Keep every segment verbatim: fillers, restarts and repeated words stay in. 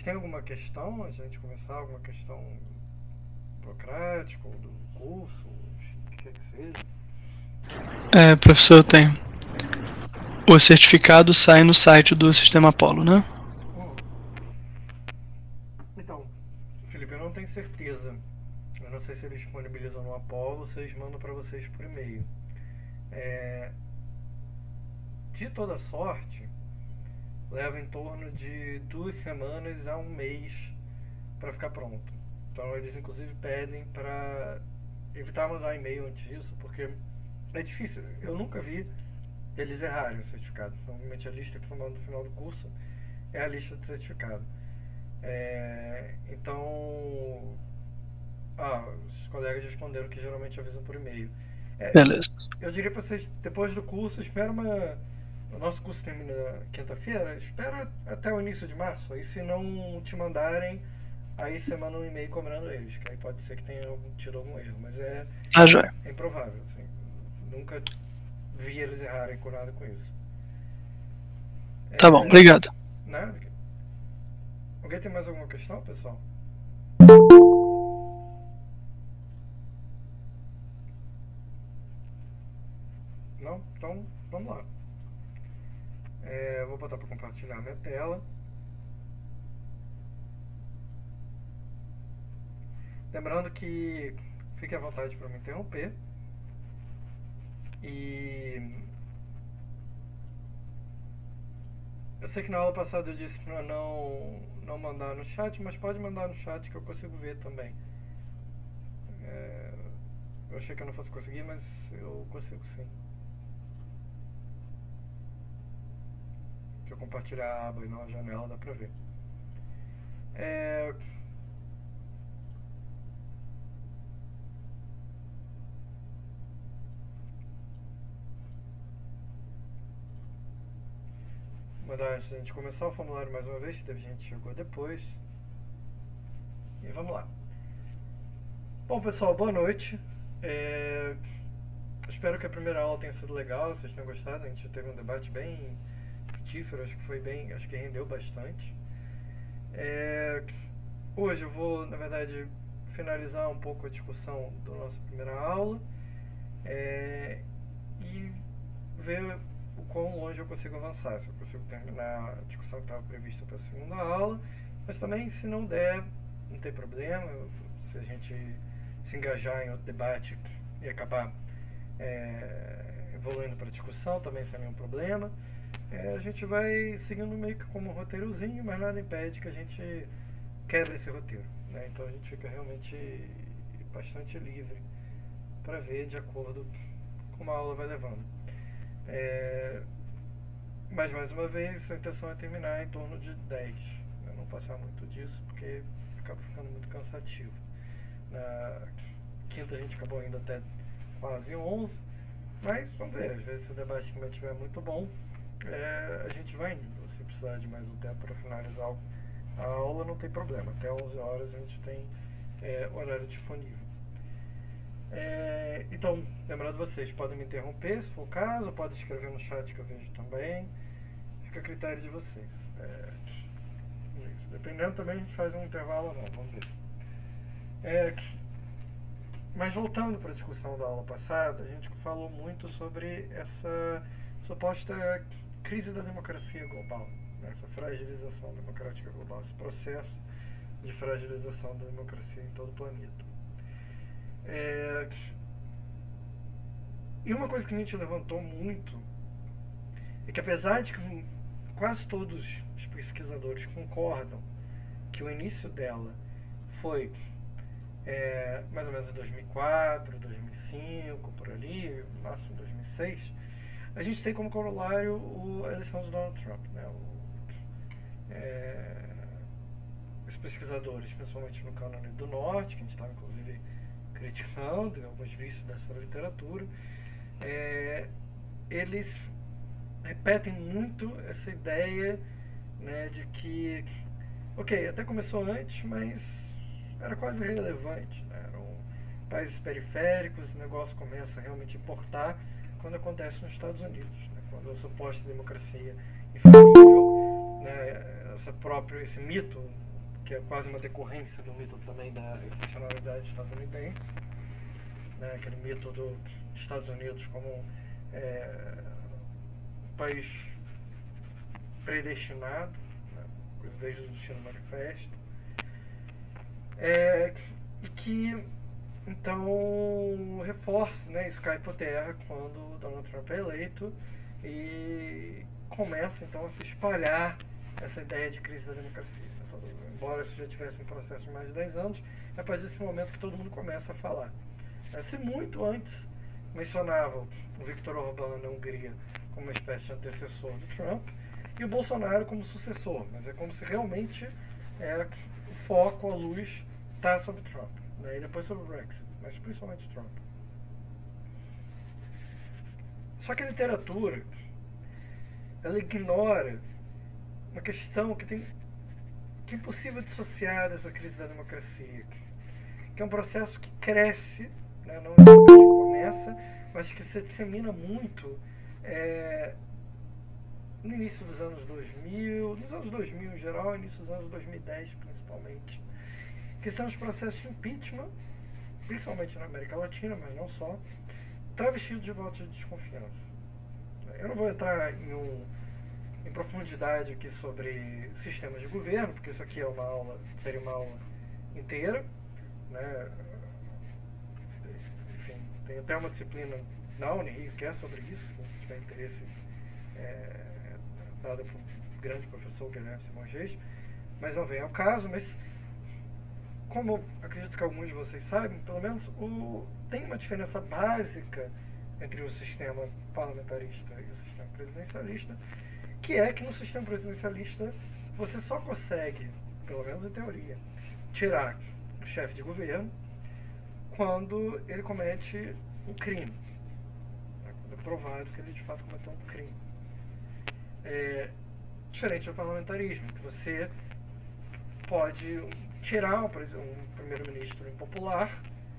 têm alguma questão, a gente começar alguma questão burocrática ou do curso, enfim, o que quer que seja? É, professor, eu tenho. O certificado sai no site do Sistema Apollo, né? Hum. Então, Felipe, eu não tenho certeza. Eu não sei se eles disponibilizam no Apollo ou se eles mandam para vocês por e-mail. É, de toda sorte, leva em torno de duas semanas a um mês para ficar pronto. Então eles inclusive pedem para evitar mandar e-mail antes disso, porque é difícil. Eu nunca vi eles errarem o certificado. Normalmente a lista que foi no final do curso é a lista de certificado. É, então, ah, os colegas responderam que geralmente avisam por e-mail. É, Beleza. eu diria para vocês, depois do curso, espera uma. O nosso curso termina quinta-feira, espera até o início de março. Aí se não te mandarem, aí você manda um e-mail cobrando eles, que aí pode ser que tenha algum, tido algum erro, mas é, Tá, joia. é improvável, assim. Nunca vi eles errarem com nada com isso. Tá bom, É, obrigado. nada. Alguém tem mais alguma questão, pessoal? Não? Então, vamos lá. É, vou botar para compartilhar minha tela. Lembrando que fique à vontade para me interromper. E eu sei que na aula passada eu disse para não, não mandar no chat, mas pode mandar no chat que eu consigo ver também. É, eu achei que eu não fosse conseguir, mas eu consigo sim. Se eu compartilhar a aba e não a janela, dá pra ver. É, Vou mandar antes da gente começar o formulário mais uma vez, que teve gente que chegou depois. E vamos lá. Bom, pessoal, boa noite. É, espero que a primeira aula tenha sido legal, vocês tenham gostado. A gente teve um debate bem frutífero, acho que foi bem, acho que rendeu bastante. É, hoje eu vou, na verdade, finalizar um pouco a discussão da nossa primeira aula é, e ver o quão longe eu consigo avançar, se eu consigo terminar a discussão que estava prevista para a segunda aula, mas também se não der, não tem problema, se a gente se engajar em outro debate e acabar é, evoluindo para a discussão, também sem nenhum problema. É, a gente vai seguindo meio que como um roteirozinho, mas nada impede que a gente quebre esse roteiro, né? Então a gente fica realmente bastante livre para ver de acordo com como a aula vai levando. É, mas mais uma vez a intenção é terminar em torno de dez, né? Não passar muito disso porque acaba ficando muito cansativo. Na quinta a gente acabou indo até quase onze, mas vamos ver, às vezes se o debate também estiver muito bom, é, a gente vai indo. Se precisar de mais um tempo para finalizar a aula, não tem problema. Até onze horas a gente tem é, horário disponível. É, então, lembrando vocês, podem me interromper se for o caso, podem escrever no chat que eu vejo também. Fica a critério de vocês. É, isso. Dependendo também a gente faz um intervalo ou não, vamos ver. É, mas voltando para a discussão da aula passada, a gente falou muito sobre essa suposta crise da democracia global, né? Essa fragilização democrática global, esse processo de fragilização da democracia em todo o planeta. É, e uma coisa que a gente levantou muito é que, apesar de que quase todos os pesquisadores concordam que o início dela foi é, mais ou menos em dois mil e quatro, dois mil e cinco, por ali, no máximo dois mil e seis, a gente tem como corolário o, a eleição de Donald Trump, né? O, é, os pesquisadores, principalmente no Cânone do Norte, que a gente estava inclusive criticando alguns vícios dessa literatura, é, eles repetem muito essa ideia, né, de que, ok, até começou antes, mas era quase irrelevante, né? Eram países periféricos, o negócio começa a realmente importar quando acontece nos Estados Unidos, né? Quando a suposta democracia infalível, né, essa própria, esse mito que é quase uma decorrência do mito também da excepcionalidade estadunidense, né, aquele mito dos Estados Unidos como é, um país predestinado, né, coisa desde o Destino Manifesto, é, e que então reforça, né, isso cai por terra quando Donald Trump é eleito e começa então a se espalhar essa ideia de crise da democracia. Então, embora isso já tivesse um processo de mais de dez anos, é a partir desse momento que todo mundo começa a falar. Se muito antes mencionava o Viktor Orbán na Hungria como uma espécie de antecessor do Trump e o Bolsonaro como sucessor, mas é como se realmente é, o foco, a luz, está sobre Trump, né, e depois sobre o Brexit, mas principalmente Trump. Só que a literatura, ela ignora uma questão que, tem, que é impossível dissociar dessa crise da democracia, que é um processo que cresce, né, não começa, mas que se dissemina muito é, no início dos anos dois mil, nos anos dois mil em geral, início dos anos dois mil e dez principalmente, que são os processos de impeachment, principalmente na América Latina, mas não só, travestidos de votos de desconfiança. Eu não vou entrar em, um, em profundidade aqui sobre sistemas de governo, porque isso aqui é uma aula, seria uma aula inteira, né? Enfim, tem até uma disciplina na Unirio que é sobre isso, se tiver interesse, é, dada por um grande professor, Guilherme Simões Reis, mas não vem ao caso. Mas como acredito que alguns de vocês sabem, pelo menos o, tem uma diferença básica entre o sistema parlamentarista e o sistema presidencialista, que é que no sistema presidencialista você só consegue, pelo menos em teoria, tirar o chefe de governo quando ele comete um crime, quando é provado que ele de fato cometeu um crime. É, diferente do parlamentarismo, que você pode tirar um, um primeiro-ministro impopular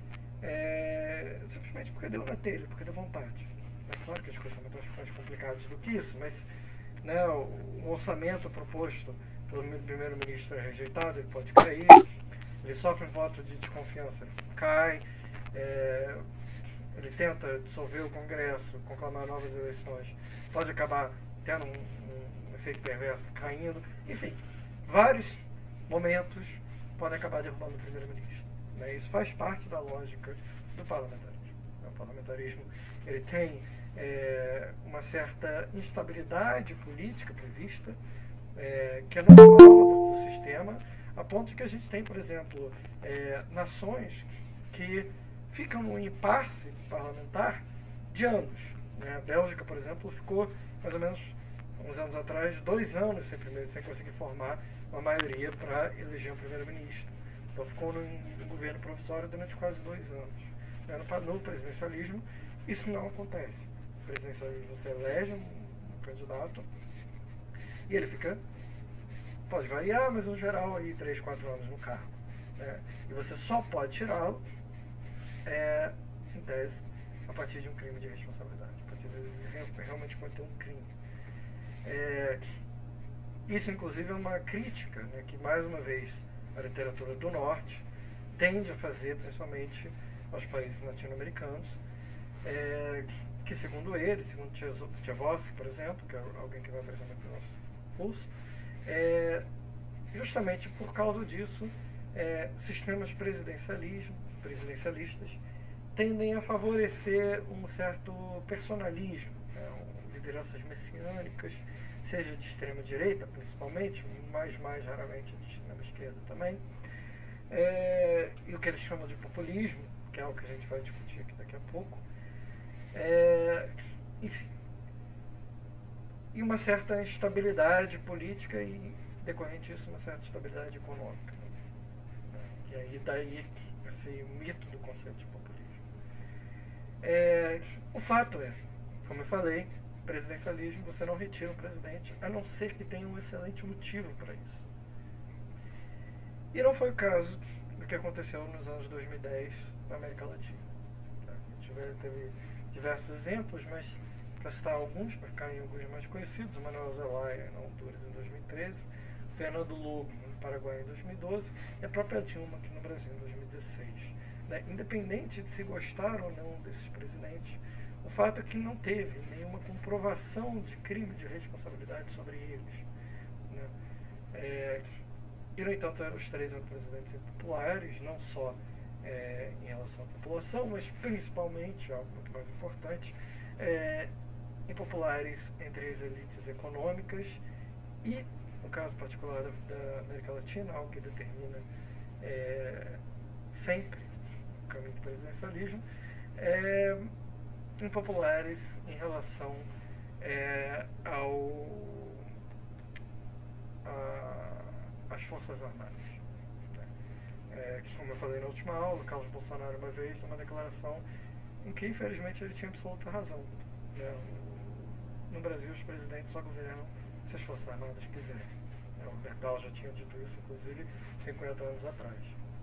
é, simplesmente porque deu na telha, porque deu vontade. É claro que as coisas são muito mais complicadas do que isso, mas né, o, o orçamento proposto pelo primeiro-ministro é rejeitado, ele pode cair, ele sofre um voto de desconfiança, ele cai, é, ele tenta dissolver o Congresso, conclamar novas eleições, pode acabar tendo um, um efeito perverso, caindo, enfim, vários momentos podem acabar derrubando o primeiro-ministro. Né? Isso faz parte da lógica do parlamentarismo. O parlamentarismo ele tem é, uma certa instabilidade política prevista, é, que é normal do, do sistema, a ponto de que a gente tem, por exemplo, é, nações que ficam num impasse parlamentar de anos. Né? A Bélgica, por exemplo, ficou mais ou menos uns anos atrás, dois anos sem, primeiro, sem conseguir formar uma maioria para eleger um primeiro-ministro. Então ficou num, num governo provisório durante quase dois anos. Né? No, no presidencialismo, isso não acontece. No presidencialismo você elege um, um candidato e ele fica, pode variar, mas no geral aí três, quatro anos no cargo. Né? E você só pode tirá-lo, é, em tese, a partir de um crime de responsabilidade, a partir de ele realmente cometer um crime. É, isso, inclusive, é uma crítica, né, que, mais uma vez, a literatura do Norte tende a fazer, principalmente aos países latino-americanos, é, que, segundo ele, segundo Tchaikovsky, por exemplo, que é alguém que vai aparecer no nosso curso, é, justamente por causa disso, é, sistemas presidencialismo, presidencialistas tendem a favorecer um certo personalismo, né, um, lideranças messiânicas, seja de extrema direita principalmente, mas mais raramente de extrema esquerda também, é, e o que eles chamam de populismo, que é algo que a gente vai discutir aqui daqui a pouco, é, enfim, e uma certa instabilidade política e, decorrente disso, uma certa estabilidade econômica. Né? E aí daí esse mito do conceito de populismo. É, o fato é, como eu falei, presidencialismo, você não retira o presidente, a não ser que tenha um excelente motivo para isso. E não foi o caso do que aconteceu nos anos dois mil e dez na América Latina. Tá? A gente teve diversos exemplos, mas para citar alguns, para ficar em alguns mais conhecidos, o Manuel Zelaya na Honduras em dois mil e treze, Fernando Lobo no Paraguai em dois mil e doze e a própria Dilma aqui no Brasil em dois mil e dezesseis. Né? Independente de se gostar ou não desses presidentes, o fato é que não teve nenhuma comprovação de crime de responsabilidade sobre eles. Né? É, e, no entanto, eram os três eram presidentes impopulares, não só é, em relação à população, mas principalmente, algo muito mais importante, é, impopulares entre as elites econômicas e, no caso particular da, da América Latina, algo que determina é, sempre o caminho do presidencialismo, é, impopulares em relação é, ao a, às Forças Armadas. Né? É, como eu falei na última aula, Carlos Bolsonaro uma vez numa declaração em que infelizmente ele tinha absoluta razão. Né? No Brasil os presidentes só governam se as Forças Armadas quiserem. Né? O Bertal já tinha dito isso, inclusive, cinquenta anos atrás.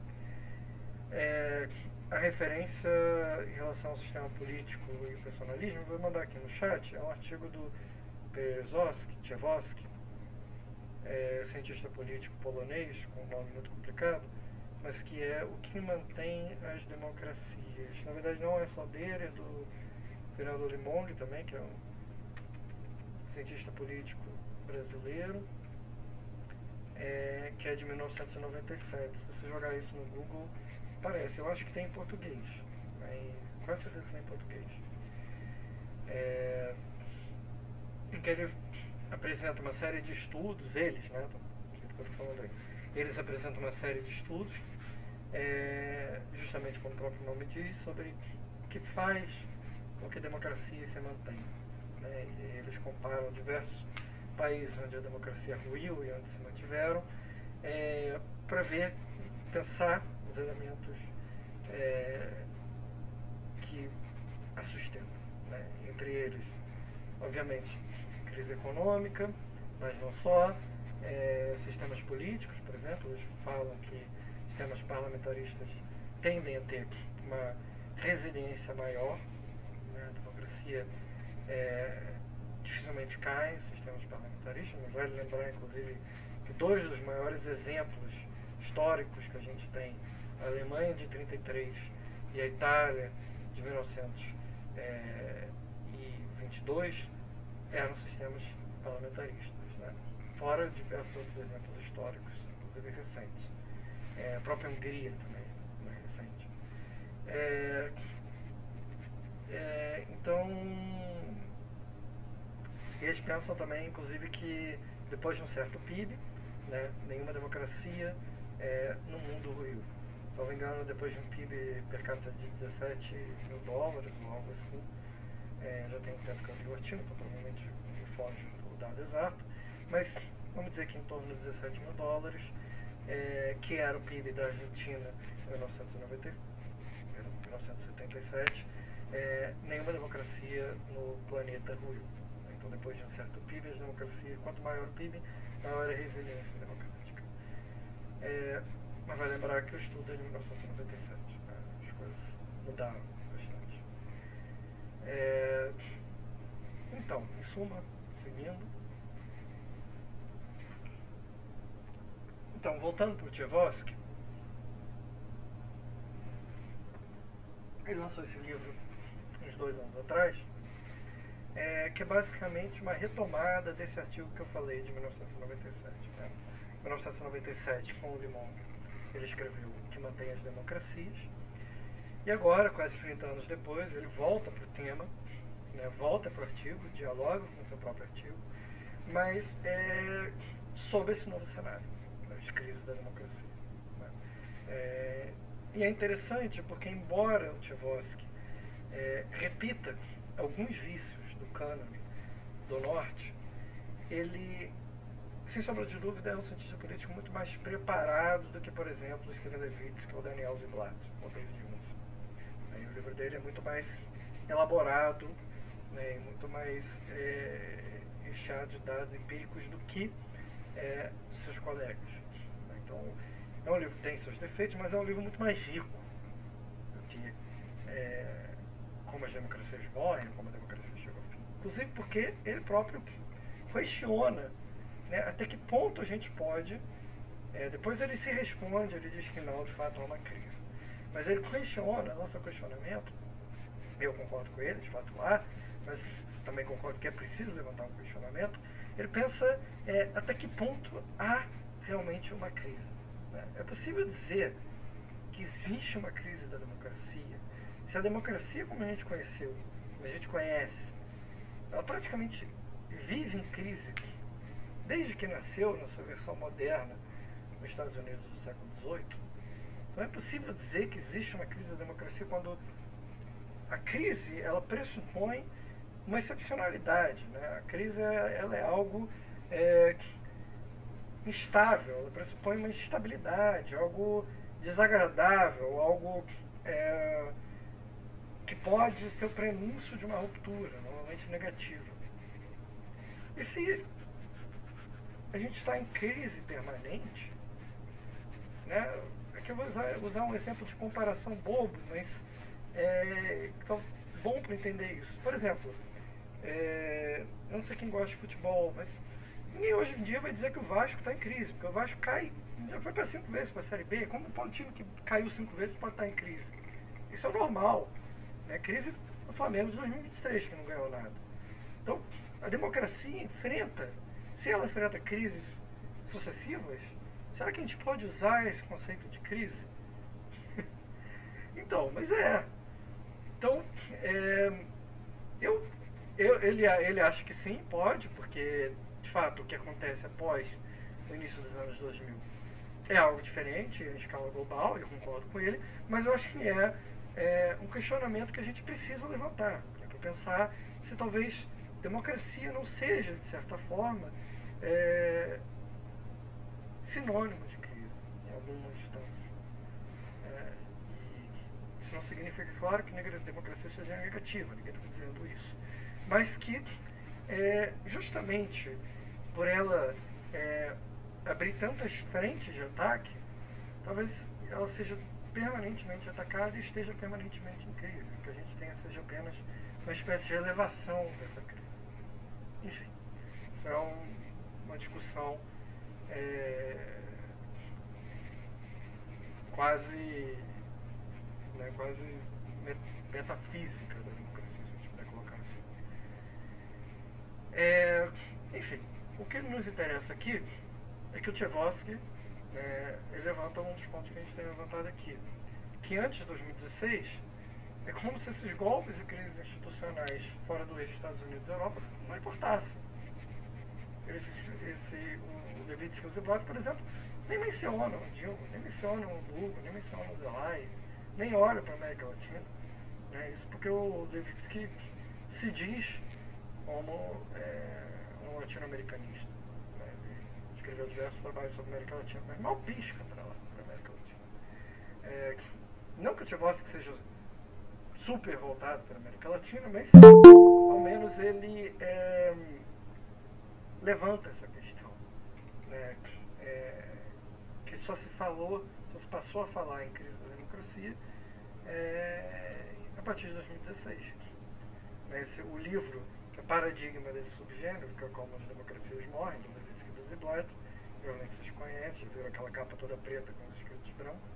É, a referência em relação ao sistema político e o personalismo, eu vou mandar aqui no chat, é um artigo do Przewozki, Przewozki, é, cientista político polonês, com um nome muito complicado, mas que é o que mantém as democracias. Na verdade não é só dele, é do Fernando Limong também, que é um cientista político brasileiro, é, que é de mil novecentos e noventa e sete. Se você jogar isso no Google, aparece. Eu acho que tem em português, né? Quase certeza que tem em português. É, em que ele apresenta uma série de estudos, eles, né? Tô, tô falando aí. Eles apresentam uma série de estudos, é, justamente como o próprio nome diz, sobre o que faz com que a democracia se mantenha. Né? E eles comparam diversos países onde a democracia ruiu e onde se mantiveram, é, para ver, pensar os elementos é, que a sustentam. Né? Entre eles, obviamente, crise econômica, mas não só, é, sistemas políticos, por exemplo, eles falam que sistemas parlamentaristas tendem a ter uma resiliência maior, né? A democracia é, dificilmente cai em sistemas parlamentaristas, mas vale lembrar, inclusive, que dois dos maiores exemplos históricos que a gente tem, a Alemanha de trinta e três e a Itália de mil novecentos e vinte e dois, eram sistemas parlamentaristas, né? Fora diversos outros exemplos históricos, inclusive recentes. É, a própria Hungria também é recente. É, é, então, eles pensam também, inclusive, que depois de um certo P I B, né, nenhuma democracia é, no mundo ruiu. Se não me engano, depois de um P I B per capita de dezessete mil dólares ou algo assim, é, já tem um tempo que eu li o artigo, então provavelmente me foge o dado exato, mas vamos dizer que em torno de dezessete mil dólares, é, que era o P I B da Argentina em mil novecentos e noventa, mil novecentos e setenta e sete, é, nenhuma democracia no planeta ruiu. Então, depois de um certo P I B, a democracia, quanto maior o P I B, maior a resiliência democrática. É, mas vai lembrar que o estudo é de mil novecentos e noventa e sete. Né? As coisas mudaram bastante. É, então, em suma, seguindo. Então, voltando para o Przewozki, ele lançou esse livro uns dois anos atrás, é, que é basicamente uma retomada desse artigo que eu falei de mil novecentos e noventa e sete. Né? mil novecentos e noventa e sete, com o Limong, ele escreveu Que Mantém as Democracias, e agora, quase trinta anos depois, ele volta para o tema, né, volta para o artigo, dialoga com o seu próprio artigo, mas é, sobre esse novo cenário, né, de crise da democracia. Né? É, e é interessante porque, embora o Przewozki é, repita alguns vícios do cânone do Norte, ele, sem sombra de dúvida, é um cientista político muito mais preparado do que, por exemplo, o Steven Levitsky ou Daniel Ziblatt, ou David Hume. O livro dele é muito mais elaborado, né, muito mais é, recheado de dados empíricos do que é, dos seus colegas. Então, é um livro que tem seus defeitos, mas é um livro muito mais rico do que é, Como as Democracias Morrem, Como a Democracia Chega ao Fim. Inclusive porque ele próprio questiona né, até que ponto a gente pode... É, depois ele se responde, ele diz que não, de fato há uma crise. Mas ele questiona, nosso questionamento, eu concordo com ele, de fato há, mas também concordo que é preciso levantar um questionamento. Ele pensa é, até que ponto há realmente uma crise. Né? É possível dizer que existe uma crise da democracia se a democracia como a gente conheceu, como a gente conhece, ela praticamente vive em crise desde que nasceu na sua versão moderna nos Estados Unidos do século dezoito. Não é possível dizer que existe uma crise da democracia quando a crise ela pressupõe uma excepcionalidade. Né? A crise ela é algo é, instável, ela pressupõe uma instabilidade, algo desagradável, algo é, que pode ser o prenúncio de uma ruptura, normalmente negativa. E se a gente está em crise permanente, né? Aqui eu vou usar, usar um exemplo de comparação bobo, mas é então, bom para entender isso. Por exemplo, é, eu não sei quem gosta de futebol, mas ninguém hoje em dia vai dizer que o Vasco está em crise, porque o Vasco cai, já foi para cinco vezes para a Série B. Como um time que caiu cinco vezes pode estar em crise? Isso é normal. Né? Crise do Flamengo de dois mil e vinte e três, que não ganhou nada. Então, a democracia enfrenta, se ela enfrenta crises sucessivas, será que a gente pode usar esse conceito de crise? Então, mas é. Então, é, eu, eu, ele, ele acha que sim, pode, porque, de fato, o que acontece após o início dos anos dois mil é algo diferente, em escala global, eu concordo com ele, mas eu acho que é, é um questionamento que a gente precisa levantar, né, para pensar se talvez democracia não seja, de certa forma, é, sinônimo de crise, em alguma instância. É, e isso não significa, claro, que a democracia seja negativa, ninguém está dizendo isso, mas que, é, justamente por ela é, abrir tantas frentes de ataque, talvez ela seja permanentemente atacada e esteja permanentemente em crise. O que a gente tenha seja apenas uma espécie de elevação dessa crise. Enfim, isso é um, uma discussão é, quase, né, quase metafísica da democracia, se a gente puder colocar assim. É, enfim, o que nos interessa aqui é que o Tchaikovsky, né, ele levanta um dos pontos que a gente tem levantado aqui, que antes de dois mil e dezesseis é como se esses golpes e crises institucionais fora do eixo Estados Unidos e Europa não importassem. Esse, esse, o Levitsky e o Ziblatt, por exemplo, nem mencionam o Dilma, nem mencionam o Lugo, nem mencionam o Zelay, nem olham para a América Latina. Né? Isso porque o Levitsky se diz como é, um latino-americanista. Né? Ele escreveu diversos trabalhos sobre a América Latina, mas mal pisca para lá, para a América Latina. É, não que o Tchaikovsky seja super voltado para a América Latina, mas ao menos ele é, levanta essa questão, né, é, que só se falou, só se passou a falar em crise da democracia é, a partir de dois mil e dezesseis. Esse, o livro, que é paradigma desse subgênero, que é Como as Democracias Morrem, do Levitsky e do Ziblatt, provavelmente vocês conhecem, já viram aquela capa toda preta com os escritos brancos,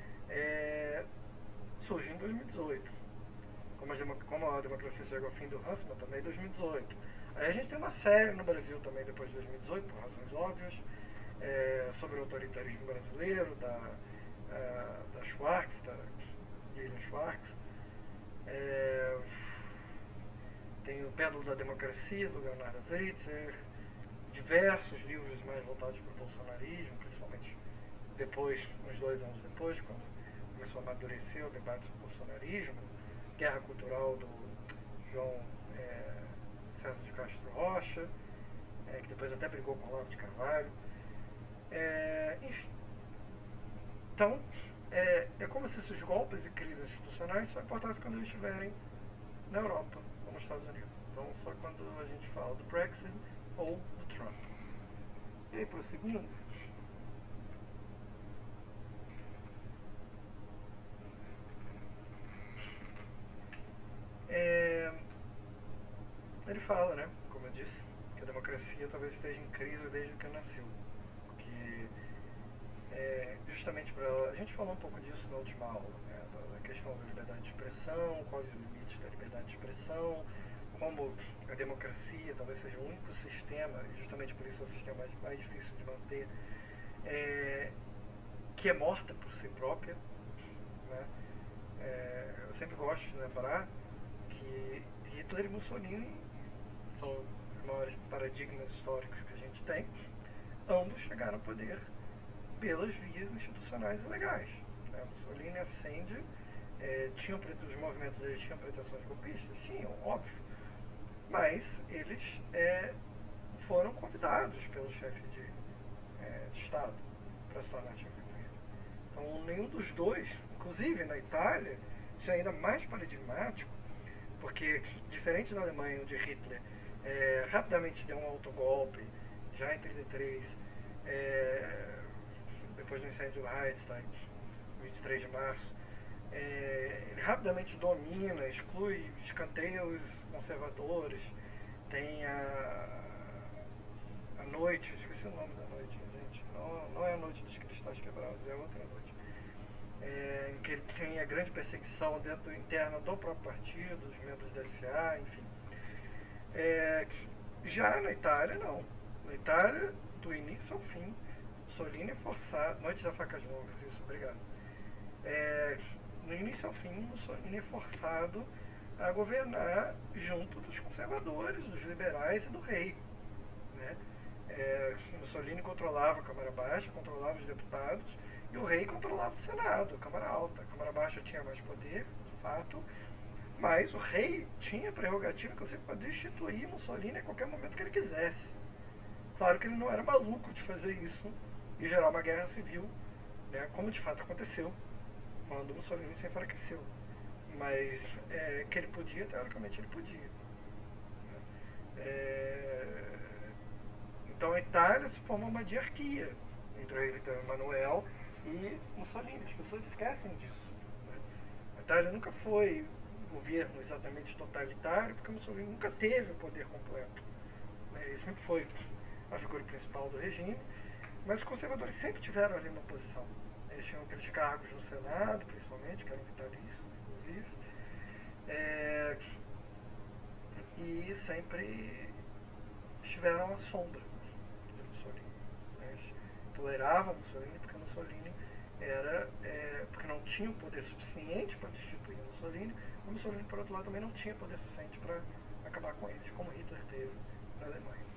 é, surge em dois mil e dezoito. Como a, como a democracia chega ao fim do Huntsman, também em dois mil e dezoito. Aí a gente tem uma série no Brasil também depois de dois mil e dezoito, por razões óbvias, é, sobre o autoritarismo brasileiro, da, a, da Schwartz, da Lilian Schwartz. É, tem o Péndulo da Democracia, do Leonardo Writzer, diversos livros mais voltados para o bolsonarismo, principalmente depois, uns dois anos depois, quando começou a amadurecer o debate sobre o bolsonarismo. Guerra Cultural, do João é, César de Castro Rocha, é, que depois até brigou com o Olavo de Carvalho. É, enfim. Então, é, é como se esses golpes e crises institucionais só importassem quando eles estiverem na Europa ou nos Estados Unidos. Então, só quando a gente fala do Brexit ou do Trump. E aí, prosseguindo. É, ele fala, né, como eu disse, que a democracia democracia talvez esteja em crise desde que nasceu. Porque, é, justamente para ela, a gente falou um pouco disso na última aula, né, da questão da liberdade de expressão, quais os limites da liberdade de expressão, como a democracia talvez seja o único sistema, e justamente por isso é o sistema mais, mais difícil de manter, é, que é morta por si própria. Né? É, eu sempre gosto de lembrar que Hitler e Mussolini são os maiores paradigmas históricos que a gente tem. Ambos chegaram ao poder pelas vias institucionais e legais. Né? Mussolini ascende, é, tinham, os movimentos deles tinham pretensões golpistas? Tinham, óbvio. Mas eles é, foram convidados pelo chefe de, é, de Estado para se tornar chefe de governo. Então nenhum dos dois, inclusive na Itália, isso é ainda mais paradigmático, porque diferente da Alemanha, onde Hitler é, rapidamente deu um autogolpe, já em trinta e três, é, depois do incêndio do Reichstag, vinte e três de março, é, ele rapidamente domina, exclui, escanteia os conservadores, tem a, a noite, esqueci o nome da noite, gente, não, não é a noite dos cristais quebrados, é outra noite, é, em que ele tem a grande perseguição dentro interna do próprio partido, dos membros da S A, enfim. É, já na Itália, não. Na Itália, do início ao fim, Mussolini é forçado, Noite das Facas Longas, isso, obrigado. É, no início ao fim, Mussolini é forçado a governar junto dos conservadores, dos liberais e do rei. Né? É, Mussolini controlava a Câmara Baixa, controlava os deputados, e o rei controlava o Senado, a Câmara Alta. A Câmara Baixa tinha mais poder, de fato, mas o rei tinha a prerrogativa, inclusive, para destituir Mussolini a qualquer momento que ele quisesse. Claro que ele não era maluco de fazer isso e gerar uma guerra civil, né, como de fato aconteceu, quando Mussolini se enfraqueceu. Mas é, que ele podia, teoricamente ele podia. É, então a Itália se formou uma diarquia entre o rei Vittorio Emanuele e Mussolini. As pessoas esquecem disso. Né? A Itália nunca foi um governo exatamente totalitário, porque Mussolini nunca teve o poder completo. Né? Ele sempre foi a figura principal do regime, mas os conservadores sempre tiveram ali uma posição. Eles tinham aqueles cargos no Senado, principalmente, que eram vitalícios, inclusive, é, e sempre estiveram à sombra de Mussolini. Eles toleravam Mussolini porque Mussolini era, é, porque não tinha o poder suficiente para destituir Mussolini, e Mussolini, por outro lado, também não tinha poder suficiente para acabar com eles, como Hitler teve na Alemanha.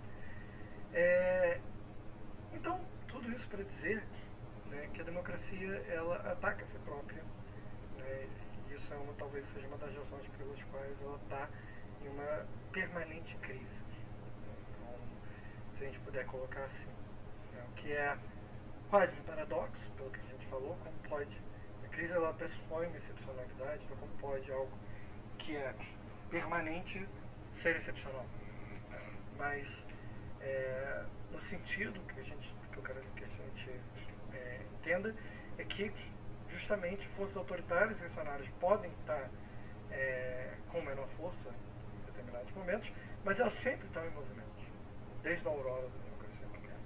É, então, tudo isso para dizer, né, que a democracia ela ataca a si própria, né, e isso é uma, talvez seja uma das razões pelas quais ela está em uma permanente crise. Então, se a gente puder colocar assim, né, o que é quase um paradoxo, pelo que a gente falou, como pode, a crise ela pressupõe uma excepcionalidade, então como pode algo que é permanente ser excepcional? Mas é, no sentido que a gente, que eu quero que a gente é, entenda, é que justamente forças autoritárias e reacionárias podem estar é, com menor força em determinados momentos, mas elas sempre estão em movimento, desde a aurora da democracia moderna.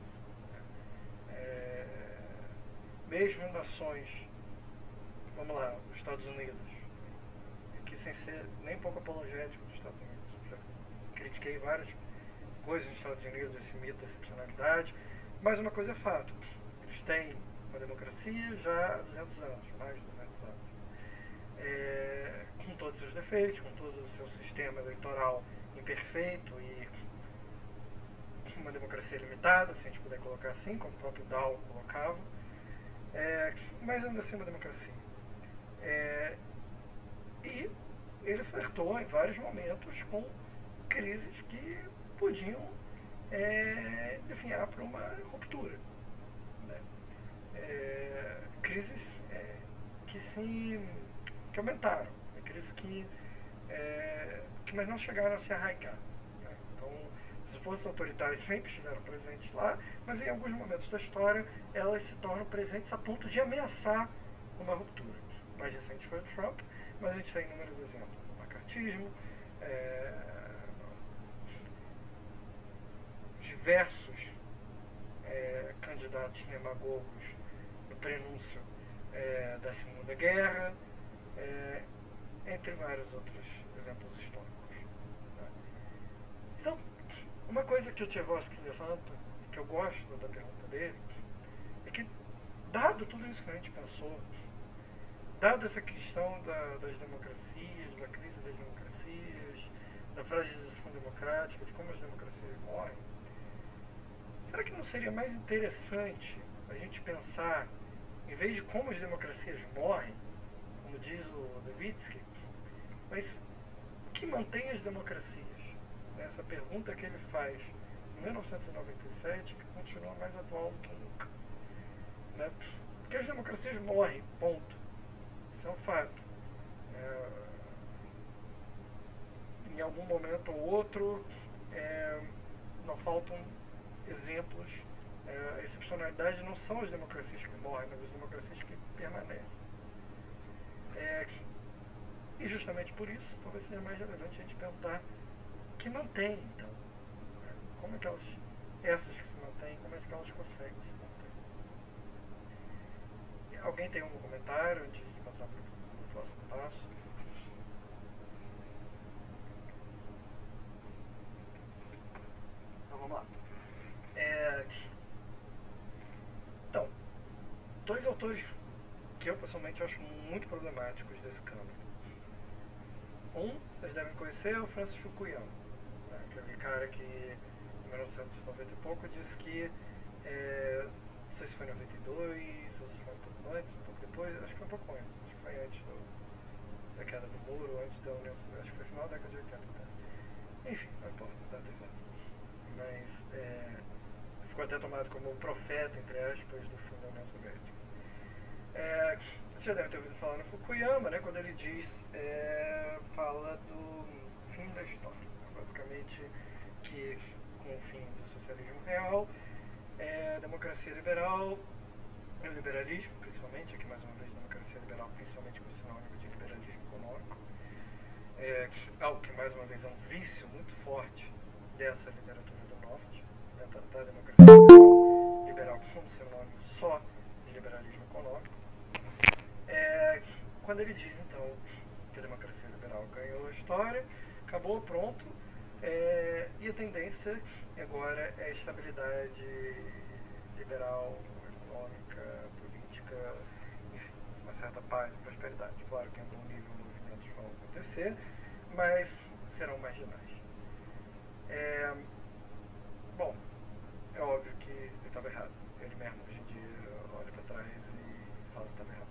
É, mesmo nações, vamos lá, os Estados Unidos, que sem ser nem pouco apologético dos Estados Unidos, já critiquei várias coisas nos Estados Unidos, esse mito da excepcionalidade, mas uma coisa é fato, eles têm uma democracia já há duzentos anos, mais de duzentos anos, é, com todos os seus defeitos, com todo o seu sistema eleitoral imperfeito e uma democracia limitada, se a gente puder colocar assim, como o próprio Dow colocava, é, mas ainda assim uma democracia. É, e ele flertou em vários momentos com crises que podiam é, definhar para uma ruptura. Né? É, crises é, que se que aumentaram, né? Crises que, é, que mas não chegaram a se arraigar. Né? Então, as forças autoritárias sempre estiveram presentes lá, mas em alguns momentos da história elas se tornam presentes a ponto de ameaçar uma ruptura. O mais recente foi o Trump, mas a gente tem inúmeros exemplos do macartismo, é, versus é, candidatos demagogos no prenúncio é, da Segunda Guerra, é, entre vários outros exemplos históricos. Né? Então, uma coisa que o Tchaikovsky levanta, que eu gosto da pergunta dele, é que, dado tudo isso que a gente pensou, dado essa questão da, das democracias, da crise das democracias, da fragilização democrática, de como as democracias morrem, será que não seria mais interessante a gente pensar, em vez de como as democracias morrem, como diz o Levitsky, mas o que mantém as democracias? Essa pergunta que ele faz em mil novecentos e noventa e sete, que continua mais atual do que nunca. Né? Porque as democracias morrem, ponto. Isso é um fato. É, em algum momento ou outro, é, não faltam exemplos. É, a excepcionalidade não são as democracias que morrem, mas as democracias que permanecem. É, e justamente por isso, talvez seja mais relevante a gente perguntar o que mantém, então. Né? Como é que elas, essas que se mantêm, como é que elas conseguem se manter? Alguém tem algum comentário antes de passar para o próximo passo? Então vamos lá. É, então, dois autores que eu pessoalmente acho muito problemáticos desse campo. Um, vocês devem conhecer, é o Francis Fukuyama, né? Aquele cara que em mil novecentos e noventa e pouco disse que, é, não sei se foi em noventa e dois ou se foi um pouco antes, um pouco depois, acho que foi um pouco antes, acho que foi antes do, da queda do muro, antes da União Soviética, acho que foi final da década de oitenta. Tá? Enfim, não importa, data exata. Mas é, ficou até tomado como o profeta, entre aspas, do fim da União Soviética. É, você já deve ter ouvido falar no Fukuyama, né, quando ele diz, é, fala do fim da história. Basicamente, que com o fim do socialismo real, é, a democracia liberal, o liberalismo, principalmente, aqui mais uma vez, democracia liberal, principalmente como sinônimo de liberalismo econômico, é, algo que mais uma vez é um vício muito forte dessa literatura do Norte, né, tratar a democracia liberal, liberal como sinônimo só de liberalismo econômico. É, quando ele diz, então, que a democracia liberal ganhou a história, acabou, pronto, é, e a tendência agora é a estabilidade liberal, econômica, política, enfim, uma certa paz e prosperidade. Claro que em algum nível movimentos vão acontecer, mas serão marginais. É, bom, é óbvio que ele estava errado. Ele mesmo, hoje em dia, olha para trás e fala que estava errado.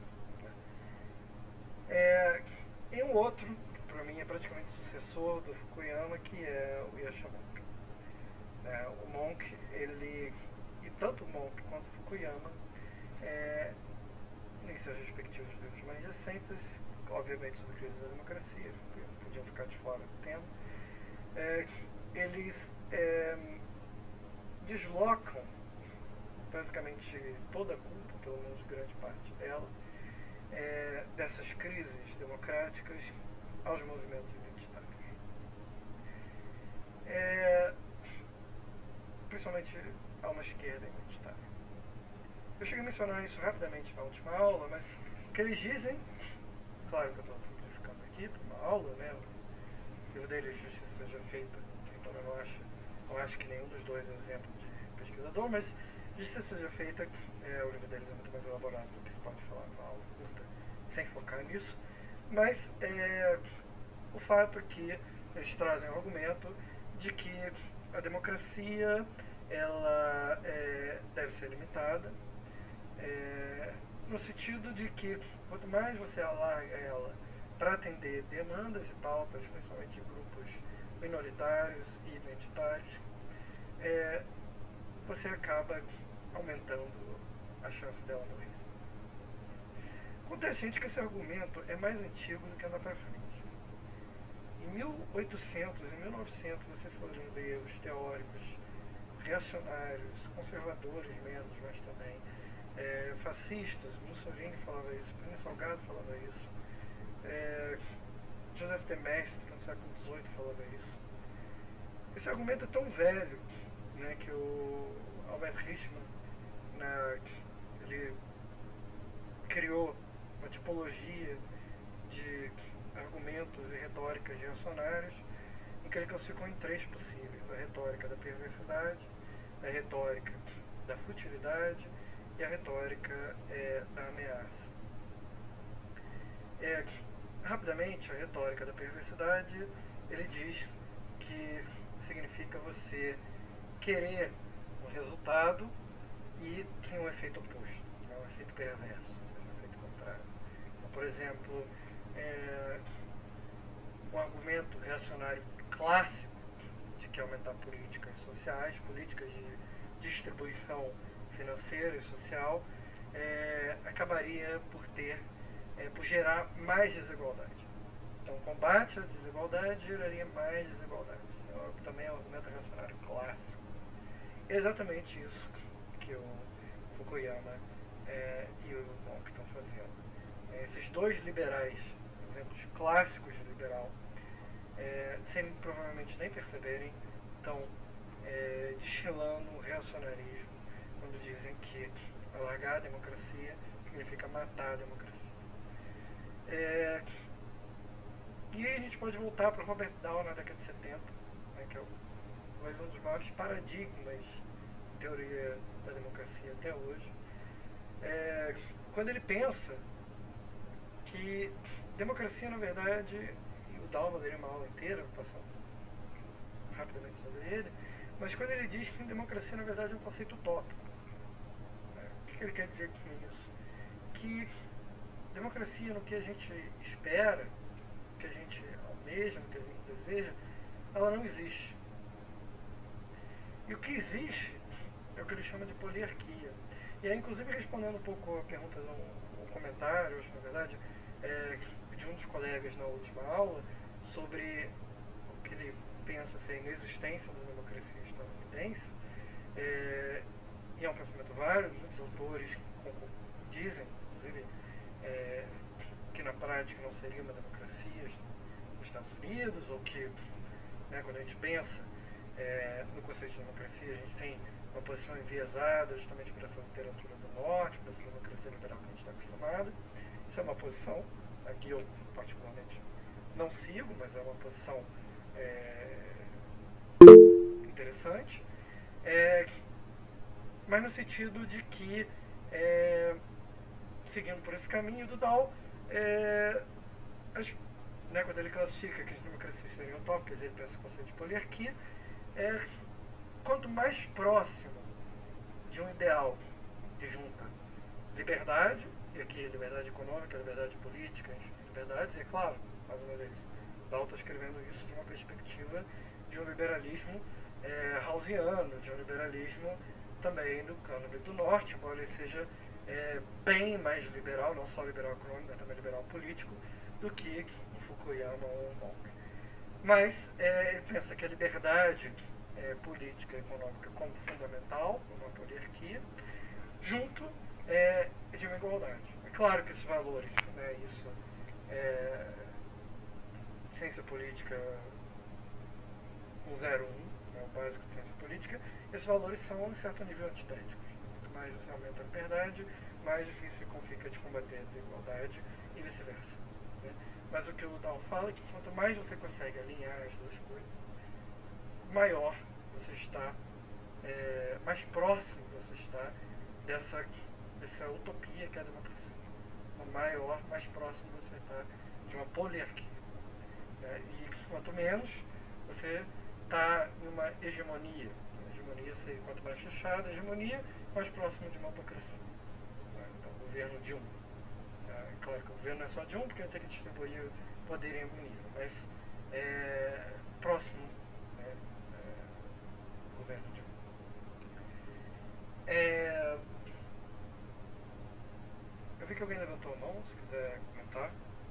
É, e um outro, que para mim é praticamente sucessor do Fukuyama, que é o Yasha Mounk. É, o Mounk, ele, e tanto o Mounk quanto o Fukuyama, é, em seus respectivos livros mais recentes, obviamente sobre a crise da democracia, podiam ficar de fora do tema, é, eles é, deslocam basicamente toda a culpa, pelo menos grande parte dela, É, dessas crises democráticas aos movimentos identitários. É, principalmente a uma esquerda identitária. Eu cheguei a mencionar isso rapidamente na última aula, mas o que eles dizem, claro que eu estou simplificando aqui para uma aula, né? O livro deles, Justiça Seja Feita, então eu não acho, não acho que nenhum dos dois é exemplo de pesquisador, mas Justiça Seja Feita, é, o livro deles é muito mais elaborado do que se pode falar numa aula curta, sem focar nisso, mas é, o fato é que eles trazem o argumento de que a democracia ela é, deve ser limitada, é, no sentido de que quanto mais você alarga ela para atender demandas e pautas, principalmente de grupos minoritários e identitários, é, você acaba aumentando a chance dela morrer. Acontece, gente, que esse argumento é mais antigo do que andar para frente. Em mil e oitocentos, em mil e novecentos, você for ler os teóricos reacionários, conservadores menos, mas também é, fascistas, Mussolini falava isso, Plínio Salgado falava isso, é, Joseph de Maistre, no século dezoito, falava isso. Esse argumento é tão velho né, que o Albert Hirschman, né, ele criou uma tipologia de argumentos e retóricas reacionárias em que ele classificou em três possíveis: a retórica da perversidade, a retórica da futilidade e a retórica é, da ameaça. É, rapidamente, a retórica da perversidade, ele diz que significa você querer um resultado e tem um efeito oposto, né, um efeito perverso, um efeito contrário. Então, por exemplo, é, um argumento reacionário clássico de que aumentar políticas sociais, políticas de distribuição financeira e social, é, acabaria por ter, é, por gerar mais desigualdade. Então, combate à desigualdade geraria mais desigualdade. Isso também é um argumento reacionário clássico. É exatamente isso que o Fukuyama é, e o Monk estão fazendo. É, esses dois liberais, exemplos clássicos de liberal, é, sem provavelmente nem perceberem, estão é, destilando o reacionarismo quando dizem que alargar a democracia significa matar a democracia. É, e aí a gente pode voltar para o Robert Dahl na década de setenta, né, que é talvez um dos maiores paradigmas de teoria da democracia até hoje, é, quando ele pensa que democracia, na verdade, e o Dahl daria uma aula inteira, passando rapidamente sobre ele, mas quando ele diz que democracia, na verdade, é um conceito utópico. Né? O que ele quer dizer com isso? Que democracia, no que a gente espera, no que a gente almeja, no que a gente deseja, ela não existe. E o que existe é o que ele chama de poliarquia. E aí, inclusive, respondendo um pouco a pergunta, no, comentário, na verdade, é, de um dos colegas na última aula, sobre o que ele pensa ser a inexistência da democracia estadunidense, é, e é um pensamento válido, muitos autores dizem, inclusive, é, que na prática não seria uma democracia nos Estados Unidos, ou que, né, quando a gente pensa é, no conceito de democracia, a gente tem uma posição enviesada justamente por essa literatura do norte, por essa democracia liberal que a gente está acostumado. Isso é uma posição, aqui eu particularmente não sigo, mas é uma posição é, interessante, é, mas no sentido de que, é, seguindo por esse caminho do Dahl, é, as, né, quando ele classifica que as democracias seriam utópicas, ele pensa no conceito de poliarquia, é, quanto mais próximo de um ideal que junta liberdade, e aqui liberdade econômica, liberdade política, enfim, liberdades, e é claro, mais uma vez, Dahl está escrevendo isso de uma perspectiva de um liberalismo é, hausiano, de um liberalismo também do cânone do norte, embora ele seja é, bem mais liberal, não só liberal econômico, mas também liberal político, do que o Fukuyama ou o Monk. Mas é, ele pensa que a liberdade é, política e econômica como fundamental, uma poliarquia, junto é, de uma igualdade. É claro que esses valores, né, isso é ciência política cento e um, né, o básico de ciência política, esses valores são, em certo nível, antitéticos. Quanto mais você aumenta a liberdade, mais difícil fica de combater a desigualdade e vice-versa. Né? Mas o que o Dahl fala é que quanto mais você consegue alinhar as duas coisas, maior você está, é, mais próximo você está dessa, dessa utopia que é a democracia. Maior, mais próximo você está de uma poliarquia. Né? E quanto menos você está em uma hegemonia. A hegemonia seria, quanto mais fechada a hegemonia, mais próximo de uma autocracia. Né? Então, o governo de um. É claro que o governo não é só de um, porque ele tem que distribuir o poder em algum nível, mas é, próximo, né, é, governo de um. É, eu vi que alguém levantou a mão, se quiser comentar.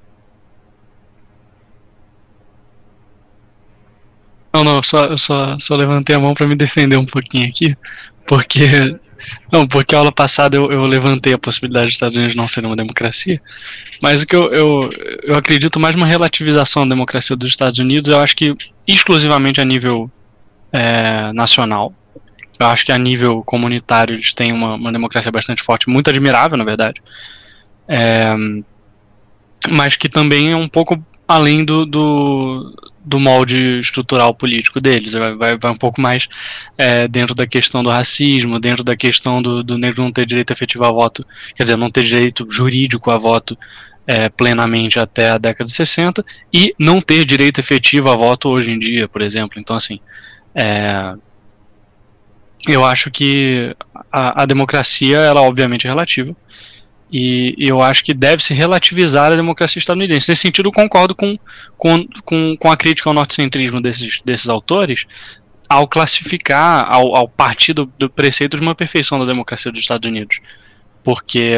Não, não, só, eu só, só levantei a mão para me defender um pouquinho aqui, porque não, porque a aula passada eu, eu levantei a possibilidade dos Estados Unidos não serem uma democracia, mas o que eu, eu, eu acredito mais uma relativização da democracia dos Estados Unidos, eu acho que exclusivamente a nível é, nacional, eu acho que a nível comunitário eles têm uma, uma democracia bastante forte, muito admirável, na verdade, é, mas que também é um pouco além do, do, do molde estrutural político deles, vai, vai, vai um pouco mais é, dentro da questão do racismo, dentro da questão do, do negro não ter direito efetivo a voto, quer dizer, não ter direito jurídico a voto é, plenamente até a década de sessenta, e não ter direito efetivo a voto hoje em dia, por exemplo. Então, assim, é, eu acho que a, a democracia, ela obviamente é relativa, e eu acho que deve-se relativizar a democracia estadunidense. Nesse sentido, eu concordo com, com, com, com a crítica ao norte-centrismo desses, desses autores, ao classificar, ao, ao partir do, do preceito de uma perfeição da democracia dos Estados Unidos. Porque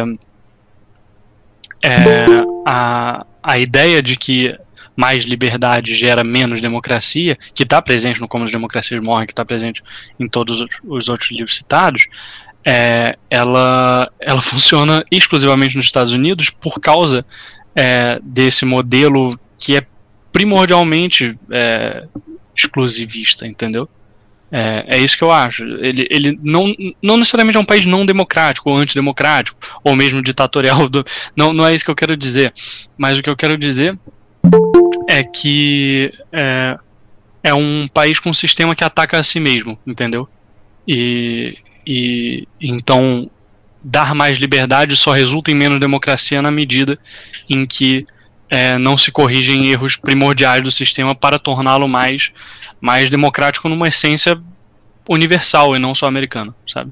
é, a, a ideia de que mais liberdade gera menos democracia, que está presente no Como as Democracias Morrem, que está presente em todos os outros livros citados, É, ela, ela funciona exclusivamente nos Estados Unidos por causa é, desse modelo que é primordialmente é, exclusivista, entendeu? É, é isso que eu acho. Ele, ele não, não necessariamente é um país não democrático ou antidemocrático, ou mesmo ditatorial. Do, não, não é isso que eu quero dizer. Mas o que eu quero dizer é que é, é um país com um sistema que ataca a si mesmo, entendeu? E... E então dar mais liberdade só resulta em menos democracia na medida em que é, não se corrigem erros primordiais do sistema para torná-lo mais, mais democrático numa essência universal e não só americana, sabe?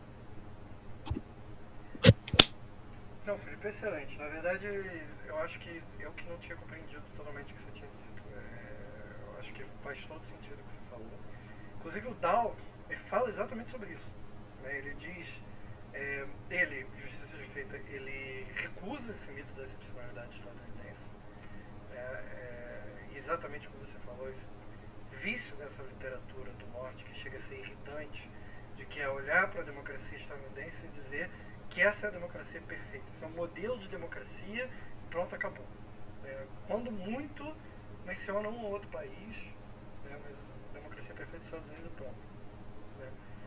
Não, Felipe, excelente. Na verdade, eu acho que eu que não tinha compreendido totalmente o que você tinha dito. É, eu acho que faz todo sentido o que você falou. Inclusive o Dow, ele fala exatamente sobre isso. Ele diz, é, ele, Justiça Seja Feita, ele recusa esse mito da excepcionalidade estadunidense. É, é, exatamente como você falou, esse vício dessa literatura do norte que chega a ser irritante, de que é olhar para a democracia estadunidense e dizer que essa é a democracia perfeita. Esse é um modelo de democracia e pronto, acabou. É, quando muito, menciona um ou outro país, né, mas a democracia perfeita dos Estados Unidos é pronto. Né.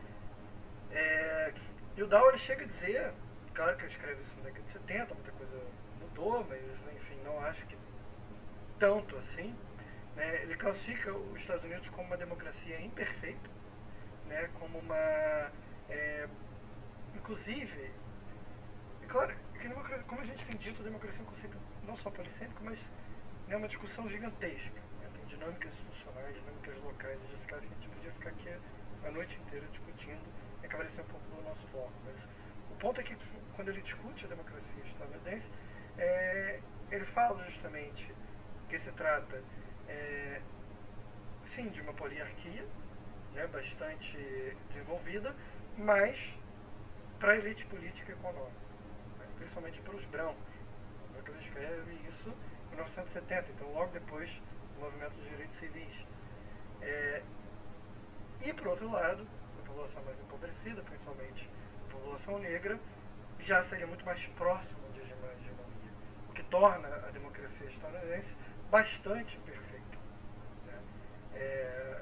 É, e o Dow ele chega a dizer, claro que ele escreve isso na década de setenta, muita coisa mudou, mas enfim, não acho que tanto assim. Né, ele classifica os Estados Unidos como uma democracia imperfeita, né, como uma... É, inclusive, é claro, que como a gente tem dito, a democracia é um conceito não só polissêmico, mas é né, uma discussão gigantesca. Né, tem dinâmicas institucionais, dinâmicas locais, e nesse caso a gente podia ficar aqui a noite inteira discutindo, e acabaria sendo um pouco do nosso foco. Mas o ponto é que, quando ele discute a democracia estadunidense, é, ele fala justamente que se trata, é, sim, de uma poliarquia, né, bastante desenvolvida, mas para a elite política e econômica, né, principalmente para os brancos. Ele escreve isso em mil novecentos e setenta, então logo depois do movimento dos direitos civis. É, e, por outro lado, a população mais empobrecida, principalmente a população negra, já seria muito mais próxima de hegemonia, o que torna a democracia estadunidense bastante perfeita. Né? É,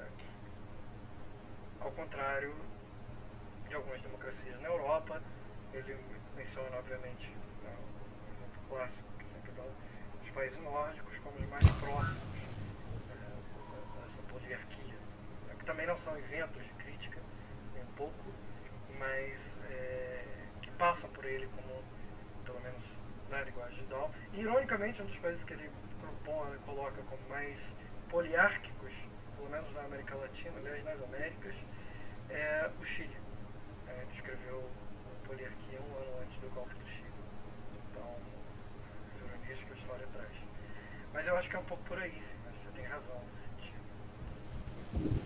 ao contrário de algumas democracias na Europa, ele menciona, obviamente, né, um exemplo clássico que sempre dá, os países nórdicos como os mais próximos né, dessa poliarquia, né, que também não são isentos de crítica, nem um pouco, mas é, que passam por ele como, pelo menos na linguagem de Dow. E, ironicamente, um dos países que ele propõe, coloca como mais poliárquicos, pelo menos na América Latina, aliás, nas Américas, é o Chile. É, ele escreveu poliarquia um ano antes do golpe do Chile. Então, as ironias que a história traz. Mas eu acho que é um pouco por aí, sim, mas você tem razão nesse sentido.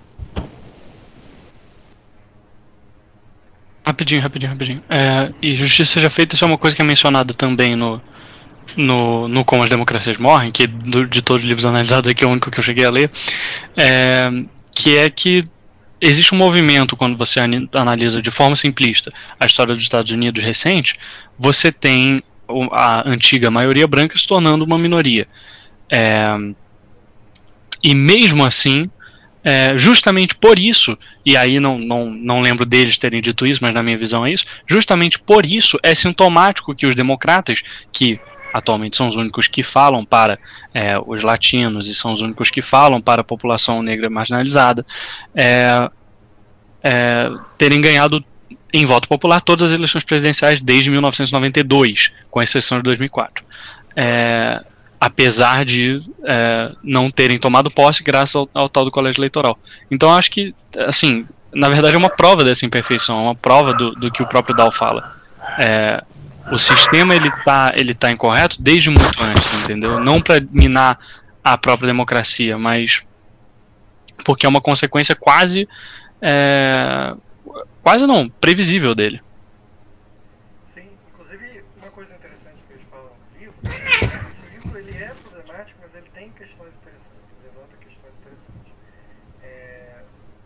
Rapidinho, rapidinho, rapidinho. É, e justiça seja feita, isso é uma coisa que é mencionada também no, no, no Como as Democracias Morrem, que do, de todos os livros analisados aqui é o único que eu cheguei a ler, é, que é que existe um movimento, quando você analisa de forma simplista a história dos Estados Unidos recente, você tem a antiga maioria branca se tornando uma minoria. É, e mesmo assim, é, justamente por isso, e aí não, não, não lembro deles terem dito isso, mas na minha visão é isso, justamente por isso é sintomático que os democratas, que atualmente são os únicos que falam para é, os latinos e são os únicos que falam para a população negra marginalizada, é, é, terem ganhado em voto popular todas as eleições presidenciais desde mil novecentos e noventa e dois, com exceção de dois mil e quatro. É, apesar de é, não terem tomado posse graças ao, ao tal do colégio eleitoral. Então acho que, assim, na verdade é uma prova dessa imperfeição, é uma prova do, do que o próprio Dow fala. É, o sistema ele tá, ele tá incorreto desde muito antes, entendeu? Não para minar a própria democracia, mas porque é uma consequência quase é, quase não, previsível dele. Sim, inclusive uma coisa interessante que eles falam no livro, esse livro ele é problemático, mas ele tem questões interessantes, ele levanta questões interessantes. É...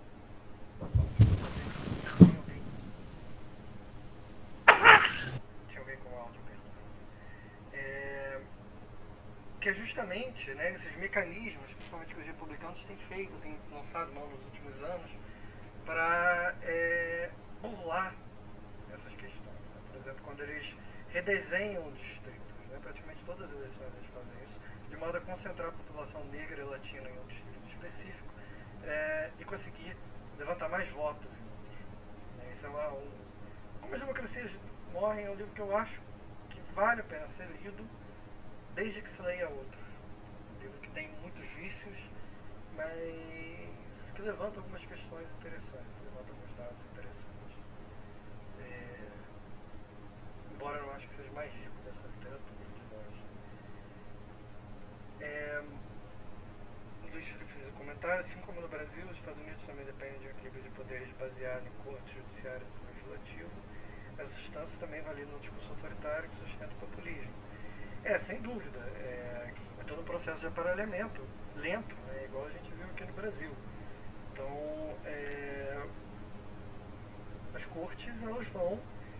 Tinha alguém com áudio mesmo. É... Que é justamente, né, esses mecanismos, principalmente que os republicanos têm feito, têm lançado mão nos últimos anos, para é, burlar essas questões. Né? Por exemplo, quando eles redesenham distritos, né? Praticamente todas as eleições eles fazem isso, de modo a concentrar a população negra e latina em um distrito específico é, e conseguir levantar mais votos em outros. Né? Isso é uma, um, Como as democracias morrem, é um livro que eu acho que vale a pena ser lido desde que se leia outros. Um livro que tem muitos vícios, mas que levanta algumas questões interessantes, levanta alguns dados interessantes. É, embora eu não acho que seja mais rico dessa literatura de longe. É, o Luiz Felipe fez um comentário, assim como no Brasil, os Estados Unidos também dependem de um equilíbrio de poderes baseado em cortes judiciárias e legislativo. Essa substância também valida um discurso autoritário que sustenta o populismo. É, sem dúvida. É, é todo um processo de aparelhamento lento, né, igual a gente viu aqui no Brasil. Então, é, as cortes elas vão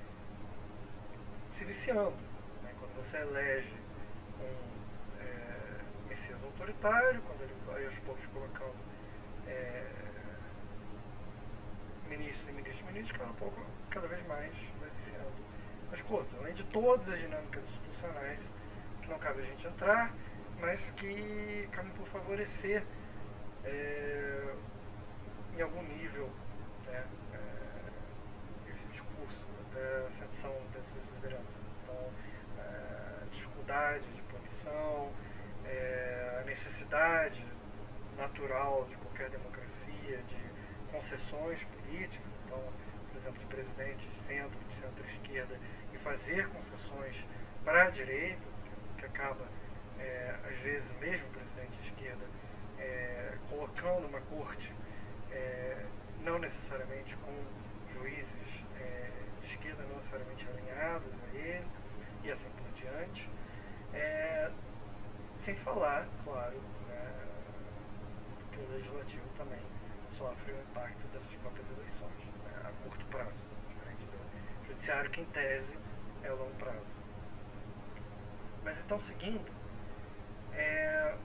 se viciando. Né? Quando você elege um é, messias autoritário, quando ele vai aos poucos colocando é, ministros e ministros e ministros, cada pouco, cada vez mais vai viciando as cortes. Além de todas as dinâmicas institucionais que não cabe a gente entrar, mas que acabam por favorecer é, em algum nível, né, é, esse discurso da ascensão dessas lideranças. Então, a dificuldade de punição, é, a necessidade natural de qualquer democracia, de concessões políticas, então, por exemplo, de presidente de centro, de centro-esquerda, e fazer concessões para a direita, que acaba, é, às vezes, mesmo o presidente de esquerda, é, colocando uma corte É, não necessariamente com juízes é, de esquerda, não necessariamente alinhados a ele, e assim por diante. É, sem falar, claro, né, que o legislativo também sofre o impacto dessas próprias eleições, né, a curto prazo, diferente do judiciário, que em tese é a longo prazo. Mas então, seguindo, é,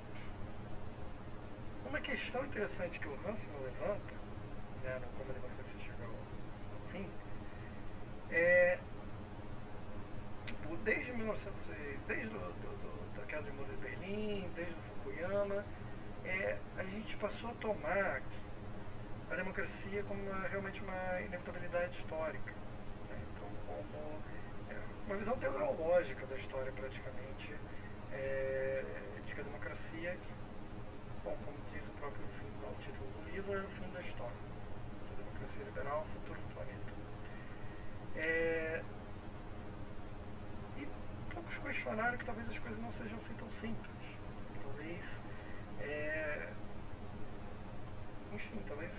uma questão interessante que o Runciman levanta, né, no Como a Democracia Chega ao, ao Fim, é tipo, desde mil e novecentos, desde do, do, do, da queda do muro de Berlim, desde o Fukuyama, é, a gente passou a tomar a democracia como uma, realmente uma inevitabilidade histórica. Né? Então, como é, uma visão teleológica da história, praticamente, é, de que a democracia, bom, como diz o próprio o título do livro, é o fim da história. A democracia liberal, o futuro do planeta. É, e poucos questionaram que talvez as coisas não sejam assim tão simples. Talvez, é, enfim, talvez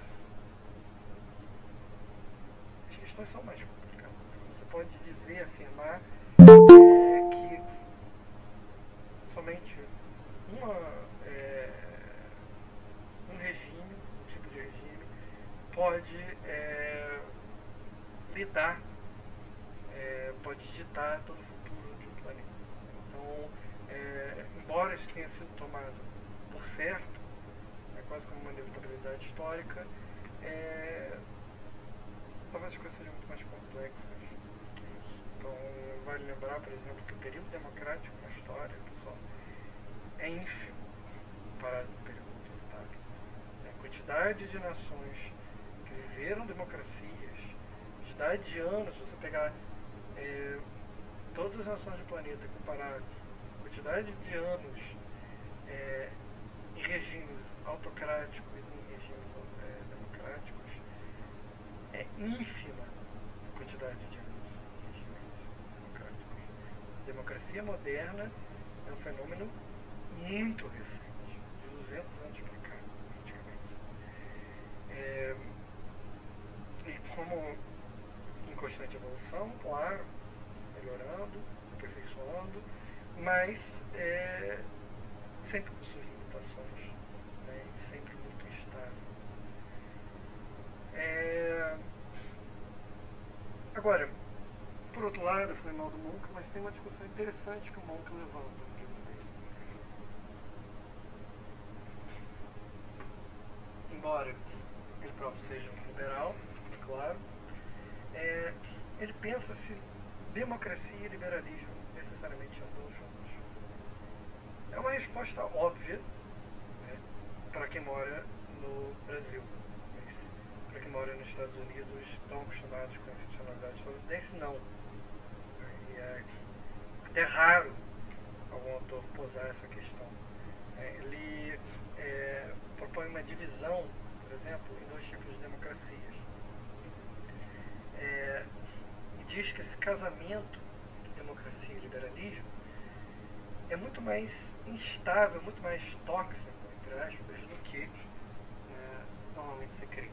as questões são mais complicadas. Você pode dizer, afirmar é, que somente uma é, um regime, um tipo de regime, pode é, lidar, é, pode ditar todo o futuro de um planeta. Então, é, embora isso tenha sido tomado por certo, né, quase como uma inevitabilidade histórica. É, talvez as coisas sejam muito mais complexas que isso. Então, vale lembrar, por exemplo, que o período democrático na história, pessoal, é ínfimo comparado com o período autoritário. A quantidade de nações que viveram democracias, quantidade de anos, se você pegar é, todas as nações do planeta e comparar a quantidade de anos é, em regimes autocráticos e em regimes é, democráticos, é ínfima a quantidade de anos em regimes democráticos. A democracia moderna é um fenômeno muito recente, de duzentos anos para cá, praticamente. É, e como em constante evolução, claro, melhorando, aperfeiçoando, mas é, sempre com suas limitações, né, e sempre muito instável. É, agora, por outro lado, eu falei mal do Monk, mas tem uma discussão interessante que o Monk levanta no livro dele. Embora ele próprio seja um liberal, claro, é, ele pensa se democracia e liberalismo necessariamente andam juntos. É uma resposta óbvia, né, para quem mora no Brasil. Mas para quem mora nos Estados Unidos, estão acostumados com a excepcionalidade estadunidense, não. E é até raro algum autor posar essa questão. É, ele é, propõe uma divisão, por exemplo, em dois tipos de democracias. É, e diz que esse casamento de democracia e liberalismo é muito mais instável, muito mais tóxico, entre aspas, do que é, normalmente se crê.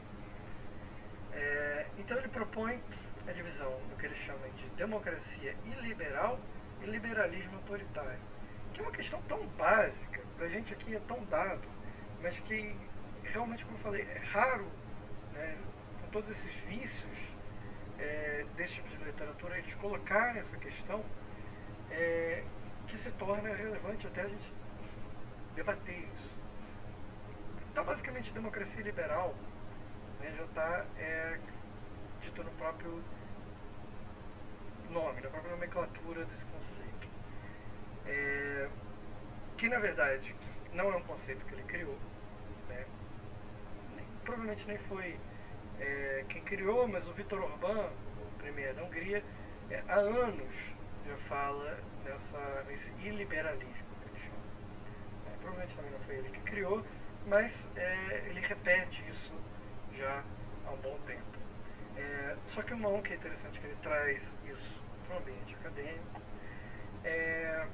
É, então ele propõe a divisão do que ele chama de democracia iliberal e liberalismo autoritário, que é uma questão tão básica, pra gente aqui é tão dado, mas que realmente, como eu falei, é raro, né, com todos esses vícios é, desse tipo de literatura, eles colocarem essa questão é, que se torna relevante até a gente debater isso. Então, basicamente, democracia liberal, né, já está é, dito no próprio nome, na própria nomenclatura desse conceito. É, que, na verdade, não é um conceito que ele criou, né, nem, provavelmente nem foi é, quem criou, mas o Viktor Orbán, o premier da Hungria, é, há anos já fala nessa, nesse iliberalismo que ele chama. É, provavelmente também não foi ele que criou, mas é, ele repete isso já há um bom tempo. É, só que o Monk, é interessante que ele traz isso para o ambiente acadêmico, é,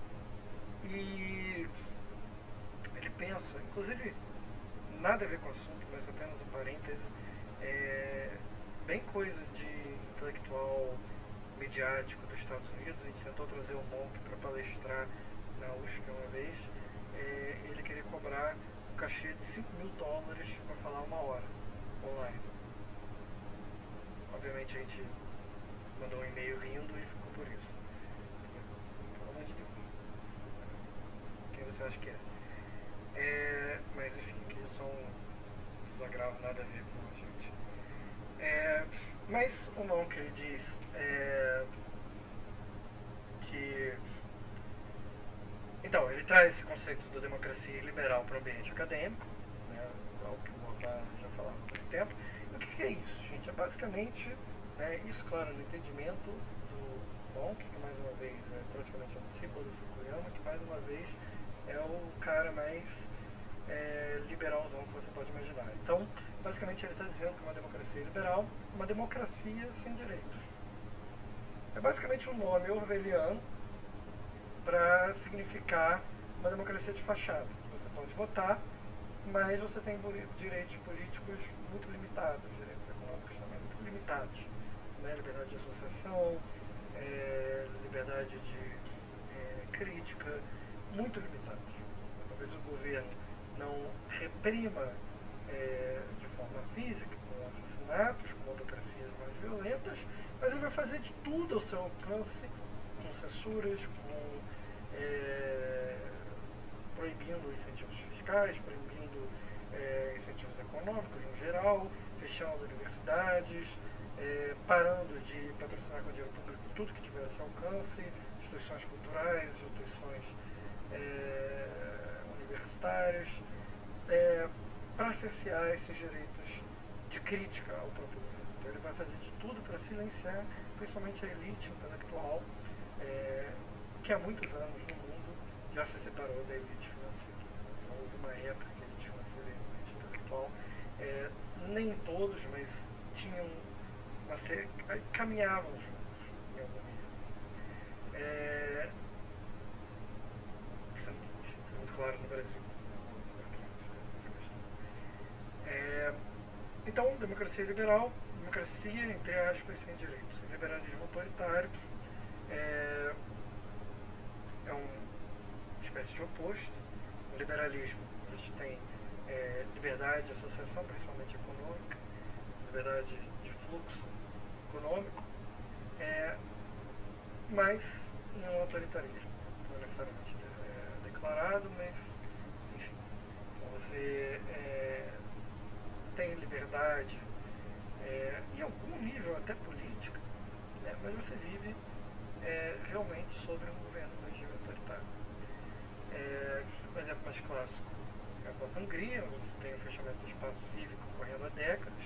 e ele pensa, inclusive nada a ver com o assunto, mas apenas um parêntese, é, bem coisa de intelectual midiático dos Estados Unidos. A gente tentou trazer o Monk para palestrar na U S P uma vez. É, ele queria cobrar um cachê de cinco mil dólares para falar uma hora online. Obviamente a gente mandou um e-mail rindo e ficou por isso. Pelo amor de Deus. Quem você acha que é? É, mas enfim, que são um desagravo, nada a ver com a gente. É, mas o Monk, ele diz é, que... Então, ele traz esse conceito da democracia liberal para o ambiente acadêmico, né, algo que o Orbán já falava há muito tempo. E o que, que é isso, gente? É basicamente, né, isso, claro, no entendimento do Monk, que mais uma vez é praticamente um discípulo do Fukuyama, que mais uma vez é o cara mais é, liberalzão que você pode imaginar. Então, basicamente ele está dizendo que uma democracia liberal é uma democracia sem direitos. É basicamente um nome orwelliano para significar uma democracia de fachada. Você pode votar, mas você tem direitos políticos muito limitados, direitos econômicos também muito limitados, né? Liberdade de associação, é, liberdade de é, crítica, muito limitados. Talvez o governo não reprima é, de forma física, com assassinatos, com autocracias mais violentas, mas ele vai fazer de tudo ao seu alcance, com censuras, com é, proibindo incentivos fiscais, proibindo é, motivos econômicos, no geral, fechando universidades, é, parando de patrocinar com dinheiro público tudo que tiver a seu alcance, instituições culturais, instituições é, universitárias, é, para cercear esses direitos de crítica ao próprio governo. Então ele vai fazer de tudo para silenciar principalmente a elite intelectual, é, que há muitos anos no mundo já se separou da elite financeira. Então, houve uma época que a elite financeira e a elite intelectual, é, nem todos, mas tinham uma série, caminhavam juntos em algum nível. É, isso, é muito, isso é muito claro no Brasil. É, então, democracia liberal, democracia, entre aspas, sem direitos. Liberalismo autoritário é, é uma espécie de oposto. No liberalismo, a gente tem é, liberdade de associação, principalmente econômica, liberdade de fluxo econômico, é, mas não autoritarismo. Não necessariamente é, declarado, mas, enfim. Então você é, tem liberdade, é, em algum nível até política, né, mas você vive é, realmente sobre um governo do regime autoritário. É, um exemplo mais clássico é a Hungria, você tem o fechamento do espaço cívico ocorrendo há décadas,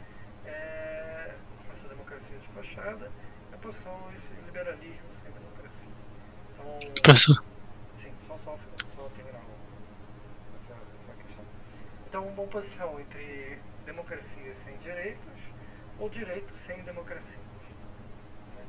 é, essa democracia de fachada, a posição a esse liberalismo sem democracia. Então, Professor. sim, só, só um segundo, só terminar essa, essa questão. Então, uma oposição entre democracia sem direitos ou direito sem democracia. Né?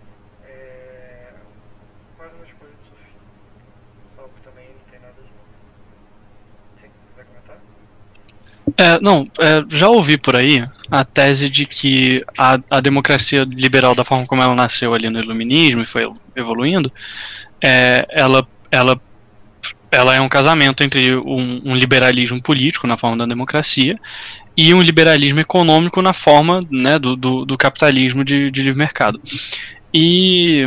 É, quase uma escolha de Sofia. Só que também não tem nada de novo. Sim, você quiser comentar? É, não, é, já ouvi por aí a tese de que a, a democracia liberal, da forma como ela nasceu ali no Iluminismo e foi evoluindo, é, ela, ela, ela é um casamento entre um, um liberalismo político, na forma da democracia, e um liberalismo econômico na forma, né, do, do, do capitalismo de, de livre mercado. E,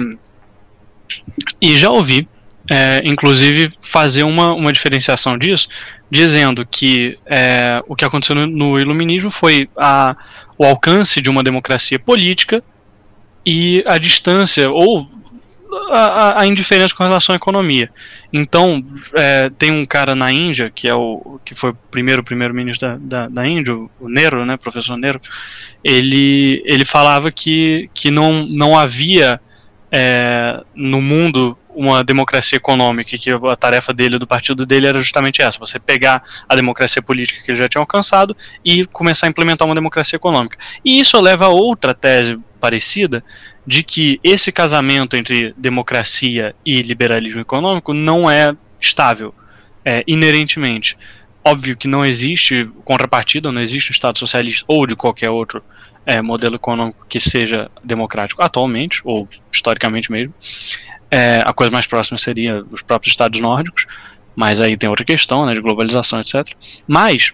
e já ouvi, é, inclusive, fazer uma, uma diferenciação disso, dizendo que é, o que aconteceu no, no Iluminismo foi a, o alcance de uma democracia política e a distância, ou a, a indiferença com relação à economia. Então, é, tem um cara na Índia, que é o que foi o primeiro primeiro-ministro da, da, da Índia, o Nehru, né, professor Nehru, ele, ele falava que, que não, não havia é, no mundo uma democracia econômica, que a tarefa dele, do partido dele, era justamente essa, você pegar a democracia política que ele já tinha alcançado e começar a implementar uma democracia econômica. E isso leva a outra tese parecida, de que esse casamento entre democracia e liberalismo econômico não é estável, é, inerentemente. Óbvio que não existe contrapartida, não existe um Estado socialista ou de qualquer outro é, modelo econômico que seja democrático atualmente, ou historicamente mesmo. É, a coisa mais próxima seria os próprios Estados nórdicos, mas aí tem outra questão, né, de globalização, etcétera. Mas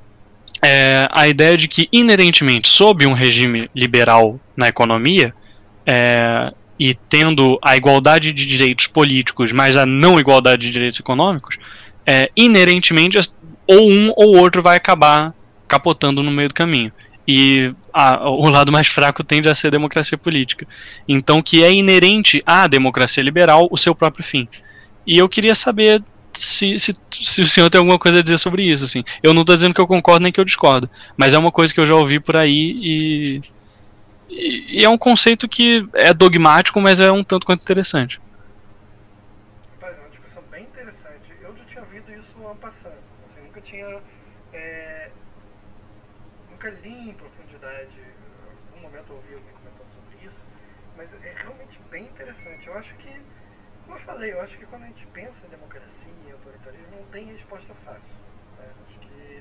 é, a ideia de que inerentemente, sob um regime liberal na economia, é, e tendo a igualdade de direitos políticos, mas a não igualdade de direitos econômicos, é, inerentemente ou um ou outro vai acabar capotando no meio do caminho. E a, o lado mais fraco tende a ser a democracia política. Então, que é inerente à democracia liberal o seu próprio fim. E eu queria saber se, se, se o senhor tem alguma coisa a dizer sobre isso. Assim. Eu não estou dizendo que eu concordo nem que eu discordo, mas é uma coisa que eu já ouvi por aí e, e, e é um conceito que é dogmático, mas é um tanto quanto interessante. Rapaz, é uma discussão bem interessante. Eu já tinha ouvido isso ano passado. Assim, nunca tinha... É, nunca li em profundidade. Em algum momento eu ouvi alguém comentando sobre isso. Mas é realmente bem interessante. Eu acho que, como eu falei, eu acho que quando a gente pensa em democracia e autoritarismo, não tem resposta fácil. Né? Acho que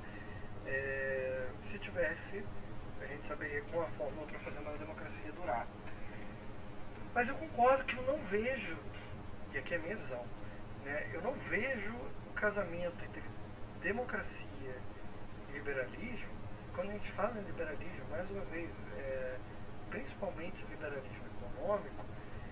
é, se tivesse, a gente saberia com uma forma ou outra fazer uma democracia durar. Mas eu concordo que eu não vejo, e aqui é a minha visão, né, eu não vejo o casamento entre democracia e liberalismo. Quando a gente fala em liberalismo, mais uma vez, é, principalmente liberalismo econômico,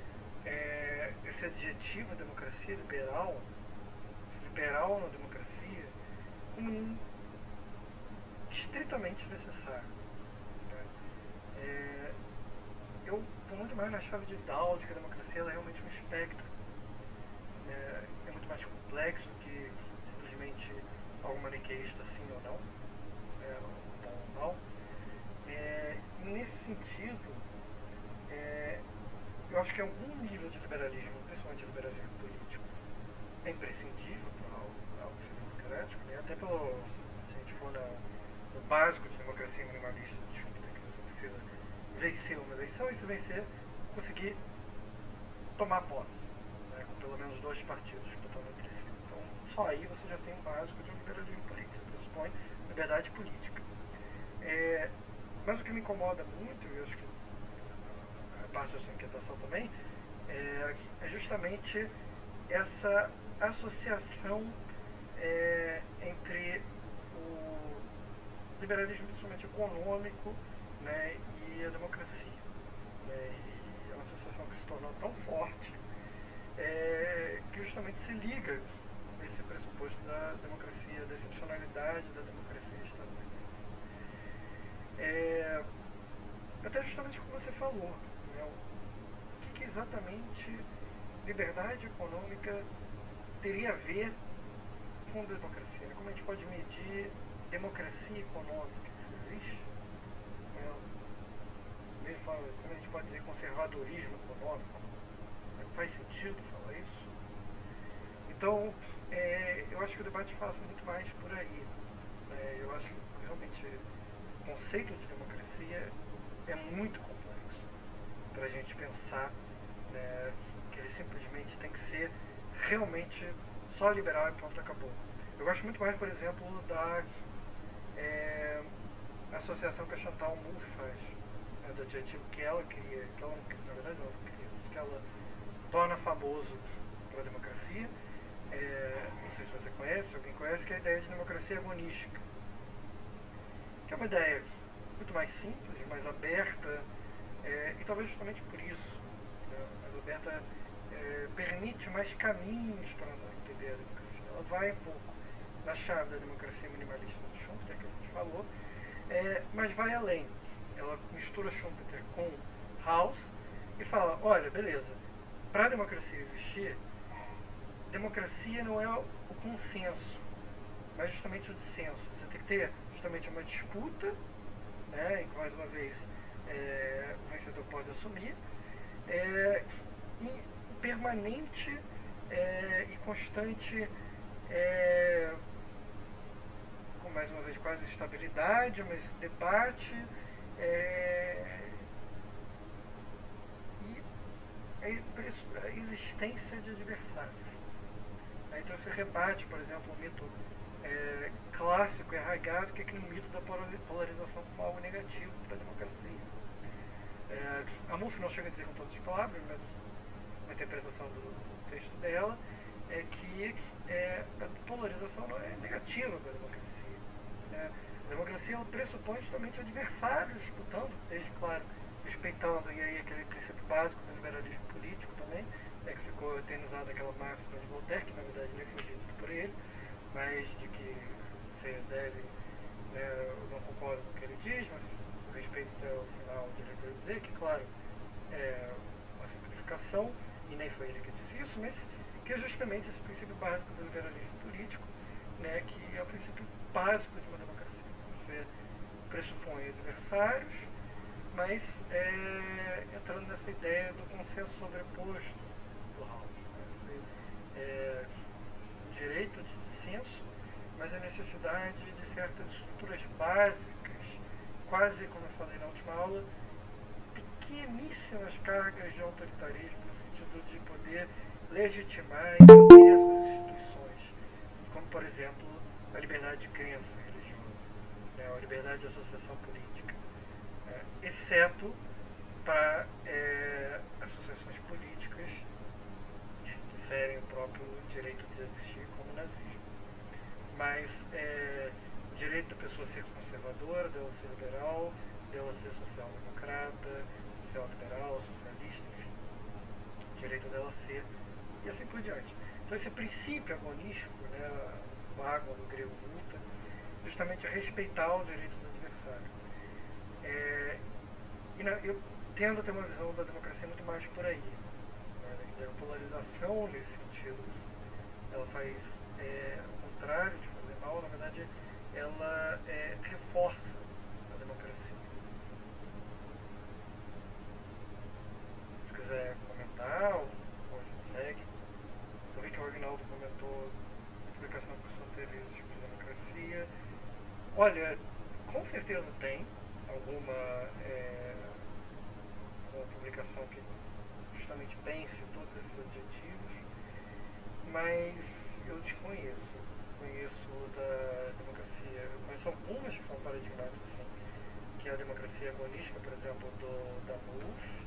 é, esse adjetivo democracia liberal, liberal na democracia, como estritamente necessário. Né? É, eu vou muito mais na chave de Dow, de que a democracia ela é realmente um espectro. É, é muito mais complexo que simplesmente algo maniqueísta, sim ou não, é, bom ou mal. É, nesse sentido, é, eu acho que algum nível de liberalismo, principalmente liberalismo político, é imprescindível para algo, algo ser democrático, né? Até pelo, se a gente for na, no básico de democracia minimalista de Schumpeter, que você precisa vencer uma eleição, e se vencer, conseguir tomar posse, né? Com pelo menos dois partidos disputando entre si. Então, só aí você já tem um básico de um liberalismo político, você pressupõe liberdade política. É, mas o que me incomoda muito, e eu acho que a parte da sua inquietação também, é, é justamente essa associação é, entre o liberalismo, principalmente econômico, né, e a democracia. Né, e é uma associação que se tornou tão forte é, que justamente se liga esse pressuposto da democracia, da excepcionalidade da democracia estadunidense. É, até justamente como você falou, né, o que, que exatamente liberdade econômica teria a ver com democracia? Né? Como a gente pode medir democracia econômica? Isso existe? Né? Como a gente pode dizer conservadorismo econômico? Né? Faz sentido falar isso? Então, é, eu acho que o debate passa muito mais por aí. Né? Eu acho que realmente o conceito de democracia é muito complexo para a gente pensar, né, que ele simplesmente tem que ser realmente só liberal e pronto, acabou. Eu gosto muito mais, por exemplo, da é, associação que a Chantal Mouffe faz, né, do adjetivo que ela cria, que ela, na verdade ela não cria, que ela torna famoso para a democracia. É, não sei se você conhece, se alguém conhece, que é a ideia de democracia agonística, que é uma ideia muito mais simples, mais aberta, é, e talvez justamente por isso, né, mais aberta, é, permite mais caminhos para entender a democracia. Ela vai um pouco na chave da democracia minimalista de Schumpeter, que a gente falou, é, mas vai além. Ela mistura Schumpeter com Rawls e fala, olha, beleza, para a democracia existir, democracia não é o consenso, mas justamente o dissenso. Você tem que ter justamente uma disputa, né, em que mais uma vez é, o vencedor pode assumir, é, e permanente é, e constante, é, com mais uma vez quase estabilidade, mas debate, é, e a existência de adversários. Então você rebate, por exemplo, o mito é, clássico e arraigado, que é aquele mito da polarização como algo negativo para a democracia. É, a Mouffe não chega a dizer com todas as palavras, mas a interpretação do, do texto dela é que é, a polarização não é negativa para a democracia. É, a democracia ela pressupõe justamente adversários disputando, desde, claro, respeitando e aí aquele princípio básico do liberalismo político também, é que ficou eternizada aquela máxima de Voltaire, que na verdade nem foi dito por ele, mas de que você deve, né, eu não concordo com o que ele diz, mas respeito até o final de ele vai dizer que, claro, é uma simplificação, e nem foi ele que disse isso, mas que é justamente esse princípio básico do liberalismo político, né, que é o princípio básico de uma democracia. Você pressupõe adversários, mas é, entrando nessa ideia do consenso sobreposto do Rawls, né, esse, é, direito de dissenso, mas a necessidade de certas estruturas básicas, quase, como eu falei na última aula, pequeníssimas cargas de autoritarismo, no sentido de poder legitimar e manter essas instituições, como, por exemplo, a liberdade de crença religiosa, né, a liberdade de associação política, né, exceto para é, associações políticas que diferem o próprio direito de existir, como o nazismo. Mas é, o direito da pessoa ser conservadora, dela ser liberal, dela ser social-democrata, social-liberal, socialista, enfim, o direito dela ser, e assim por diante. Então esse princípio agonístico, né, o água no grego luta, justamente respeitar o direito do adversário. É, e na, eu tendo a ter uma visão da democracia muito mais por aí. Né? A polarização nesse sentido, ela faz é, o contrário de fazer mal, na verdade ela é, reforça a democracia. Se quiser comentar, ou, ou a gente segue. Eu vi que o Agnaldo comentou a publicação que o senhor teve esse tipo de democracia. Olha, com certeza tem alguma, é, uma publicação que justamente pense todos esses adjetivos, mas eu desconheço. Conheço da democracia, eu conheço algumas que são paradigmáticas, assim, que é a democracia agonística, por exemplo, do, da M U F.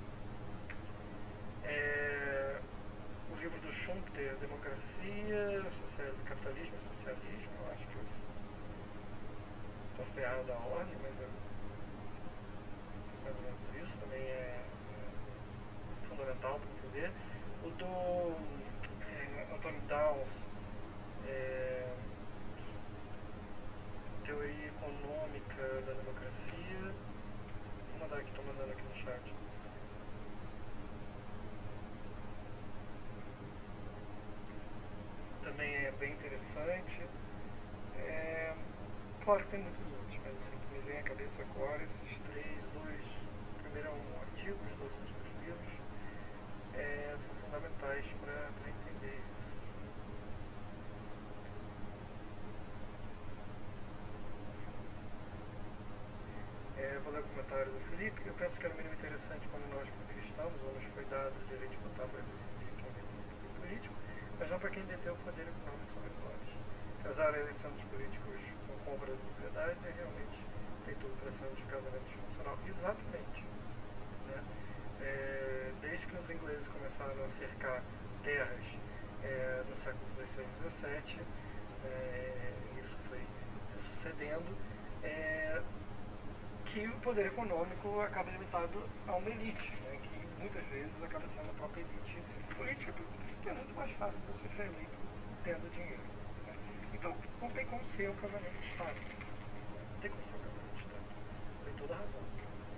É, o livro do Schumpeter, Democracia, Social, Capitalismo e Socialismo, eu acho que eu posso ter errado a ordem, mas é mais ou menos isso, também é, é fundamental para entender. O do é, Anthony Downs, é, Teoria Econômica da Democracia. Vou mandar aqui, estou mandando aqui no chat. Também é bem interessante. É, claro que tem muitos outros, mas assim, que me vem à cabeça agora esses três, dois, primeiro é um artigo, os dois últimos livros, é, são fundamentais para entender isso. É, vou ler o comentário do Felipe. Eu penso que era mínimo interessante quando nós conquistamos ou nos foi dado o direito de votar para decidir quem é o político, mas não para quem detém o poder econômico sobre nós. Casar a eleição dos políticos com compra de propriedades é realmente tem tudo para ser um descasamento disfuncional. Exatamente. Né? É, desde que os ingleses começaram a cercar terras é, no século dezesseis e dezessete, é, isso foi se sucedendo, é, que o poder econômico acaba limitado a uma elite, né, que muitas vezes acaba sendo a própria elite política, porque é muito mais fácil você ser eleito tendo dinheiro. Né? Então, não tem como ser um casamento de Estado. Não tem como ser um casamento de Estado. Tem toda a razão.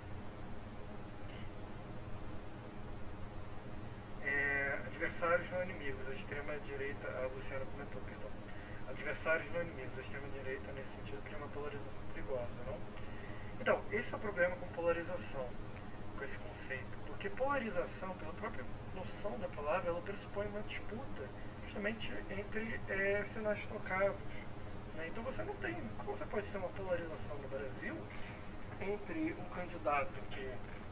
É, adversários não inimigos. A extrema-direita, a Luciana comentou, perdão. Adversários não inimigos. A extrema-direita, nesse sentido, cria uma polarização perigosa, não? Então, esse é o problema com polarização, com esse conceito. Porque polarização, pela própria noção da palavra, ela pressupõe uma disputa justamente entre é, sinais trocados. Né? Então você não tem. Como você pode ter uma polarização no Brasil entre um candidato que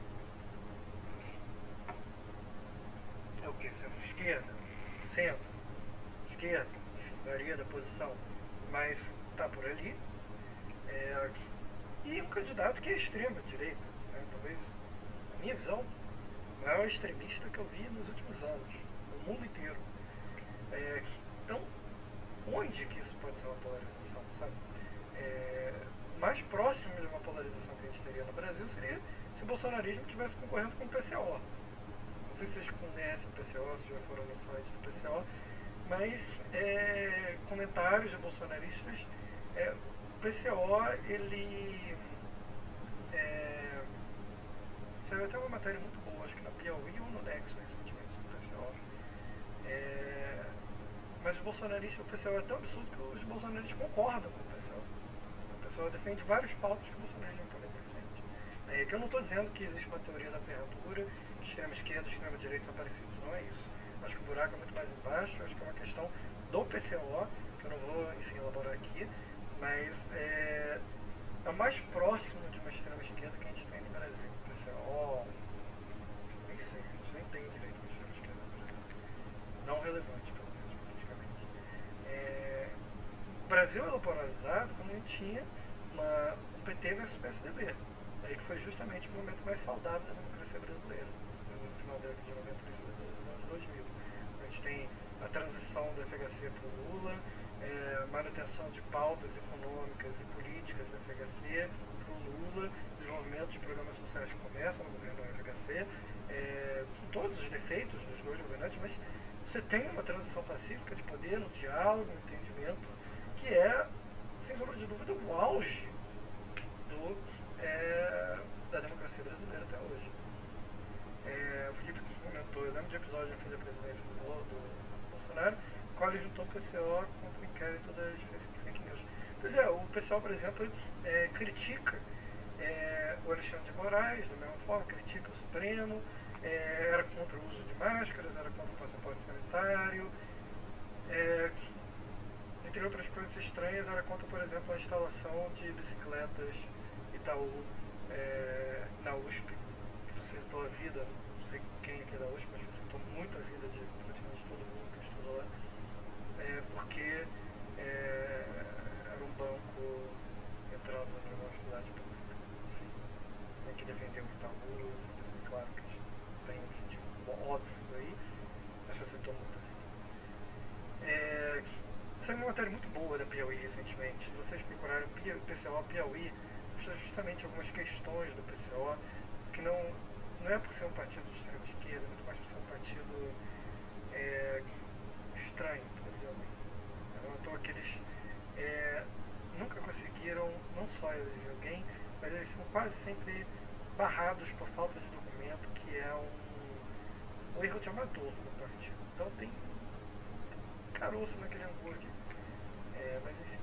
é o que? Centro-esquerda? Centro, esquerda, enfim, varia da posição, mas está por ali. É, e um candidato que é extrema-direita, né? Talvez, na minha visão, o maior extremista que eu vi nos últimos anos, no mundo inteiro. É, então, onde que isso pode ser uma polarização, sabe? É, mais próximo de uma polarização que a gente teria no Brasil seria se o bolsonarismo estivesse concorrendo com o P C O. Não sei se vocês conhecem o P C O, se já foram no site do P C O, mas é, comentários de bolsonaristas, é, o P C O, ele é, saiu até uma matéria muito boa, acho que na Piauí ou no Nexo recentemente, sobre o P C O. É, mas os bolsonaristas, o P C O é tão absurdo que os bolsonaristas concordam com o P C O. O P C O defende vários pautas que o bolsonarismo também defende. É, que eu não estou dizendo que existe uma teoria da ferradura, que extrema esquerda e extrema direita são parecidos, não é isso. Acho que o buraco é muito mais embaixo, acho que é uma questão do P C O, que eu não vou, enfim, elaborar aqui, mas é, é o mais próximo de uma extrema esquerda que a gente tem no Brasil. O P C O, nem sei, a gente nem tem direito de extrema esquerda no Brasil. Não relevante, pelo menos, politicamente. É, o Brasil era polarizado quando a gente tinha uma, um P T versus P S D B. Aí que foi justamente o momento mais saudável da democracia brasileira, no final da década de noventa e dos anos dois mil. A gente tem a transição do F H C para o Lula, é, manutenção de pautas econômicas e políticas do F H C para o Lula, desenvolvimento de programas sociais que começam no governo do F H C, é, com todos os defeitos dos dois governantes, mas você tem uma transição pacífica de poder, no diálogo, no entendimento, que é sem sombra de dúvida, o auge do, é, da democracia brasileira até hoje. É, o Felipe comentou, eu lembro de episódio no fim da presidência do, do Bolsonaro, qual ele juntou o P C O contra o inquérito das fake news. Pois é, o P C O, por exemplo, é, critica é, o Alexandre de Moraes, da mesma forma, critica o Supremo, é, era contra o uso de máscaras, era contra o passaporte sanitário, é, entre outras coisas estranhas, era contra, por exemplo, a instalação de bicicletas Itaú é, na U S P, que facilitou a vida, não sei quem aqui é da U S P, mas facilitou muito a vida de praticamente todo mundo que estudou lá, é, porque é, era um banco entrando na universidade pública. Enfim, tem que defender o Itaú, sempre, claro que tem motivos óbvios aí, mas facilitou muito a vida. É, saiu uma matéria muito boa da Piauí recentemente. Se vocês procurarem P C O Piauí, mostra justamente algumas questões do P C O que não, não é por ser um partido de extrema esquerda, é muito mais por ser um partido é, estranho, por dizer assim. Não à toa que eles é, nunca conseguiram não só eleger alguém, mas eles são quase sempre barrados por falta de documento, que é um, um erro de amador no partido. Então tem caroço naquele hambúrguer. É, mas enfim.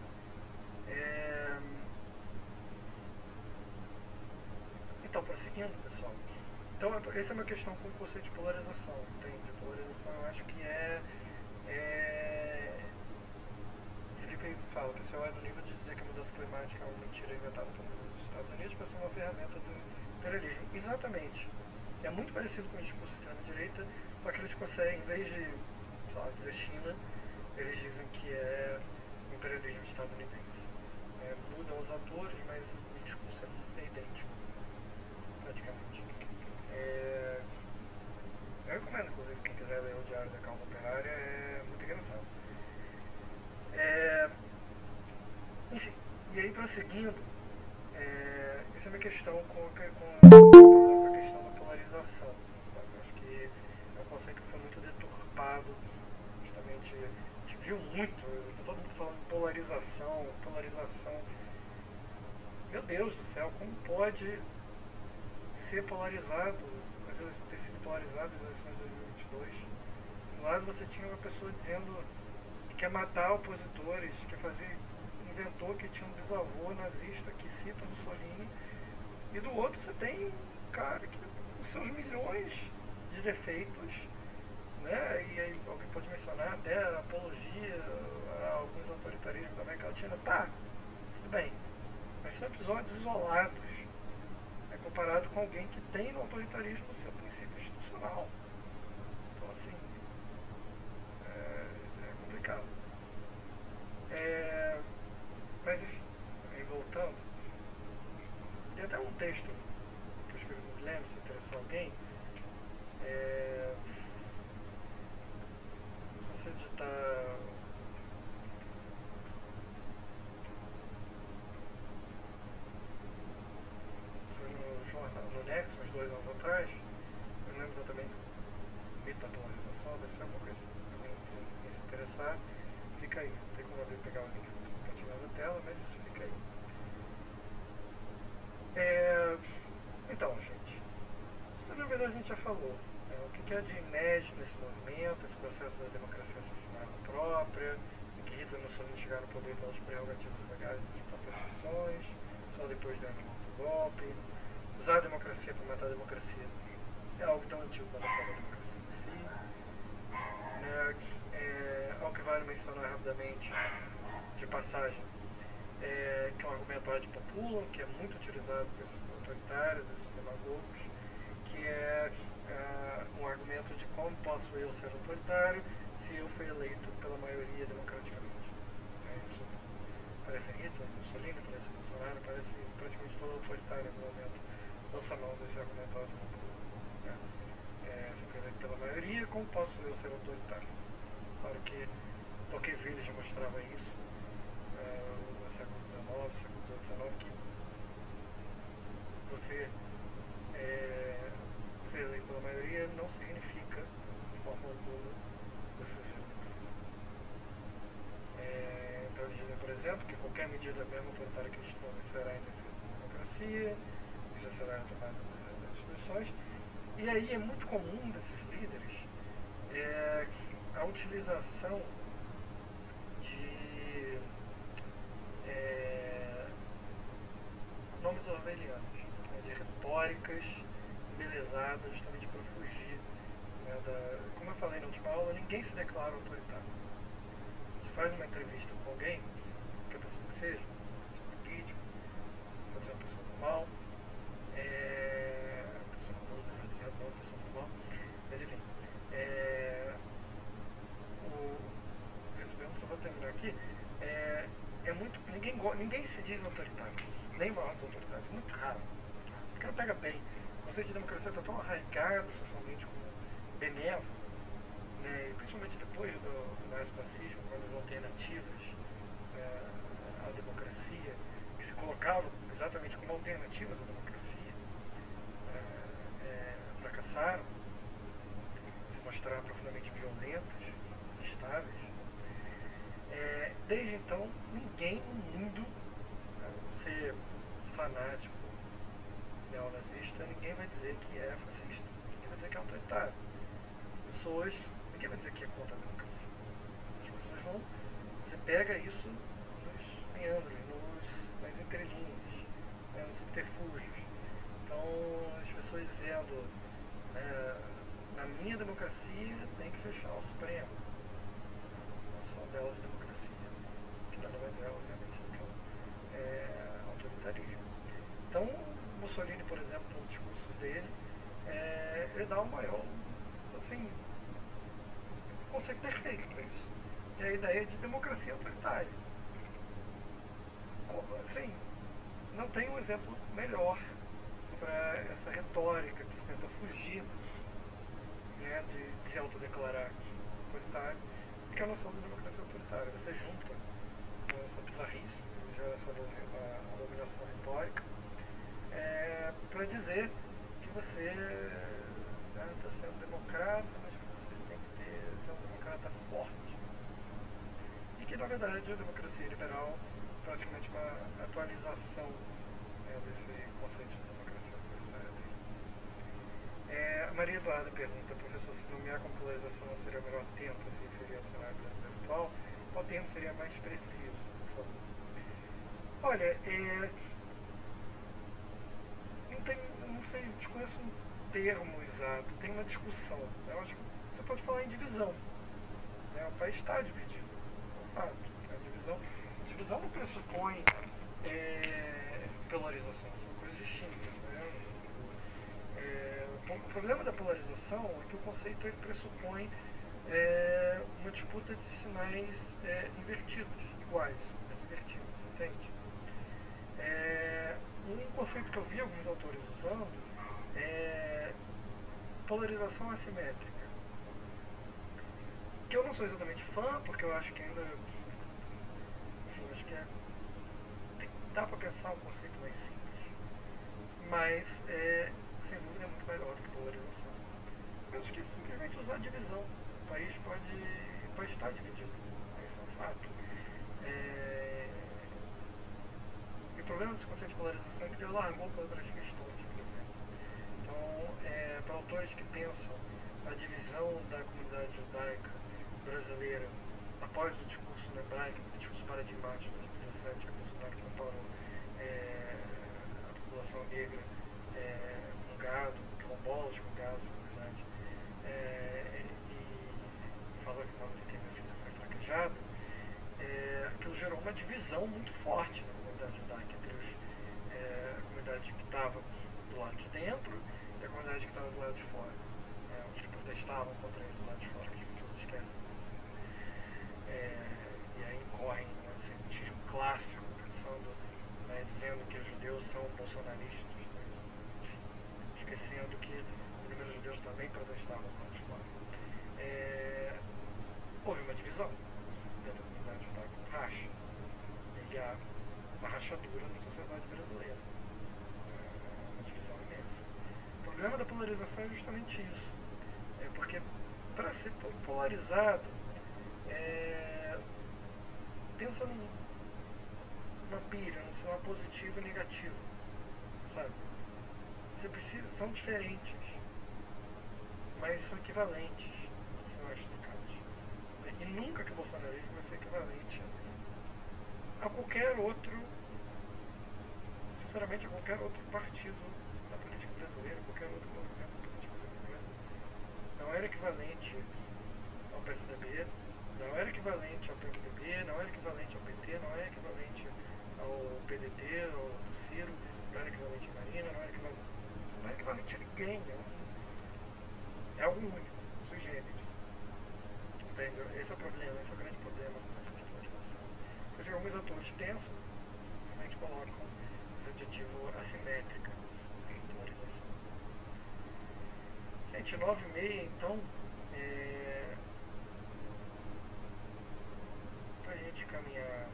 É... Então, prosseguindo, pessoal. Então, essa é uma questão com o conceito de polarização. Entende? Polarização eu acho que é. é... Felipe fala que o pessoal é do nível de dizer que a mudança climática é uma mentira inventada pelos Estados Unidos para ser uma ferramenta do imperialismo. Exatamente. É muito parecido com o discurso de extrema-direita, só que eles conseguem, em vez de sei lá, dizer China, eles dizem que é imperialismo estadunidense. É, mudam os atores, mas o discurso é idêntico, praticamente. É, eu recomendo, inclusive, quem quiser ler o Diário da Causa Operária, é muito engraçado. É, enfim, e aí prosseguindo, é, essa é uma questão com, com, com a questão da polarização. Tá? Eu acho que é um conceito que foi muito deturpado. Justamente, a gente viu muito, todo mundo falando de polarização, polarização. Meu Deus do céu, como pode ser polarizado, ter sido polarizado as eleições de dois mil e vinte e dois? De um lado você tinha uma pessoa dizendo que quer matar opositores, que fazer, inventou que tinha um bisavô nazista que cita Mussolini, e do outro você tem um cara que, com seus milhões de defeitos, né? E aí alguém pode mencionar até a apologia a alguns autoritarismos da América Latina. Tá, tudo bem. Mas são episódios isolados, é comparado com alguém que tem no autoritarismo o seu princípio institucional. Então assim, é, é complicado. É, mas enfim, aí voltando, tem até um texto que eu escrevi no Guilherme, se interessar alguém. É, você digitar foi no jornal, no Nexo, uns dois anos atrás, eu não lembro exatamente o mito da polarização, deve ser alguma coisa assim, quem se interessar, fica aí, não tem como eu pegar o link compartilhado na tela, mas fica aí. É, então, gente, isso na verdade a gente já falou. O que é de inédito nesse movimento, esse processo da democracia assassinada própria, em que Hitler e Mussolini chegaram ao poder pelas prerrogativas legais das próprias nações, só depois da do golpe. Usar a democracia para matar a democracia é algo tão antigo quanto a própria democracia em si. Né? É, algo que vale mencionar rapidamente, de passagem, é, que é um argumento ad populum, que é muito utilizado por esses autoritários, esses demagogos, que é uh, um argumento de como posso eu ser autoritário se eu fui eleito pela maioria democraticamente. É, isso parece Hitler, Mussolini, parece Bolsonaro, parece praticamente todo autoritário no momento lança mão desse argumento de populum. Né? É, se eu fui eleito pela maioria, como posso eu ser autoritário? Claro que Tocqueville já mostrava isso uh, no século dezenove, século dezenove, que você é, ser eleito pela maioria não significa, de forma alguma, você ser livre. É, então eles dizem, por exemplo, porque qualquer medida mesmo autoritária que eles tomem será em defesa da democracia, isso será tomada das instituições. E aí é muito comum desses líderes é, a utilização de é, nomes orwellianos, né, de retóricas embelezadas justamente para fugir, né, da, como eu falei na última aula, ninguém se declara autoritário. Você faz uma entrevista com alguém, qualquer pessoa que seja, pode ser um político, pode ser uma pessoa normal, é, pessoa normal, não dizer uma pessoa normal, mas enfim, é, o, só vou terminar aqui, é, é muito, ninguém, ninguém se diz autoritário, nem maior dos autoritários, muito raro, porque não pega bem. O conceito de democracia está tão arraigado socialmente como benévolo, né, e principalmente depois do, do nazifascismo, quando as alternativas é, à democracia, que se colocavam exatamente como alternativas à democracia, é, é, fracassaram, se mostraram profundamente violentas, instáveis. É, desde então, ninguém no mundo, a não ser fanático, neonazista, ninguém vai dizer que é fascista, ninguém vai dizer que é autoritário. As pessoas, ninguém vai dizer que é contra a democracia. As pessoas vão, você pega isso nos meandros, nos, nas entrelinhas, né, nos subterfúgios. Então, as pessoas dizendo, é, na minha democracia tem que fechar o Supremo. A noção dela de democracia, que nada mais é, obviamente, do que é, autoritarismo. Então, Mussolini, por exemplo, no discurso dele, é, ele dá um maior, assim, um conceito perfeito para isso, que é a ideia de democracia autoritária. Assim, não tem um exemplo melhor para essa retórica que tenta fugir, né, de, de se autodeclarar autoritário, que é a noção de democracia autoritária. Você junta, né, essa bizarrice, já essa a, a dominação retórica, é, para dizer que você está, né, sendo democrata, mas que você tem que ter, ser um democrata forte. E que, na verdade, a democracia liberal é praticamente uma atualização, né, desse conceito de democracia autoritária. É, a Maria Eduarda pergunta, professor, se nomear com polarização não seria o melhor tempo a se referir ao cenário brasileiro atual, qual tempo seria mais preciso, por favor? Olha, é, não tem, não sei, desconheço um termo exato, tem uma discussão. Eu acho que você pode falar em divisão, né? O país está dividido, é um fato. A divisão, divisão não pressupõe é, polarização, são coisas distintas, né? É, o problema da polarização é que o conceito ele pressupõe é, uma disputa de sinais é, invertidos, iguais, mas invertidos, entende? É, um conceito que eu vi alguns autores usando é polarização assimétrica, que eu não sou exatamente fã, porque eu acho que ainda, enfim, acho que é, tem, dá para pensar um conceito mais simples, mas é, sem dúvida é muito melhor do que polarização. Eu acho que simplesmente usar divisão. O país pode, pode estar dividido, isso é um fato. É, e o problema desse conceito de polarização é que ele largou para outras questões, por exemplo. Então, é, para autores que pensam a divisão da comunidade judaica brasileira após o discurso no hebraico, o discurso paradigmático de dois mil e dezessete, que a Bolsonaro comparou é, a população negra é, com gado, quilombolas com gado, na verdade, é, e falou que quando ele teve a vida foi fraquejado, é, aquilo gerou uma divisão muito forte na comunidade judaica entre os, é, a comunidade que estava do lado de dentro e a comunidade que estava do lado de fora. É, os que protestavam contra ele do lado de fora, que as pessoas esquecem. É, e aí incorrem um antissemitismo clássico, pensando, né, dizendo que os judeus são bolsonaristas, né, enfim, esquecendo que os primeiros judeus também protestavam do lado de fora. É, houve uma divisão dentro da comunidade judaica, um racha, e há uma rachadura na sociedade brasileira, é, uma divisão imensa. O problema da polarização é justamente isso, é porque para ser polarizado, É, pensa num, uma pilha, num sinal positivo e negativo, sabe? Você precisa, são diferentes, mas são equivalentes, sinais trocados. E nunca que o bolsonarismo vai ser equivalente a qualquer outro, sinceramente, a qualquer outro partido da política brasileira, qualquer outro movimento da política brasileira. Não era equivalente ao P S D B, não era equivalente ao P M D B, não era equivalente ao P T, não era equivalente ao P D T, ao do Ciro, não era equivalente à Marina, não era equivalente, não era equivalente a ninguém. É algo único, sui generis. Entende? Esse é o problema, esse é o grande problema com essa questão de noção. Por isso que alguns autores pensam, realmente colocam esse adjetivo assimétrica de polarização. Gente, nove e meia, então, é... para a gente caminhar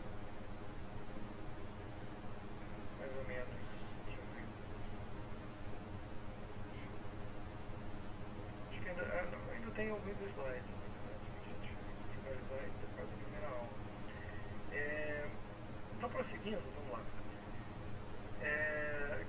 mais ou menos. Deixa eu ver. Acho que ainda, ah, não, ainda tem alguns slides, né? A gente finalizar ainda quase a primeira aula. É, então, prosseguindo, vamos lá. É,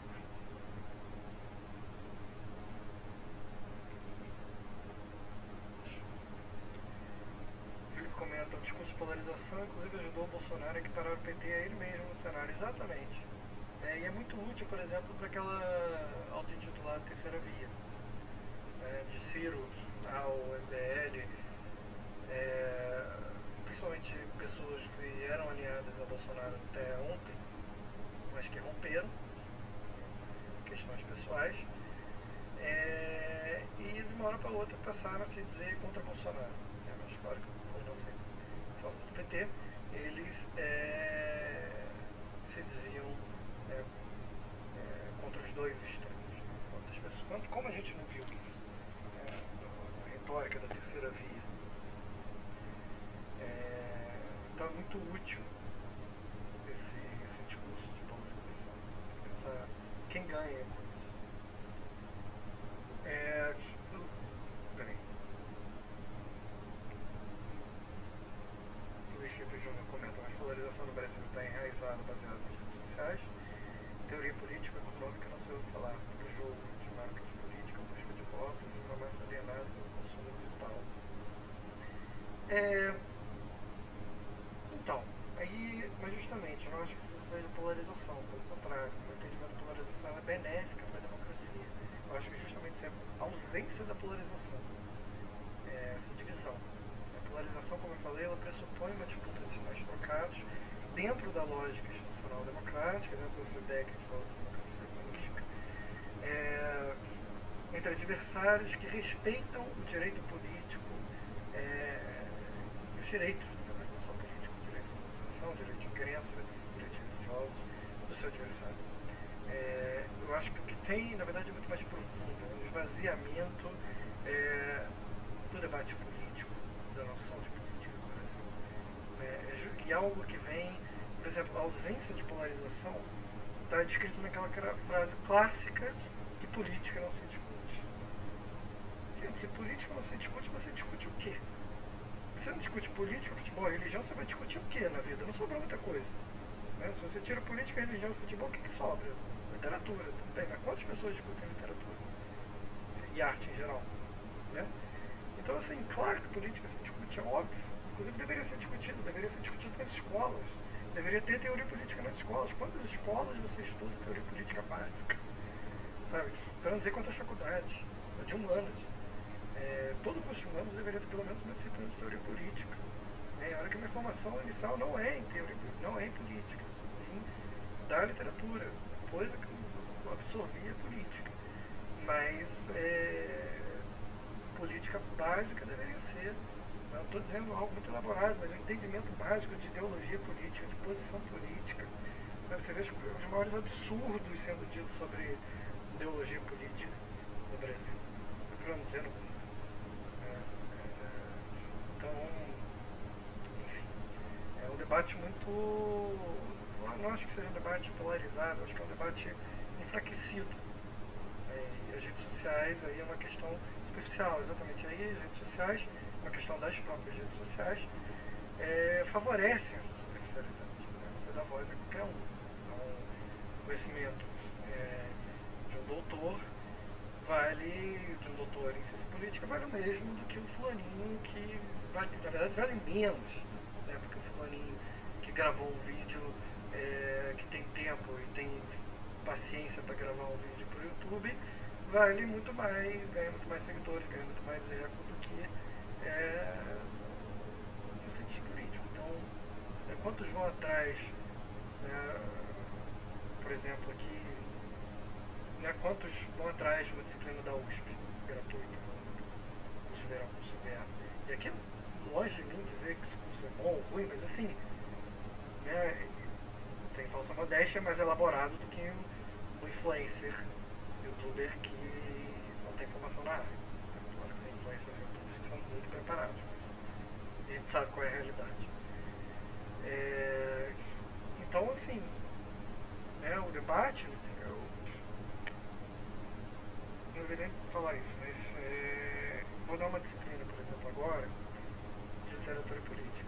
Felipe comenta: o discurso de polarização, inclusive, ajudou o Bolsonaro a equiparar o P T a ele mesmo no cenário. Exatamente. É, e é muito útil, por exemplo, para aquela auto-intitulada terceira via, né, de Ciro ao M B L, é, principalmente pessoas que eram alinhadas a Bolsonaro até ontem, mas que romperam, questões pessoais, é, e de uma hora para outra passaram a se dizer contra Bolsonaro. É, mas claro que, como não sei, falando do P T, eles é, se diziam é, é, contra os dois extremos. Contra as pessoas, quanto, como a gente não viu isso? É, a retórica da terceira via. É, então é muito útil esse, esse discurso de polarização. Pensar quem ganha com isso. É, peraí. Luiz Felipe Júnior comenta: a polarização no Brasil está enraizada, baseada nas redes sociais. Teoria política e econômica não se ouve falar do jogo de marketing político, busca de votos, uma massa alienada pelo consumo digital. É, então, aí, mas justamente, eu não acho que isso seja polarização, pelo contrário, o meu entendimento de polarização é benéfica para a democracia. Eu acho que justamente isso é a ausência da polarização, é essa divisão. A polarização, como eu falei, ela pressupõe uma disputa de sinais trocados dentro da lógica institucional democrática, dentro dessa ideia que a gente fala de democracia política, é, entre adversários que respeitam o direito político, é, os direitos, não só político, direito de associação, direito de crença, direito religioso do seu adversário. É, eu acho que o que tem, na verdade, é muito mais profundo, é um esvaziamento é, do debate político, da noção de política no Brasil. É, e algo que vem, por exemplo, a ausência de polarização está descrito naquela frase clássica: que política não se discute. Gente, se política não se discute, você discute o quê? Se você não discute política, futebol e religião, você vai discutir o quê na vida? Não sobra muita coisa. Né? Se você tira política, religião e futebol, o que, que sobra? Literatura. Bem, mas quantas pessoas discutem literatura? E arte em geral? Né? Então, assim, claro que política se discute, é óbvio. Inclusive, deveria ser discutido, deveria ser discutido nas escolas. Deveria ter teoria política nas escolas. Quantas escolas você estuda teoria política básica? Sabe? Para não dizer quantas faculdades, de humanas. É, todo curso de humanos deveria ter pelo menos uma disciplina de teoria política. É, olha que a minha formação inicial não é em teoria política, não é em política, é em da literatura, coisa que eu absorvi é política. Mas é, política básica deveria ser, não estou dizendo algo muito elaborado, mas um entendimento básico de ideologia política, de posição política. Sabe, você vê os, os maiores absurdos sendo ditos sobre ideologia política no Brasil, para não dizer no mundo. É, é, então, enfim, é um debate muito, não acho que seja um debate polarizado, acho que é um debate enfraquecido. É, e as redes sociais aí é uma questão superficial, exatamente aí as redes sociais, uma questão das próprias redes sociais, é, favorecem essa superficialidade, né? Essa dar voz a qualquer um. Então, o conhecimento é, de um doutor vale, de um doutor em ciência política, vale o mesmo do que o fulaninho que, vale, na verdade, vale menos, né? Porque o fulaninho que gravou um vídeo, é, que tem tempo e tem paciência para gravar um vídeo para o YouTube, vale muito mais, ganha muito mais seguidores, ganha muito mais eco do que é, um cientista político. Então, é, quantos vão atrás, né, por exemplo, aqui, né, quantos vão atrás de uma disciplina da U S P, gratuita, no curso verão, curso inverno? E aqui, longe de mim dizer que esse curso é bom ou ruim, mas assim, né, sem falsa modéstia, é mais elaborado do que um influencer, youtuber que não tem formação na área. Claro que tem influencers youtubers que são muito preparados, mas a gente sabe qual é a realidade. É, então, assim, né, o debate, eu não deveria nem falar isso, mas é, vou dar uma disciplina, por exemplo, agora, de literatura política.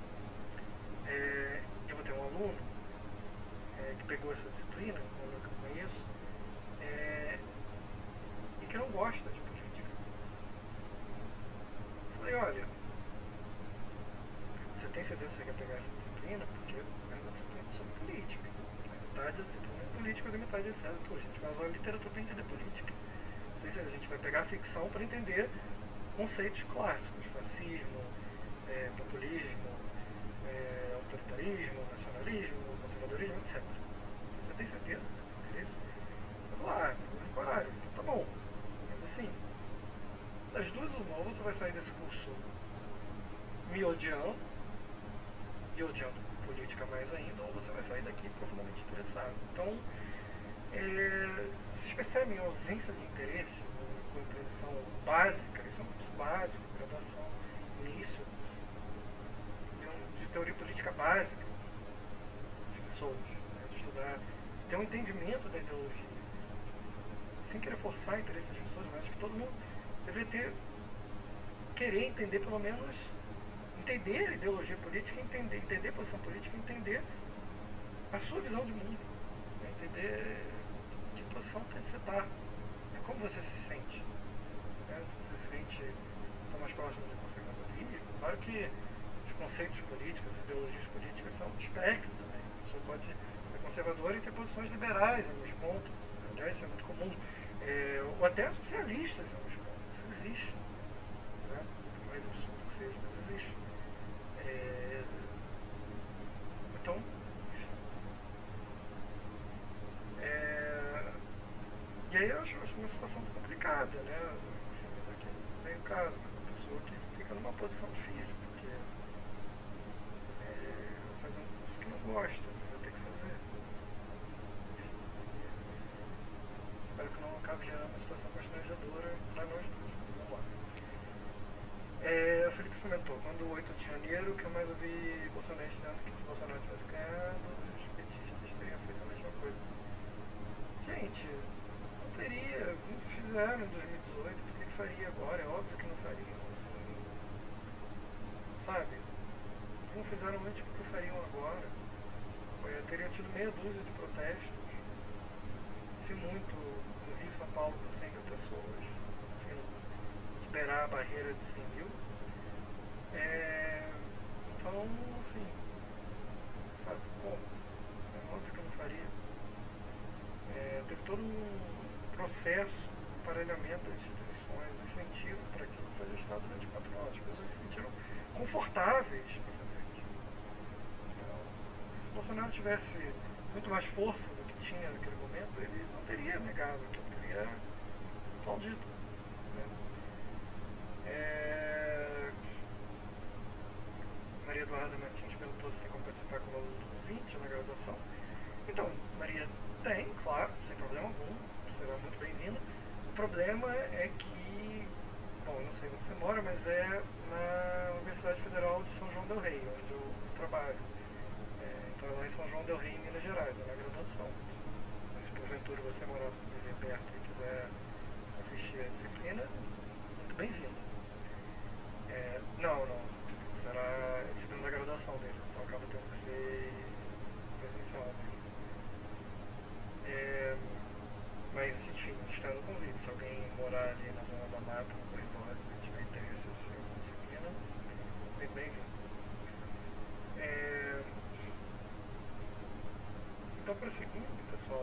É, eu vou ter um aluno é, que pegou essa disciplina, um aluno que eu conheço, é, e que não gosta de política. Eu falei, olha, você tem certeza que você quer pegar essa disciplina? Porque é uma disciplina sobre política. Metade da disciplina é política e metade é literatura. A gente vai usar a literatura para entender política. Ou seja, a gente vai pegar a ficção para entender conceitos clássicos, fascismo, é, populismo, é, autoritarismo, nacionalismo, conservadorismo, etcétera. Você tem certeza? Interesse? Eu vou lá, eu vou horário. Então tá bom. Mas assim, das duas uma, ou você vai sair desse curso me odiando, e odiando política mais ainda, ou você vai sair daqui profundamente interessado. Então, é, vocês percebem a ausência de interesse na compreensão básica, isso é um curso básico, graduação, início, de, de teoria política básica, de pessoas, né, de estudar, de ter um entendimento da ideologia, sem querer forçar o interesse das pessoas, mas acho que todo mundo deveria ter, querer entender pelo menos, entender a ideologia política, entender, entender a posição política, entender a sua visão de mundo, né? Entender que posição você está, né? Como você se sente, né? Você se sente está mais próximo do conservadorismo. Claro que os conceitos políticos, as ideologias políticas são um espectro também. A pessoa pode ser conservadora e ter posições liberais em alguns pontos, aliás, isso é muito comum, é, ou até socialistas em alguns pontos, isso existe, né? Por mais absurdo que seja, mas existe. É, então, é, e aí eu acho, acho uma situação complicada, né? Aqui não tem o caso, mas uma pessoa que fica numa posição difícil, porque é, fazer um curso que não gosta, vai ter que fazer. Espero que não acabe gerando uma situação constrangedora para nós dois. Vamos lá. É, o Felipe comentou, quando o oito de janeiro, que eu mais ouvi Bolsonaro dizendo que se Bolsonaro tivesse ganhado, os petistas teriam feito a mesma coisa. Gente, não teria, não fizeram em dois mil e dezoito, por que faria agora? É óbvio que não fariam, assim, sabe? Não fizeram antes porque fariam agora. Eu teria tido meia dúzia de protestos, se muito, no Rio e São Paulo, com cem mil pessoas, assim, superar a barreira de cem mil. É, então, assim, sabe como? É óbvio que eu não faria. É, teve todo um processo, um aparelhamento das instituições, um incentivo para aquilo foi ajustado durante quatro horas. As pessoas se sentiram confortáveis para fazer aquilo. Então, se o Bolsonaro tivesse muito mais força do que tinha naquele momento, ele não teria negado aquilo, teria aplaudido. Né? É... Maria Eduarda Martins perguntou se tem como participar como aluno do vinte na graduação. Então, Maria, tem, claro, sem problema algum, será muito bem-vinda. O problema é que, bom, eu não sei onde você mora, mas é na Universidade Federal de São João del Rei, onde eu trabalho. É, então é lá em São João del Rei, em Minas Gerais, é na graduação. Mas se porventura você morar viver perto e quiser assistir a disciplina, muito bem-vindo. É, não, não, será a disciplina da graduação dele, então acaba tendo que ser pessoal.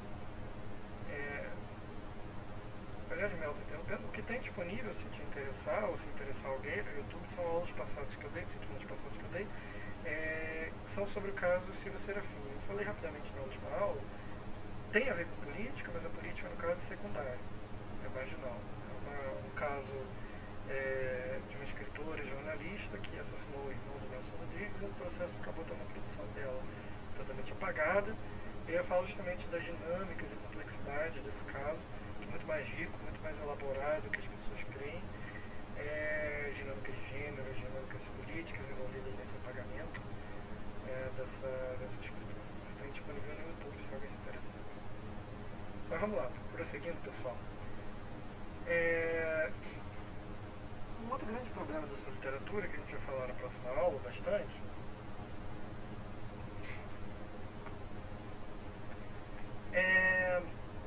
É, aliás, Mel, tô interrompendo. O que tem disponível, se te interessar, ou se interessar alguém no YouTube, são aulas passadas que eu dei, disciplinas passadas que eu dei, é, são sobre o caso Silvio Serafim. Eu falei rapidamente na última aula, tem a ver com política, mas a política, no caso, é secundária, é marginal. É uma, um caso é, de uma escritora e jornalista que assassinou o irmão do Nelson Rodrigues, e o processo acabou tendo a produção dela totalmente apagada. E eu falo justamente das dinâmicas e complexidade desse caso, que é muito mais rico, muito mais elaborado do que as pessoas creem. É, dinâmicas de gênero, dinâmicas políticas envolvidas nesse apagamento é, dessa, dessa escritura. Isso está disponível no YouTube, se alguém se interessar. Mas vamos lá, prosseguindo, pessoal. É, um outro grande problema dessa literatura, que a gente vai falar na próxima aula bastante, é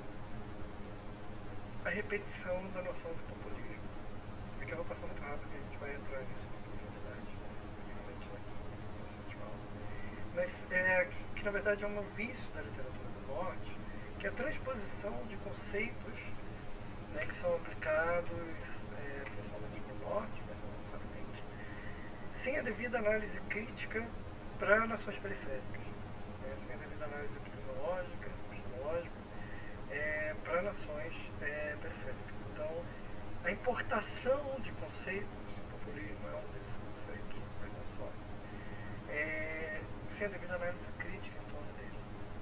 a repetição da noção de populismo. Aqui eu vou passar muito rápido, porque a gente vai entrar nisso na profundidade, realmente nessa última aula. Mas é, que na verdade é um vício da literatura do norte, que é a transposição de conceitos, né, que são aplicados é, principalmente no norte, mas não necessariamente, sem a devida análise crítica para nações periféricas, né, sem a devida análise epistemológica, epistemológica é, para nações é, periféricas. Então, a importação de conceitos, o populismo é um desses conceitos, mas não só, é, sem a devida análise crítica em torno dele.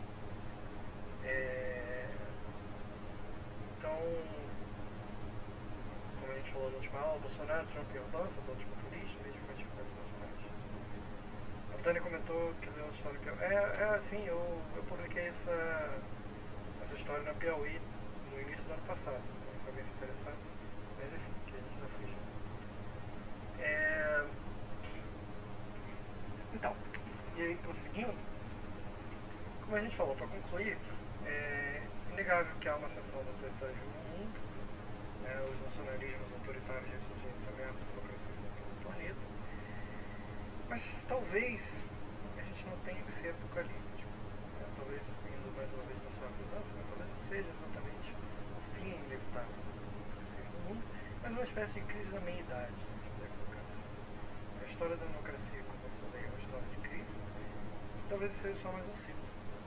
É, então, como a gente falou na última aula, Bolsonaro, Trump e Orbán são todos populistas, em vez de fontes nacionais. A Tânia comentou que leu a história que eu... É, é assim, eu, eu publiquei essa, essa história na Piauí no início do ano passado, se alguém se interessar. Mas enfim, que a gente já fez. É... Então, e aí prosseguindo, como a gente falou, para concluir, é inegável que há uma ascensão do autoritarismo no mundo, né, os nacionalismos autoritários ressurgentes ameaçam a democracia no planeta, mas talvez a gente não tenha que ser apocalíptico, né, talvez, indo mais uma vez na sua mudança, né, talvez não seja exatamente o fim inevitável do mundo, mas uma espécie de crise da meia-idade, se a gente puder colocar assim. A história da democracia, como eu falei, é uma história de crise, talvez seja só mais um ciclo.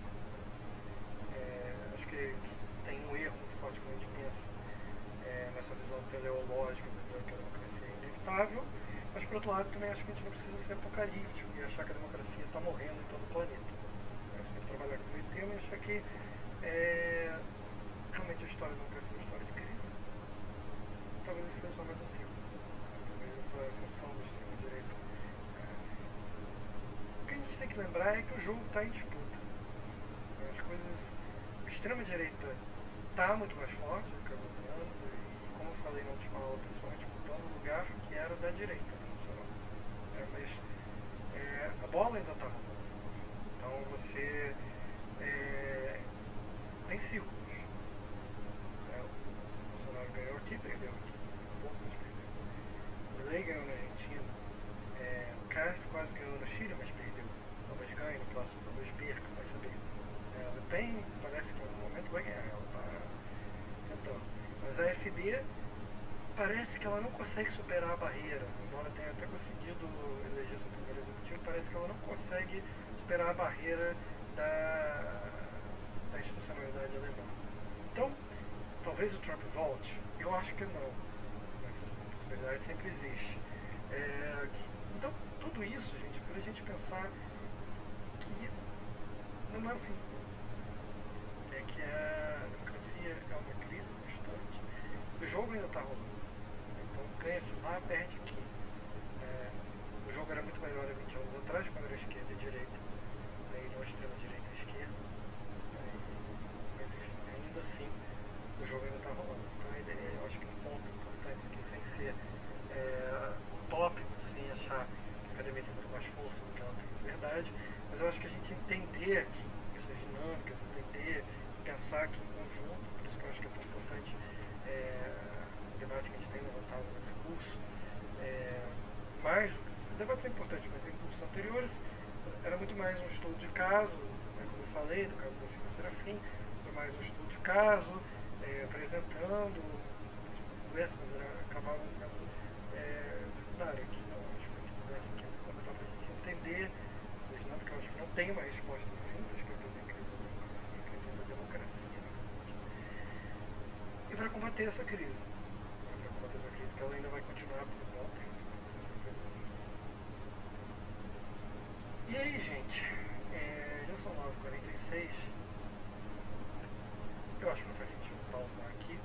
É, acho que, que tem um erro muito forte quando a gente pensa é, nessa visão teleológica de que a democracia é inevitável, mas por outro lado também acho que a gente não precisa ser apocalíptico e achar que a democracia está morrendo em todo o planeta. É, sempre trabalhar com o meio termo e achar que é, realmente a história da democracia é uma história de crise. Talvez isso seja só mais um ciclo. Talvez essa ascensão do extremo-direita. É. O que a gente tem que lembrar é que o jogo está em disputa. As coisas. A extrema-direita está muito mais forte do que há alguns anos, e como eu falei na última aula, principalmente ocupando o lugar que era da direita tradicional. É, mas é, a bola ainda está rolando. Então você é, tem círculos. É, o Bolsonaro ganhou aqui, perdeu aqui. O Lei ganhou na Argentina, é, o Castro quase ganhou no Chile, mas perdeu. Talvez ganhe no próximo, talvez perca, vai saber. É, ela tem, parece que em algum momento vai ganhar, ela está tentando. Mas a A F D parece que ela não consegue superar a barreira, embora tenha até conseguido eleger seu primeiro executivo, parece que ela não consegue superar a barreira da, da institucionalidade alemã. Então, talvez o Trump volte, eu acho que não. A possibilidade sempre existe. É, então, tudo isso, gente, para a gente pensar que não é o fim. É que a democracia é uma crise constante. O jogo ainda está rolando. Então, ganha-se lá, perde aqui. É, o jogo era muito melhor há vinte anos atrás, quando era esquerda e direita. Aí não extrema-direita e esquerda. Aí, mas enfim, ainda assim, o jogo ainda está rolando. Então, a ideia, eu acho que um ponto importante aqui, sem ser é, utópico, sem achar que a academia tem muito mais força do que ela tem de verdade, mas eu acho que a gente entender essas dinâmicas, entender, pensar aqui em conjunto, por isso que eu acho que é tão importante é, o debate que a gente tem levantado nesse curso, é, mais, o debate é importante, mas em cursos anteriores, era muito mais um estudo de caso, né, como eu falei, do caso da Silvia Serafim, muito mais um estudo de caso, é, apresentando conversa, mas era, acabava sendo é, secundária, que não, acho que a gente conversa aqui para a gente entender, ou seja, não, porque eu acho que não tem uma resposta simples para entender a crise da democracia, a crise da democracia, né? E para combater essa crise, né, para combater essa crise, que ela ainda vai continuar por um bom tempo. E aí, gente, é, já são nove e quarenta e seis, eu acho que não faz sentido pausar aqui.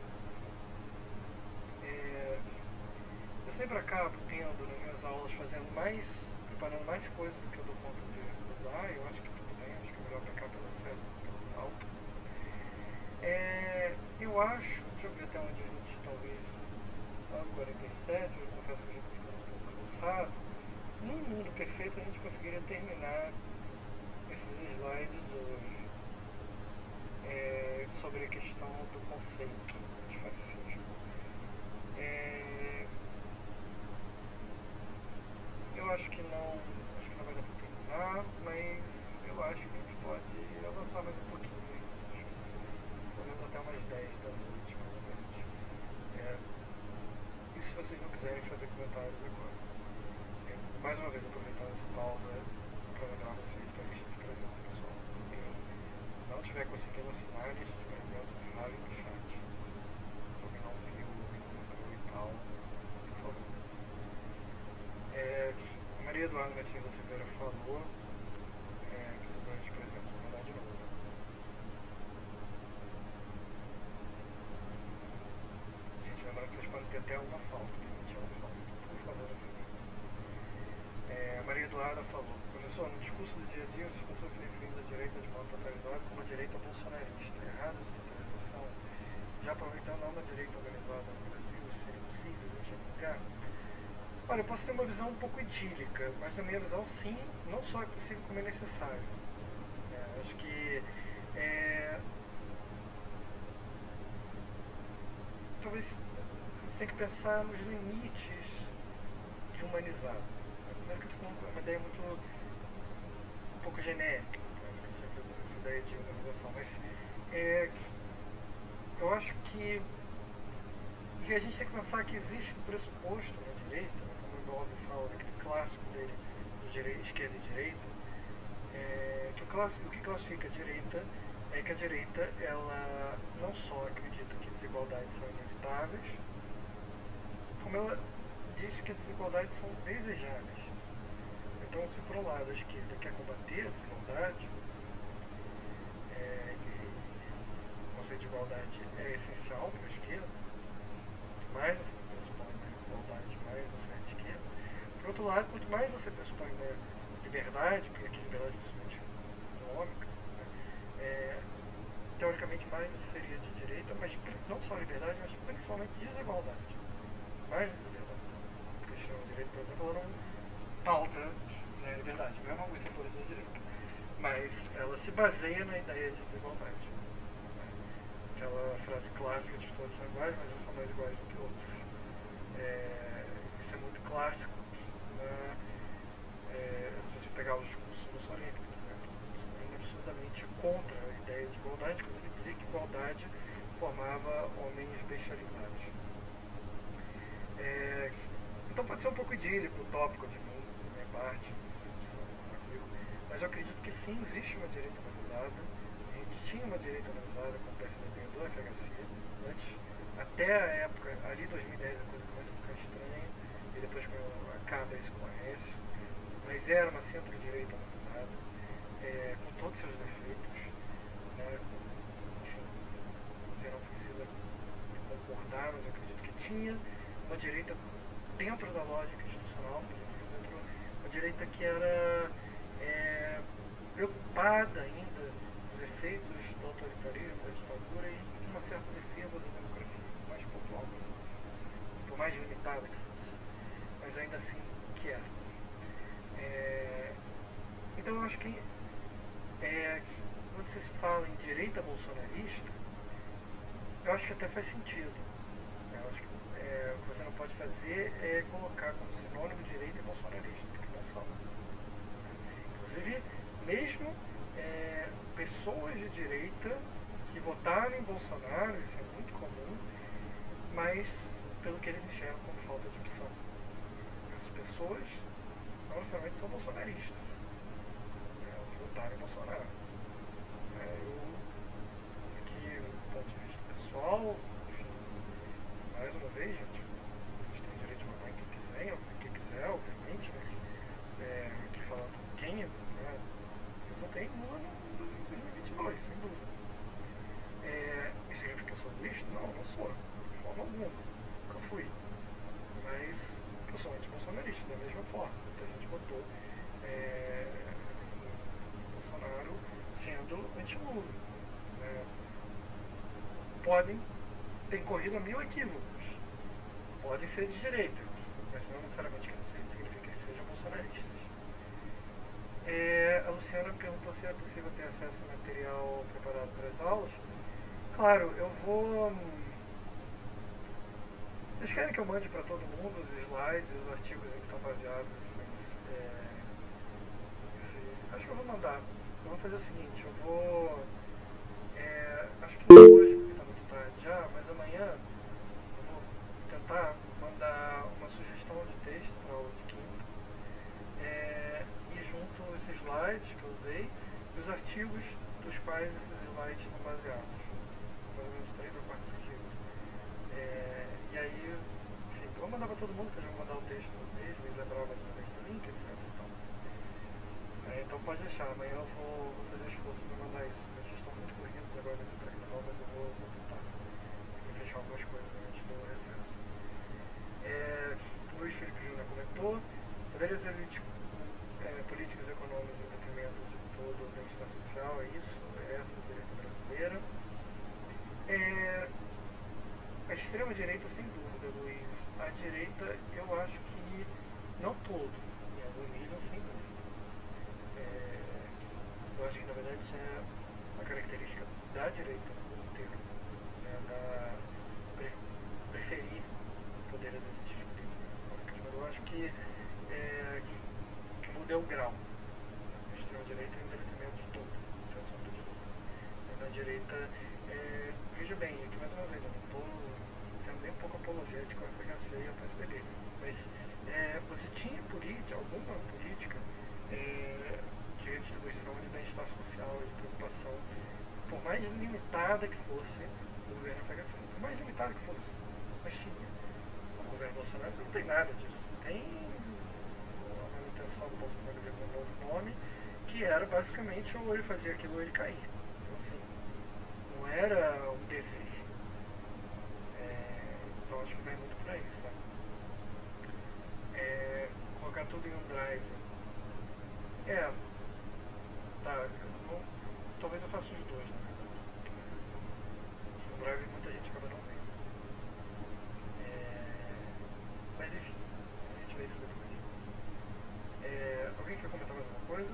É, eu sempre acabo tendo nas minhas aulas fazendo mais, preparando mais coisas do que eu dou conta de usar, eu acho que tudo bem, acho que é melhor para cá pelo acesso do que pelo final. É, eu acho, deixa eu ver até onde a gente talvez, nove e quarenta e sete, eu confesso que a gente está ficando um pouco cansado. Num mundo perfeito a gente conseguiria terminar esses slides hoje, é, sobre a questão do conceito de fascismo. É, eu acho que não, acho que não vai dar para terminar, mas eu acho que a gente pode avançar mais um pouquinho, né? Pelo menos até umas dez da noite, mais ou menos. É, e se vocês não quiserem fazer comentários agora? Mais uma vez, aproveitando essa pausa para lembrar vocês da lista de presença pessoal. Se alguém não estiver conseguindo assinar a lista de presença, fale no chat. Se alguém não viu, não entrou e tal, por favor. É, a Maria Eduarda Martins da Silveira falou é, que essa lista de presença vou mandar de novo. Gente, lembrando que vocês podem ter até uma falta, permitir uma falta. Por favor, assim. É, a Maria Eduarda falou: professor, no discurso do dia a dia, as pessoas se referem à direita de modo totalizado como a direita bolsonarista. Errada essa totalização? Já aproveitando a uma direita organizada no Brasil, seria possível enxergar? Olha, eu posso ter uma visão um pouco idílica, mas na minha visão, sim, não só é possível como é necessário. É, acho que é, talvez a gente tenha que pensar nos limites de humanizar. Primeiro que isso é uma ideia muito um pouco genérica, essa, essa ideia de humanização, mas é, eu acho que, que a gente tem que pensar que existe um pressuposto na direita, né, como o Bob fala, aquele clássico dele, do direito, esquerda e direita, é, que o, clássico, o que classifica a direita é que a direita ela não só acredita que desigualdades são inevitáveis, como ela diz que as desigualdades são desejáveis. Então, se por um lado a esquerda quer combater a desigualdade, é, e o conceito de igualdade é essencial para a esquerda, mais você pressupõe na igualdade, mais você é de esquerda. Por outro lado, quanto mais você pressupõe na liberdade, porque aqui liberdade é principalmente econômica, né, é, teoricamente mais você seria de direita, mas não só liberdade, mas principalmente desigualdade. Mais liberdade. Porque a extrema-direita, por exemplo, ela não pauta, né, liberdade, mesmo alguns setores da direita, mas ela se baseia na ideia de desigualdade. Né? Aquela frase clássica de todos são iguais, mas uns são mais iguais do que outros. É, isso é muito clássico. Né? É, se você pegar os discursos do Mussolini, por exemplo, Mussolini é absurdamente contra a ideia de igualdade, inclusive dizia que igualdade formava homens bestializados. É, então pode ser um pouco idílico, utópico de mim, da minha parte, mas eu acredito que sim, existe uma direita organizada. A gente tinha uma direita organizada com o P S D B do F H C antes, até a época, ali dois mil e dez a coisa começa a ficar estranha, e depois quando acaba isso com a Aécio, mas era uma centro-direita organizada, é, com todos seus defeitos, né? Enfim, você não precisa concordar, mas eu acredito que tinha uma direita dentro da lógica institucional, por exemplo, dentro uma direita que era é, preocupada ainda dos efeitos do autoritarismo, da ditadura e uma certa defesa da democracia, por mais pontual que fosse, por mais limitada que fosse, mas ainda assim que era. É, então eu acho que é, quando se fala em direita bolsonarista, eu acho que até faz sentido. Eu acho que é, o que você não pode fazer é colocar como sinônimo direita e bolsonarista, porque não são. Inclusive, mesmo é, pessoas de direita que votaram em Bolsonaro, isso é muito comum, mas pelo que eles enxergam como falta de opção. Essas pessoas não necessariamente são bolsonaristas, né, elas votaram em Bolsonaro. É, eu, aqui, do ponto de vista pessoal, enfim, mais uma vez, gente, vocês têm direito de votar em quem quiser, quem quiser, obviamente, mas é, aqui falando quem, né, eu votei em Lula em dois mil e vinte e dois, sem dúvida. É, isso significa que eu sou lixo? Não, não sou, de forma alguma, nunca fui. Mas eu sou anti-bolsonarista, da mesma forma. Muita gente votou é, em Bolsonaro sendo anti-Lula. Né? Podem ter corrido a mil equívocos, podem ser de direita, mas não necessariamente significa que sejam bolsonaristas. É, a Luciana perguntou se é possível ter acesso a material preparado para as aulas. Claro, eu vou... Vocês querem que eu mande para todo mundo os slides e os artigos em que estão baseados? Assim, é, esse, acho que eu vou mandar. Eu vou fazer o seguinte, eu vou... É, acho que não hoje, porque está muito tarde já, mas amanhã eu vou tentar mandar uma sugestão de texto para a aula de química. É, e junto os slides que eu usei e os artigos dos quais esses slides estão baseados. Mais ou menos três ou quatro artigos. É, e aí, enfim, eu vou mandar para todo mundo, que eu já vou mandar o texto mesmo e lembrar mais uma vez do link, etcétera. Então, é, então pode deixar, amanhã eu vou, vou fazer esforço para mandar isso. Eles estão muito corridos agora nesse pré-carnaval, mas eu vou, vou tentar. Vou fechar algumas coisas antes do recesso. É, o Luiz Felipe Júnior comentou: poderes é, políticos e econômicos em detrimento de todo o bem-estar social, é isso? É essa a direita brasileira. É, a extrema-direita, sem dúvida, Luiz. A direita, eu acho que, não todo, em algum nível, sem dúvida. É, eu acho que, na verdade, isso é uma característica da direita inteira, né, da pre, preferir poderes elíticos políticos. Mas eu acho que, é, que muda é o grau. A extrema-direita é em detrimento de tudo, então, de tudo. Na direita, é, veja bem, aqui mais uma vez, eu não estou sendo nem um pouco apologético ao F H C e ao P S D B, mas é, você tinha política, alguma política é, de distribuição de bem-estar social, de preocupação, por mais limitada que fosse o governo F H C, por mais limitada que fosse, mas tinha. O governo Bolsonaro não tem nada disso, tem a manutenção do Bolsonaro com um novo nome, que era basicamente ou ele fazia aquilo ou ele caía. Então, assim, não era um desejo. É, então acho que vai muito por aí, sabe? É, colocar tudo em um drive. É, tá, eu não, talvez eu faça os dois, na verdade. Um drive muita gente acaba não vendo. É, mas enfim, a gente vê isso depois. É, alguém quer comentar mais alguma coisa?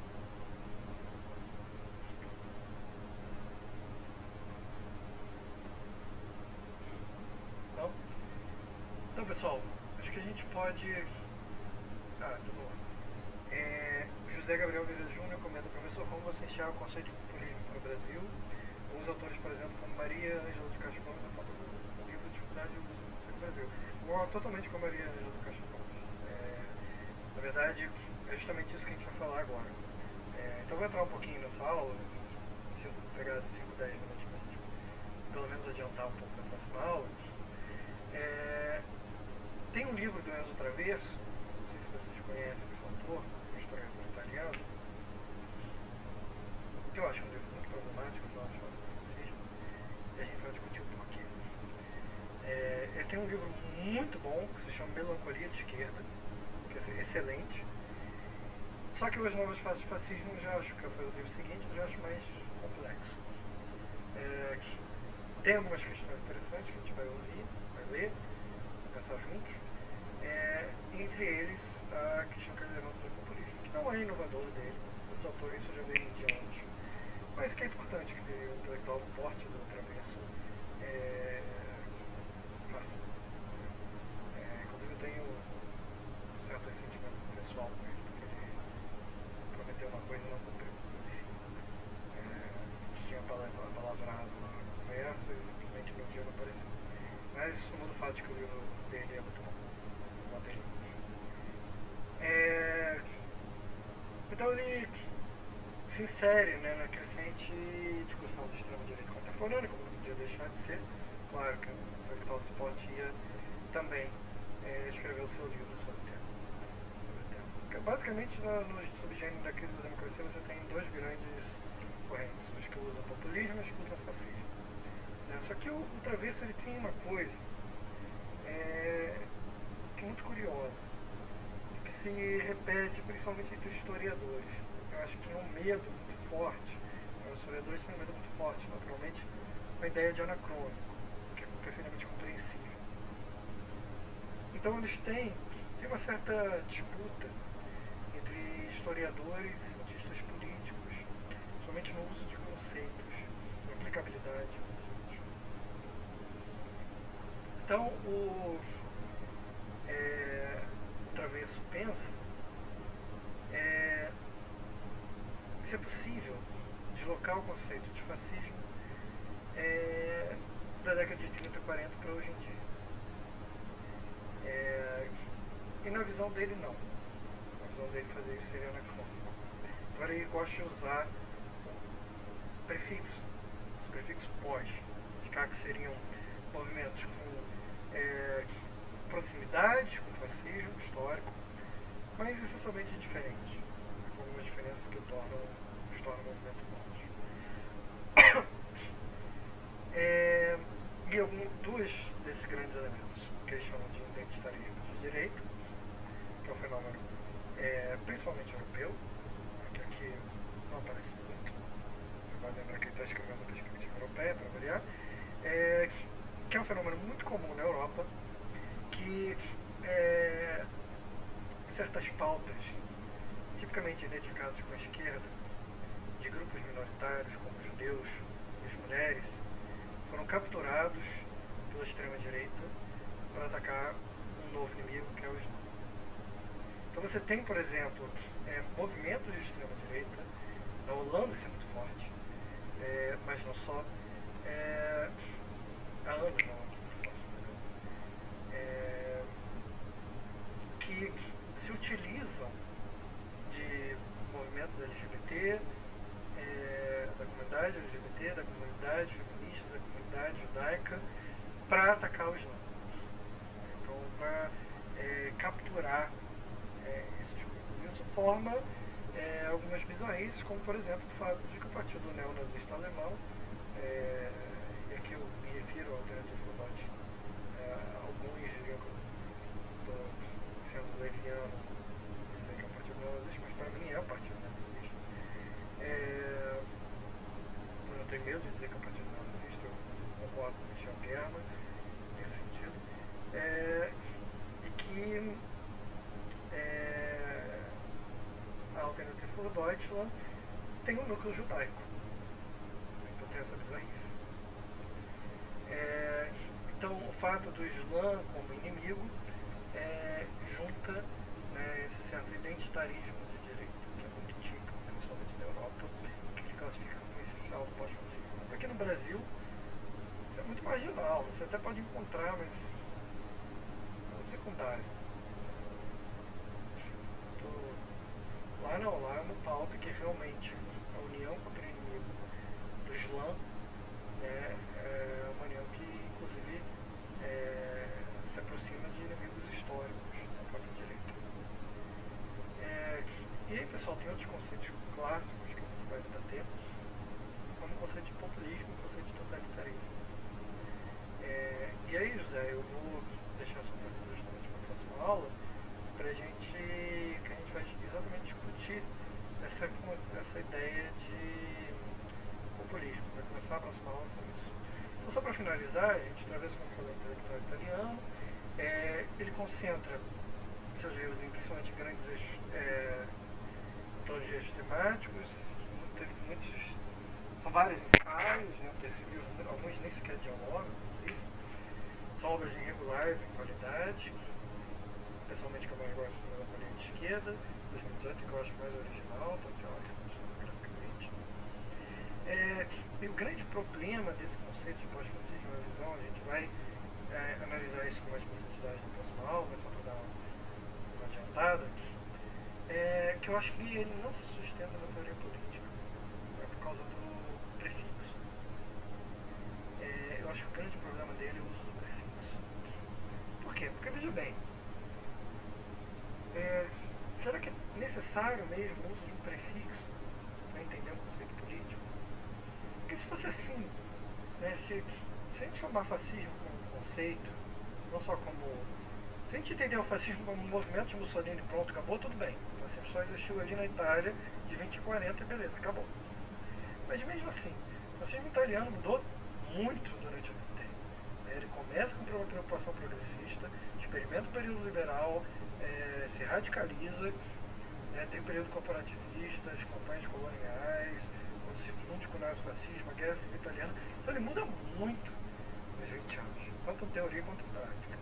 Não? Então, pessoal, acho que a gente pode... Ah, de novo. É, José Gabriel Vieira Júnior comenta: professor, como você enxerga o conceito de populismo para o Brasil? Alguns autores, por exemplo, como Maria Ângela de Castro Gomes, apontam no livro Dificuldade do uso do conceito do Brasil. Concordo totalmente com a Maria Ângela de Castro Gomes. É, na verdade, é justamente isso que a gente vai falar agora. É, então, eu vou entrar um pouquinho nessa aula, se eu pegar cinco, dez minutos para a gente pelo menos adiantar um pouco da próxima aula. É, tem um livro do Enzo Traverso, não sei se vocês conhecem esse autor, um historiador italiano, que eu acho um livro muito problemático, que eu acho fascismo, e a gente vai discutir o porquê. É, ele tem um livro muito bom que se chama Melancolia de Esquerda, que é excelente. Só que As Novas Faces do Fascismo eu já acho que foi o livro seguinte, eu já acho mais complexo. É, tem algumas questões interessantes que a gente vai ouvir, vai ler, vai pensar juntos. É, entre eles, a questão que ele levanta do populismo, que não é inovador dele, os autores isso já veio de anos, mas que é importante que o intelectual porte do Traverso é, faça. É, inclusive eu tenho um certo ressentimento pessoal com ele, porque ele prometeu uma Então ele se insere, né, na crescente discussão do extremo-direita contemporânea, como não podia deixar de ser. Claro que o intelectual do esporte ia também é, escrever o seu livro sobre o tema. Sobre o tema. Porque, basicamente, no, no subgênero da crise da democracia, você tem dois grandes correntes, os que usam populismo e os que usam fascismo. É, só que o, o Travesso ele tem uma coisa é, que é muito curiosa, que se repete principalmente entre historiadores. Eu acho que é um medo muito forte, os historiadores têm um medo muito forte, naturalmente, com a ideia de anacrônico, que é perfeitamente compreensível. Então eles têm, têm uma certa disputa entre historiadores e cientistas políticos, somente no uso de conceitos, na aplicabilidade de conceitos. Então o, é, o Travesso pensa é, se é possível deslocar o conceito de fascismo é, da década de trinta, quarenta para hoje em dia. É, e na visão dele, não. Na visão dele, fazer isso seria anacrônico. Agora ele gosta de usar o prefixo, os prefixos pós, indicar que seriam movimentos com é, proximidade com o fascismo histórico, mas essencialmente diferentes, com algumas diferenças que o tornam, os tornam um movimento pós. É, e algum, dois desses grandes elementos, que eles chamam de identitarismo de direita, que é um fenômeno é, principalmente europeu, que aqui não aparece muito, vai lembrar que ele está escrevendo uma perspectiva europeia, para variar, é, que é um fenômeno muito comum na Europa, que é, certas pautas, tipicamente identificadas com a esquerda, de grupos minoritários, como os judeus e as mulheres, foram capturados pela extrema-direita para atacar um novo inimigo, que é o Islã. Então você tem, por exemplo, é, movimentos de extrema-direita, na Holanda isso é muito forte, é, mas não só, é, há anos não, muito forte, é, que se utilizam de movimentos L G B T, é, da comunidade L G B T, da comunidade feminista, da comunidade judaica, para atacar o Islã. Então, para é, capturar é, esses grupos. Isso forma é, algumas bizarrices, como, por exemplo, o fato de que o partido neonazista alemão, é, e aqui eu me refiro ao Alternative for Deutschland, é, alguns diriam que eu estou sendo leviano dizer que é um partido neonazista, mas para mim é um partido neonazista. É, eu não tenho medo de dizer que é um partido neonazista, eu concordo com o Michel German nesse sentido. É, e que é, a Alternative for Deutschland tem um núcleo judaico. Então tem essa bizarrice. É, então o fato do Islã como inimigo é, junta, né, esse certo identitarismo de direita, que é muito típico, principalmente da Europa, que ele classifica como essencial do pós-fascismo. Aqui no Brasil, isso é muito marginal, você até pode encontrar, mas é muito secundário. Lá não, lá é uma pauta que realmente a união contra o inimigo do Islã, né, é uma união que, inclusive, é, se aproxima de inimigos históricos da própria direita. É, e aí, pessoal, tem outros conceitos clássicos que a gente vai debater, como o conceito de populismo e o conceito de totalitarismo. É, e aí, José, eu vou deixar essa pergunta justamente para a próxima aula, para a gente, que a gente vai exatamente discutir essa, essa ideia de populismo. Vai começar a próxima aula com isso. Então, só para finalizar, a gente, através, como eu falei, do intelectual italiano, é, ele concentra seus livros em principalmente grandes é, antologias temáticos, muito, muitos, são vários ensaios, né, desse livro, alguns nem sequer dialogam, inclusive, são obras irregulares em qualidade, pessoalmente que eu mais gosto da colheita de esquerda, dois mil e dezoito, que eu acho mais original, então que ela graficamente. É, e o grande problema desse conceito de pós-fascismo, uma visão, a gente vai é, analisar isso com mais profundidade na próxima aula, mas só para dar uma, uma adiantada, é que eu acho que ele não se sustenta na teoria política, é por causa do prefixo. É, eu acho que o grande problema dele é o uso do prefixo. Por quê? Porque, veja bem, é, será que é necessário mesmo o uso de um prefixo para entender um conceito político? Porque se fosse assim, né, se, se a gente chamar fascismo como um conceito, não só como... Se a gente entender o fascismo como um movimento de Mussolini, pronto, acabou, tudo bem. O fascismo só existiu ali na Itália de vinte a quarenta, beleza, acabou. Mas mesmo assim, o fascismo italiano mudou muito durante o tempo. Ele começa com uma preocupação progressista, experimenta o período liberal, é, se radicaliza, né, tem o período corporativista, as campanhas coloniais, quando se funde com o nazifascismo, a guerra civil italiana. Então ele muda muito nos vinte anos, tanto em teoria quanto em prática.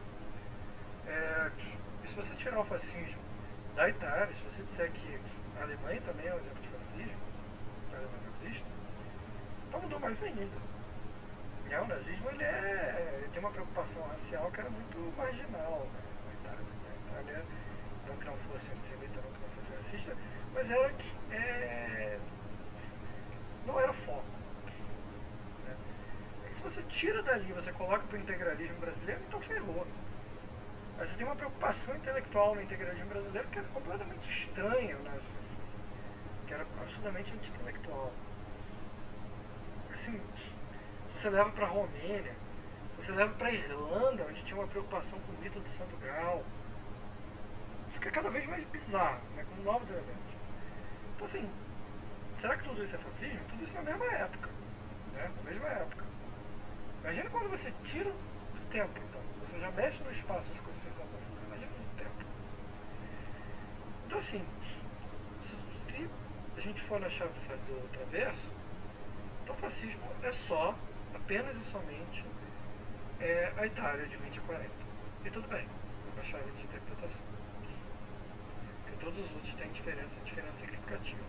É, e se você tirar o fascismo da Itália, se você disser que a Alemanha também é um exemplo de fascismo, a Alemanha nazista, então mudou mais ainda. E o nazismo ele é, ele tem uma preocupação racial que era muito marginal, né, na Itália. A Itália, não que não fosse antissemita, não que não fosse racista, mas era que é, não era foco. Né. E se você tira dali, você coloca para o integralismo brasileiro, então ferrou. Mas você tem uma preocupação intelectual no integralismo brasileiro que era completamente estranha, né, que era absolutamente anti-intelectual. Assim, você leva para a Romênia, você leva para a Irlanda, onde tinha uma preocupação com o mito do Santo Graal, fica cada vez mais bizarro, né, com novos elementos. Então assim, será que tudo isso é fascismo? Tudo isso na mesma época, né, na mesma época. Imagina quando você tira o tempo, então, você já mexe no espaço as coisas ficam confusas, imagina no tempo. Então assim, se a gente for na chave do traverso, então o fascismo é só, apenas e somente, é a Itália de vinte a quarenta. E tudo bem, é uma chave de interpretação. Porque todos os outros têm diferença, diferenças significativas.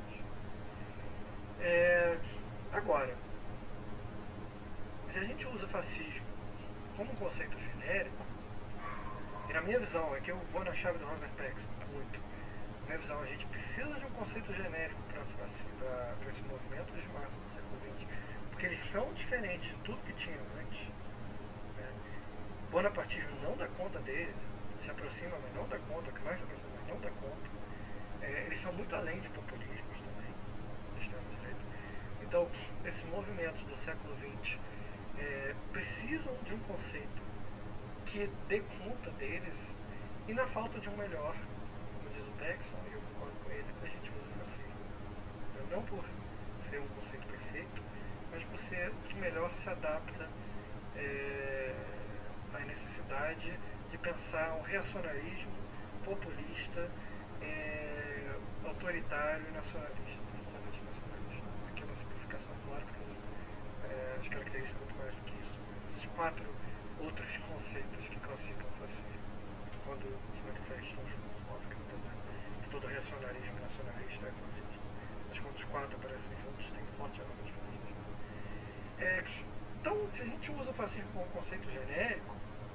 É, agora, se a gente usa fascismo como um conceito genérico, e na minha visão, é que eu vou na chave do Robert Paxson muito, na minha visão, a gente precisa de um conceito genérico para esse movimento de massa do século vinte, porque eles são diferentes de tudo que tinham antes. Né? O bonapartismo não dá conta deles, se aproxima, mas não dá conta, o que mais se aproxima, mas não dá conta. É, eles são muito além de populismos também, de extrema-direita. Então, esses movimentos do século vinte é, precisam de um conceito que dê conta deles, e na falta de um melhor, como diz o Paxson, e eu concordo com ele, a gente usa o fascismo. Então, não por ser um conceito perfeito, mas por ser o que melhor se adapta é, à necessidade de pensar um reacionarismo populista, é, autoritário e nacionalista, profundamente nacionalista. Aqui é uma simplificação, claro, porque é, as características muito mais do que isso, mas esses quatro outros conceitos que classificam o fascismo, quando se manifestam juntos, óbvio que não estou dizendo que todo reacionarismo nacionalista é fascismo, mas quando os quatro aparecem juntos, tem um forte elemento de fascismo. É, então, se a gente usa o fascismo como um conceito genérico,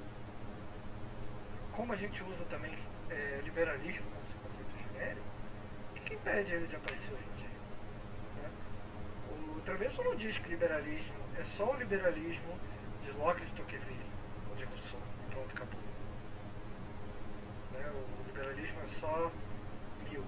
como a gente usa também é, liberalismo como um conceito genérico, o que, que impede ele de aparecer hoje em dia? Né? O Travesso não diz que liberalismo é só o liberalismo de Locke, de Tocqueville, ou de Rousseau, e pronto, acabou. Né? O liberalismo é só mil.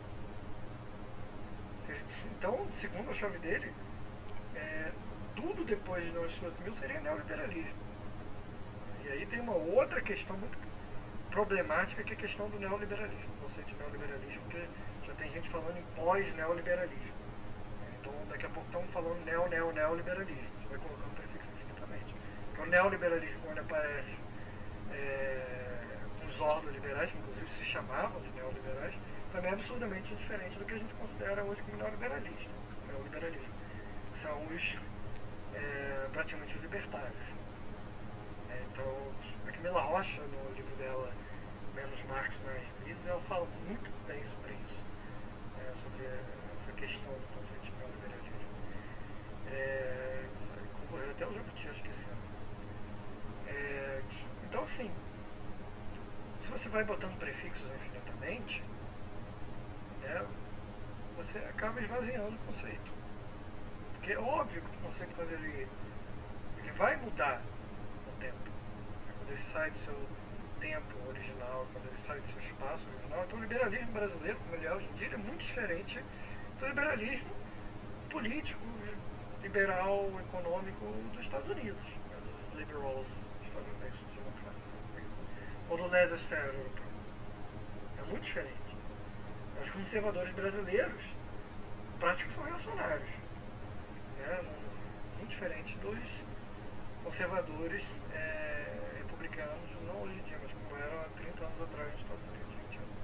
Então, segundo a chave dele, é, tudo depois de mil novecentos e mil seria neoliberalismo. E aí tem uma outra questão muito problemática, que é a questão do neoliberalismo, o conceito de neoliberalismo, porque já tem gente falando em pós-neoliberalismo. Então, daqui a pouco estamos falando neo-neo-neoliberalismo. Você vai colocando o prefixo infinitamente. Então, o neoliberalismo, quando aparece é, os ordoliberais, que inclusive se chamavam de neoliberais, também é absurdamente diferente do que a gente considera hoje como neoliberalismo. Neoliberalismo. São os é, praticamente os libertários. É, então, a Camila Rocha, no livro dela, Menos Marx, Mais Mises, ela fala muito bem sobre isso, é, sobre essa questão do conceito de neoliberalismo. É, concorreu até o Jabuti, acho que esse ano. É, então, assim, se você vai botando prefixos infinitamente, né, você acaba esvaziando o conceito. Porque é óbvio que o conceito, quando ele, ele vai mudar no tempo, quando ele sai do seu tempo original, quando ele sai do seu espaço original. Então o liberalismo brasileiro, como ele é hoje em dia, ele é muito diferente do liberalismo político, liberal, econômico dos Estados Unidos, né, dos liberals estadunidenses, democratas, ou do laissez-faire europeu. É muito diferente. Os conservadores brasileiros, praticamente, são reacionários. Né? Muito diferente dos conservadores é, republicanos, não hoje em dia, mas como eram há trinta anos atrás nos Estados Unidos, vinte anos.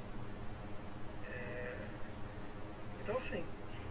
É, então, assim,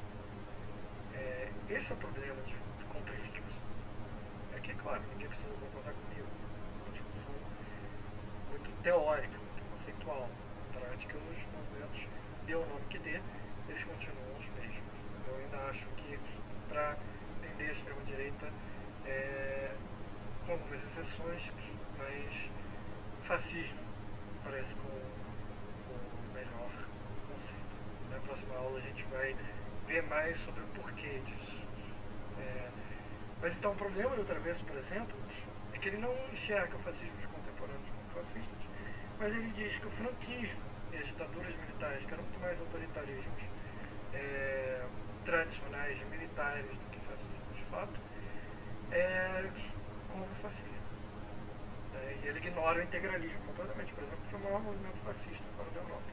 é, esse é o problema de complexificação. É que, claro, ninguém precisa concordar comigo. É uma discussão muito teórica, muito conceitual. Na prática, os movimentos, dê o nome que dê, eles continuam os mesmos. Eu ainda acho que, para entender a extrema-direita, é, com algumas exceções, mas fascismo parece com o melhor conceito. Na próxima aula a gente vai ver mais sobre o porquê disso. É, mas então o problema do Travesso, por exemplo, é que ele não enxerga o fascismo dos contemporâneos como fascistas, mas ele diz que o franquismo e as ditaduras militares, que eram muito mais autoritarismos é, tradicionais militares do que fascismo de fato, é como fascismo. É, e ele ignora o integralismo completamente. Por exemplo, foi o maior movimento fascista fora da Europa.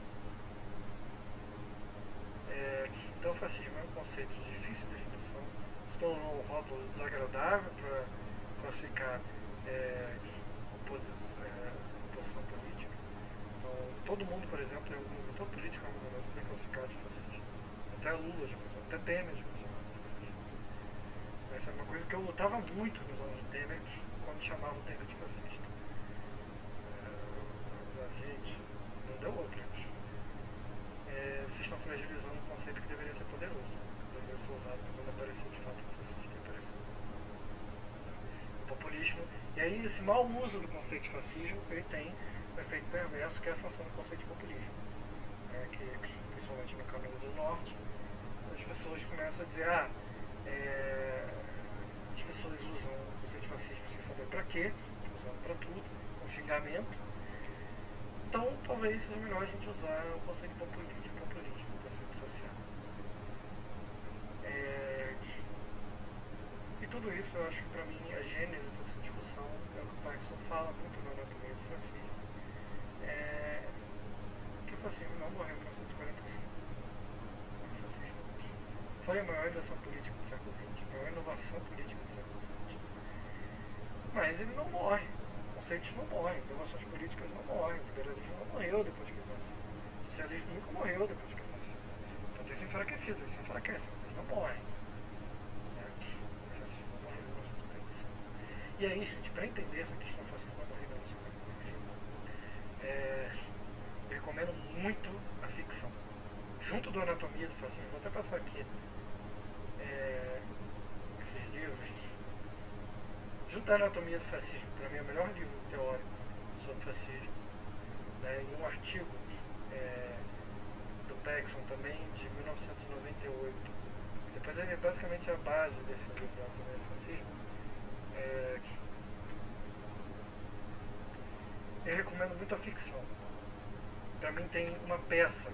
É, então o fascismo é um conceito de difícil definição, se tornou um rótulo desagradável para classificar é, oposi é, oposição política. Então, todo mundo, por exemplo, é um, todo político é um movimento bem classificado de fascismo. Até Lula, já pensou, até Temer já pensou de fascismo. Essa é uma coisa que eu lutava muito nos anos de Temer, quando chamavam o Temer de fascista. É, gente, não deu outra. É, vocês estão fragilizando um conceito que deveria ser poderoso, deveria ser usado quando aparecer de fato o fascista e aparecer. O populismo, e aí esse mau uso do conceito de fascismo, ele tem um efeito perverso, que é a sanção do conceito de populismo. É, que, principalmente no Caminho do Norte, as pessoas começam a dizer, ah, é, as pessoas usam o conceito de fascismo sem saber para quê, usando para tudo, com xingamento. Então, talvez seja melhor a gente usar o conceito de populismo, de populismo, o conceito social. É, e tudo isso, eu acho que para mim, a gênese dessa discussão é o que o Parkinson fala muito na anatomia do fascismo. É, que o fascismo não morreu em mil novecentos e quarenta e cinco. O fascismo foi a maior invenção política do século vinte, a maior inovação política do século vinte. Mas ele não morre. Conceitos não morrem, inovações políticas não morrem, o liberalismo não morreu depois que ele nasceu, o socialismo nunca morreu depois que ele nasceu. Pode ter se enfraquecido, eles se enfraquecem, mas eles não morrem. Né? O fascismo não morreu em mil novecentos e quarenta e cinco. E aí, gente, para entender essa questão do fascismo não morrer em mil novecentos e quarenta e cinco, é, eu recomendo muito a ficção. Junto do Anatomia do Fascismo, vou até passar aqui é, esses livros. Junto à Anatomia do Fascismo, para mim é o melhor livro teórico sobre fascismo, né, em um artigo é, do Paxson também, de mil novecentos e noventa e oito. Depois ele é basicamente a base desse livro da Anatomia do Fascismo. É, eu recomendo muito a ficção. Para mim tem uma peça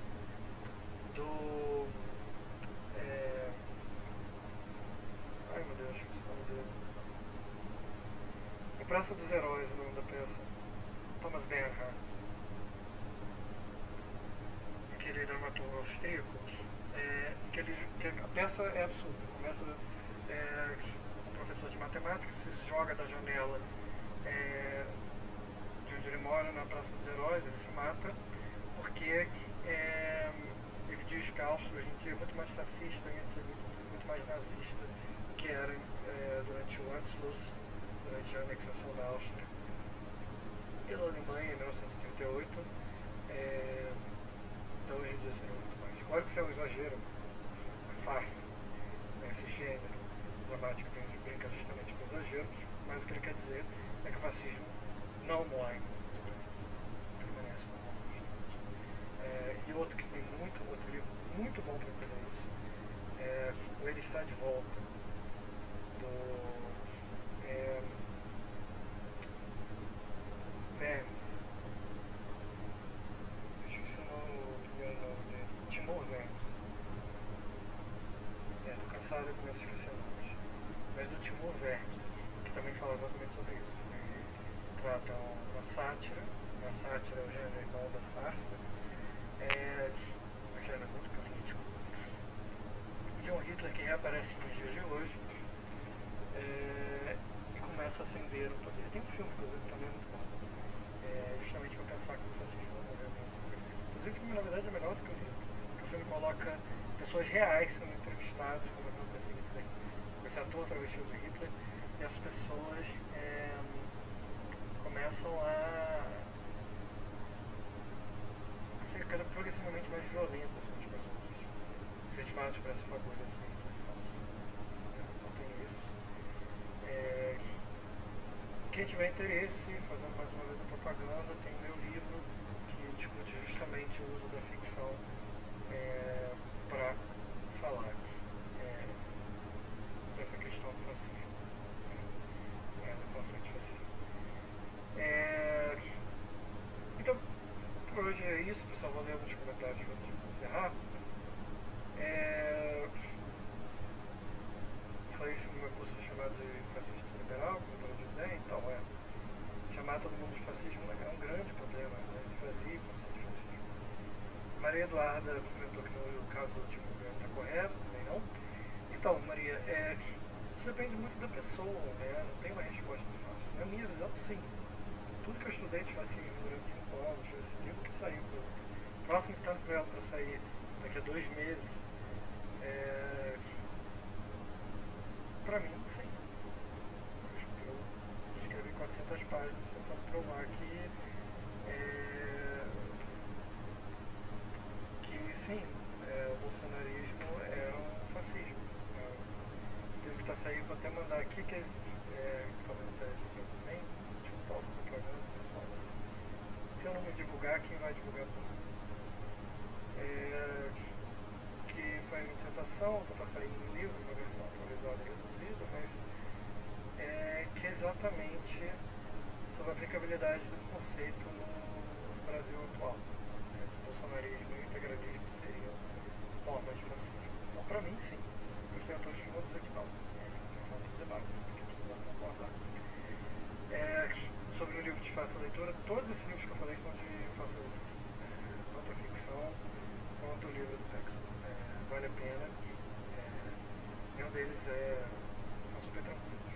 do... É, ai meu Deus, esqueci o nome dele. A Praça dos Heróis, o nome da peça. Thomas Bernhard. Aquele dramaturgo austríaco. É, que ele, que a peça é absurda. Começa é, um professor de matemática se joga da janela é, de onde ele mora, na Praça dos Heróis, ele se mata, porque é, ele diz que a Áustria hoje em dia é muito mais fascista e muito, muito mais nazista do que era é, durante o Anschluss, durante a anexação da Áustria pela Alemanha em mil novecentos e trinta e oito. É, então hoje em dia seria muito mais. Claro que isso é um exagero, uma farsa, né, esse gênero dramático que a gente brinca justamente com exageros, mas o que ele quer dizer é que o fascismo não morre, permanece no mundo. É, e outro que tem muito, outro livro muito bom está de volta. Do é, Vance. Esqueci o nome, o primeiro nome dele. Timur Vance. É, tô cansado, eu começo a esquecer nomes. Mas do Timur Vance, que também fala exatamente sobre isso. Trata uma sátira, uma sátira é o gênero igual da farsa, é um gênero muito político. De um Hitler que reaparece nos dias de hoje é, e começa a ascender o poder. Tem um filme, inclusive, que também é muito bom, é, justamente para pensar como o fascismo movimento. Inclusive, o filme, na verdade, é melhor do que o livro, porque o filme coloca pessoas reais sendo entrevistadas, como acontece em Hitler, esse ator travestido de Hitler, e as pessoas é, começam a, a ser cada progressivamente mais violentas uns com as outras, incentivados por essa fagulha assim, falsa. Então tem isso. É, quem tiver interesse, fazendo mais uma vez a propaganda, tem o meu livro que discute justamente o uso da ficção é, para falar é, dessa questão do fascismo, é, do conceito de fascismo. É, então, por hoje é isso, pessoal. Vou ler alguns comentários antes de encerrar. É, falei isso no meu curso chamado de fascista liberal, como eu dizer, então é chamar todo mundo de fascismo é um grande problema, né, de vazio, conceito de fascismo. Maria Eduarda comentou que no caso do último governo está correto, também não. Então, Maria, é, isso depende muito da pessoa, né? Não tem uma resposta fácil. Na minha visão, sim. Tudo que eu estudei de fascismo durante cinco anos, esse livro que saiu, o próximo que está para sair daqui a dois meses, é, para mim, sim. Eu escrevi quatrocentas páginas tentando provar que, é, que sim, é, o bolsonarismo é um fascismo. É, o livro que está saindo, vou até mandar aqui, que é, é falando para esse aqui também, tipo, pauta propaganda, pessoal. Se eu não me divulgar, quem vai divulgar por mim? É, que foi uma dissertação, está para sair um livro, uma versão atualizada e reduzida, mas é, que é exatamente sobre a aplicabilidade do conceito no Brasil atual. Esse bolsonarismo e o integralismo seriam formas de fascismo. Então, para mim, sim. Eu tenho autores que vão dizer que não. É, tem falta de debate, porque precisa concordar. É, sobre o livro de fácil leitura, todos esses livros que eu falei são de fácil leitura. É, tanto a ficção quanto o livro do texto. É, vale a pena. É, nenhum deles é, são super tranquilos.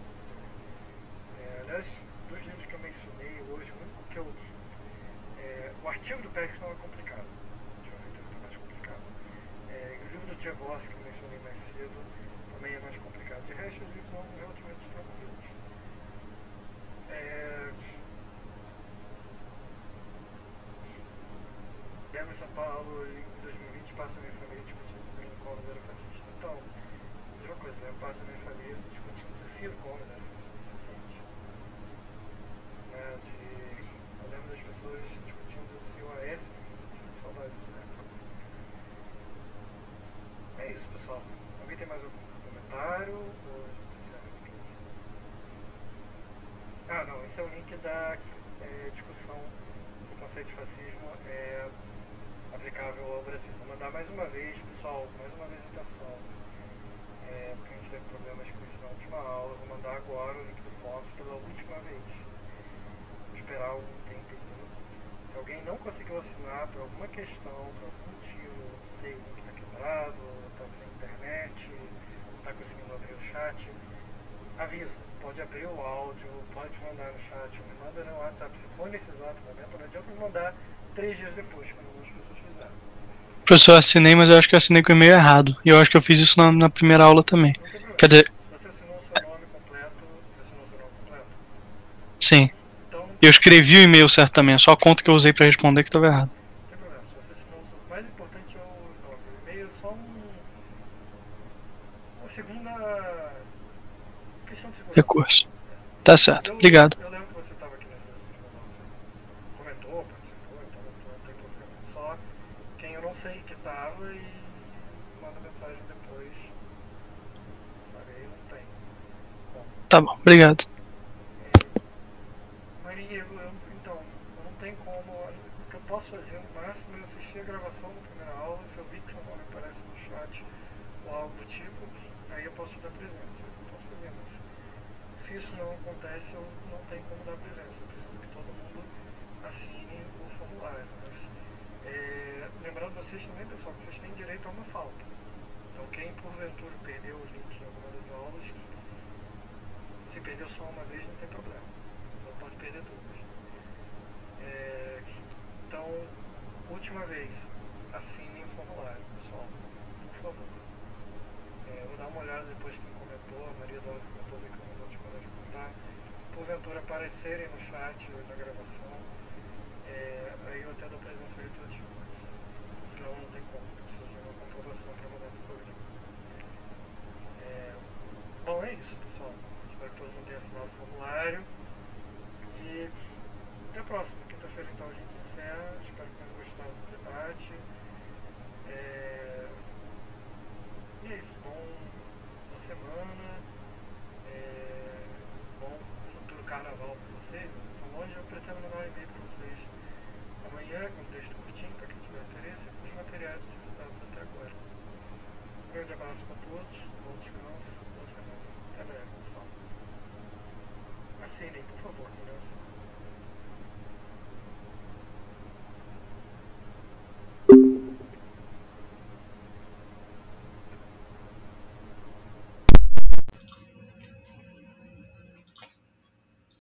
É, aliás, dos livros que eu mencionei hoje, o único que eu. É, o artigo do Pérez não é complicado. Deixa eu ver que é mais complicado. É, o livro do Tchaikovsky, que eu mencionei mais cedo, também é mais complicado. De resto, os livros são relativamente tranquilos. É, Lembro em São Paulo, em dois mil e vinte, passa a minha família discutindo se Bruno Covas era fascista. Então, mesma coisa, né? Passa a minha família discutindo se Ciro Gomes era fascista, gente. Né? De, eu lembro das pessoas discutindo se o Aécio era fascista. Saudades dessa época. É isso, pessoal. Alguém tem mais algum comentário? Ou a gente encerra aqui? Ah, não, esse é o link da é, discussão se o conceito de fascismo é aplicável ao Brasil. Vou mandar mais uma vez, pessoal, mais uma vez a atenção, é, porque a gente teve problemas com isso na última aula. Vou mandar agora o link do Fox pela última vez. Vou esperar algum tempo, entendeu? Se alguém não conseguiu assinar por alguma questão, por algum motivo, não sei, o link está quebrado, está sem internet, não está conseguindo abrir o chat, avisa. Pode abrir o áudio, pode mandar no chat, me manda no WhatsApp. Se for nesse exato momento, não adianta me mandar três dias depois, como algumas pessoas fizeram. Professor, eu assinei, mas eu acho que eu assinei com o e-mail errado. E eu acho que eu fiz isso na, na primeira aula também. Não tem problema. Quer dizer, Se você assinou o seu nome completo, você assinou o seu nome completo? sim. Então, Eu escrevi o e-mail certo também, só a conta que eu usei pra responder que estava errado. não tem problema. Se você assinou o seu... O mais importante é o nome. O e-mail é só um... uma segunda... questão de segurança. Recurso. Tá certo. Eu, Obrigado. eu lembro que você estava aqui nas últimas aulas, você comentou, participou, então não tem problema. Só quem eu não sei que estava e manda mensagem depois tá bom, obrigado. Maria, eu, eu- então, não tem como. O que eu posso fazer no máximo é assistir a gravação da primeira aula. Se eu vi que seu nome aparece no chat ou algo do tipo, aí eu posso te dar presença. Isso eu posso fazer, mas se isso não acontece, eu não tenho como dar presença. Eu preciso que todo mundo assine o formulário. Mas, é, lembrando vocês também, pessoal, que vocês têm direito a uma falta. Então, quem porventura perdeu o link em alguma das aulas, se perdeu só uma vez, não tem problema. Só pode perder duas. É, então, última vez, assinem o formulário, pessoal, por favor. É, eu vou dar uma olhada depois quem comentou, a Maria Dora comentou, ver que eu não vou te comentar. Se porventura aparecerem no chat ou na gravação, é, aí eu até dou presença virtual, mas senão não tem como, precisa de uma comprovação para mandar para o programa. É, bom, é isso, pessoal. Espero que todo mundo tenha assinado o formulário. E até a próxima. Quinta-feira, então, a gente encerra. Espero que tenham gostado do debate. É, e é isso. Bom, boa semana. É, bom futuro carnaval para vocês. Então, hoje eu pretendo mandar um e-mail para vocês amanhã, com um texto curtinho, para quem tiver interesse, com os materiais utilizados até agora. Um grande abraço para todos. Bom descanso. Boa semana. Até breve, pessoal. Assinem, por favor, né?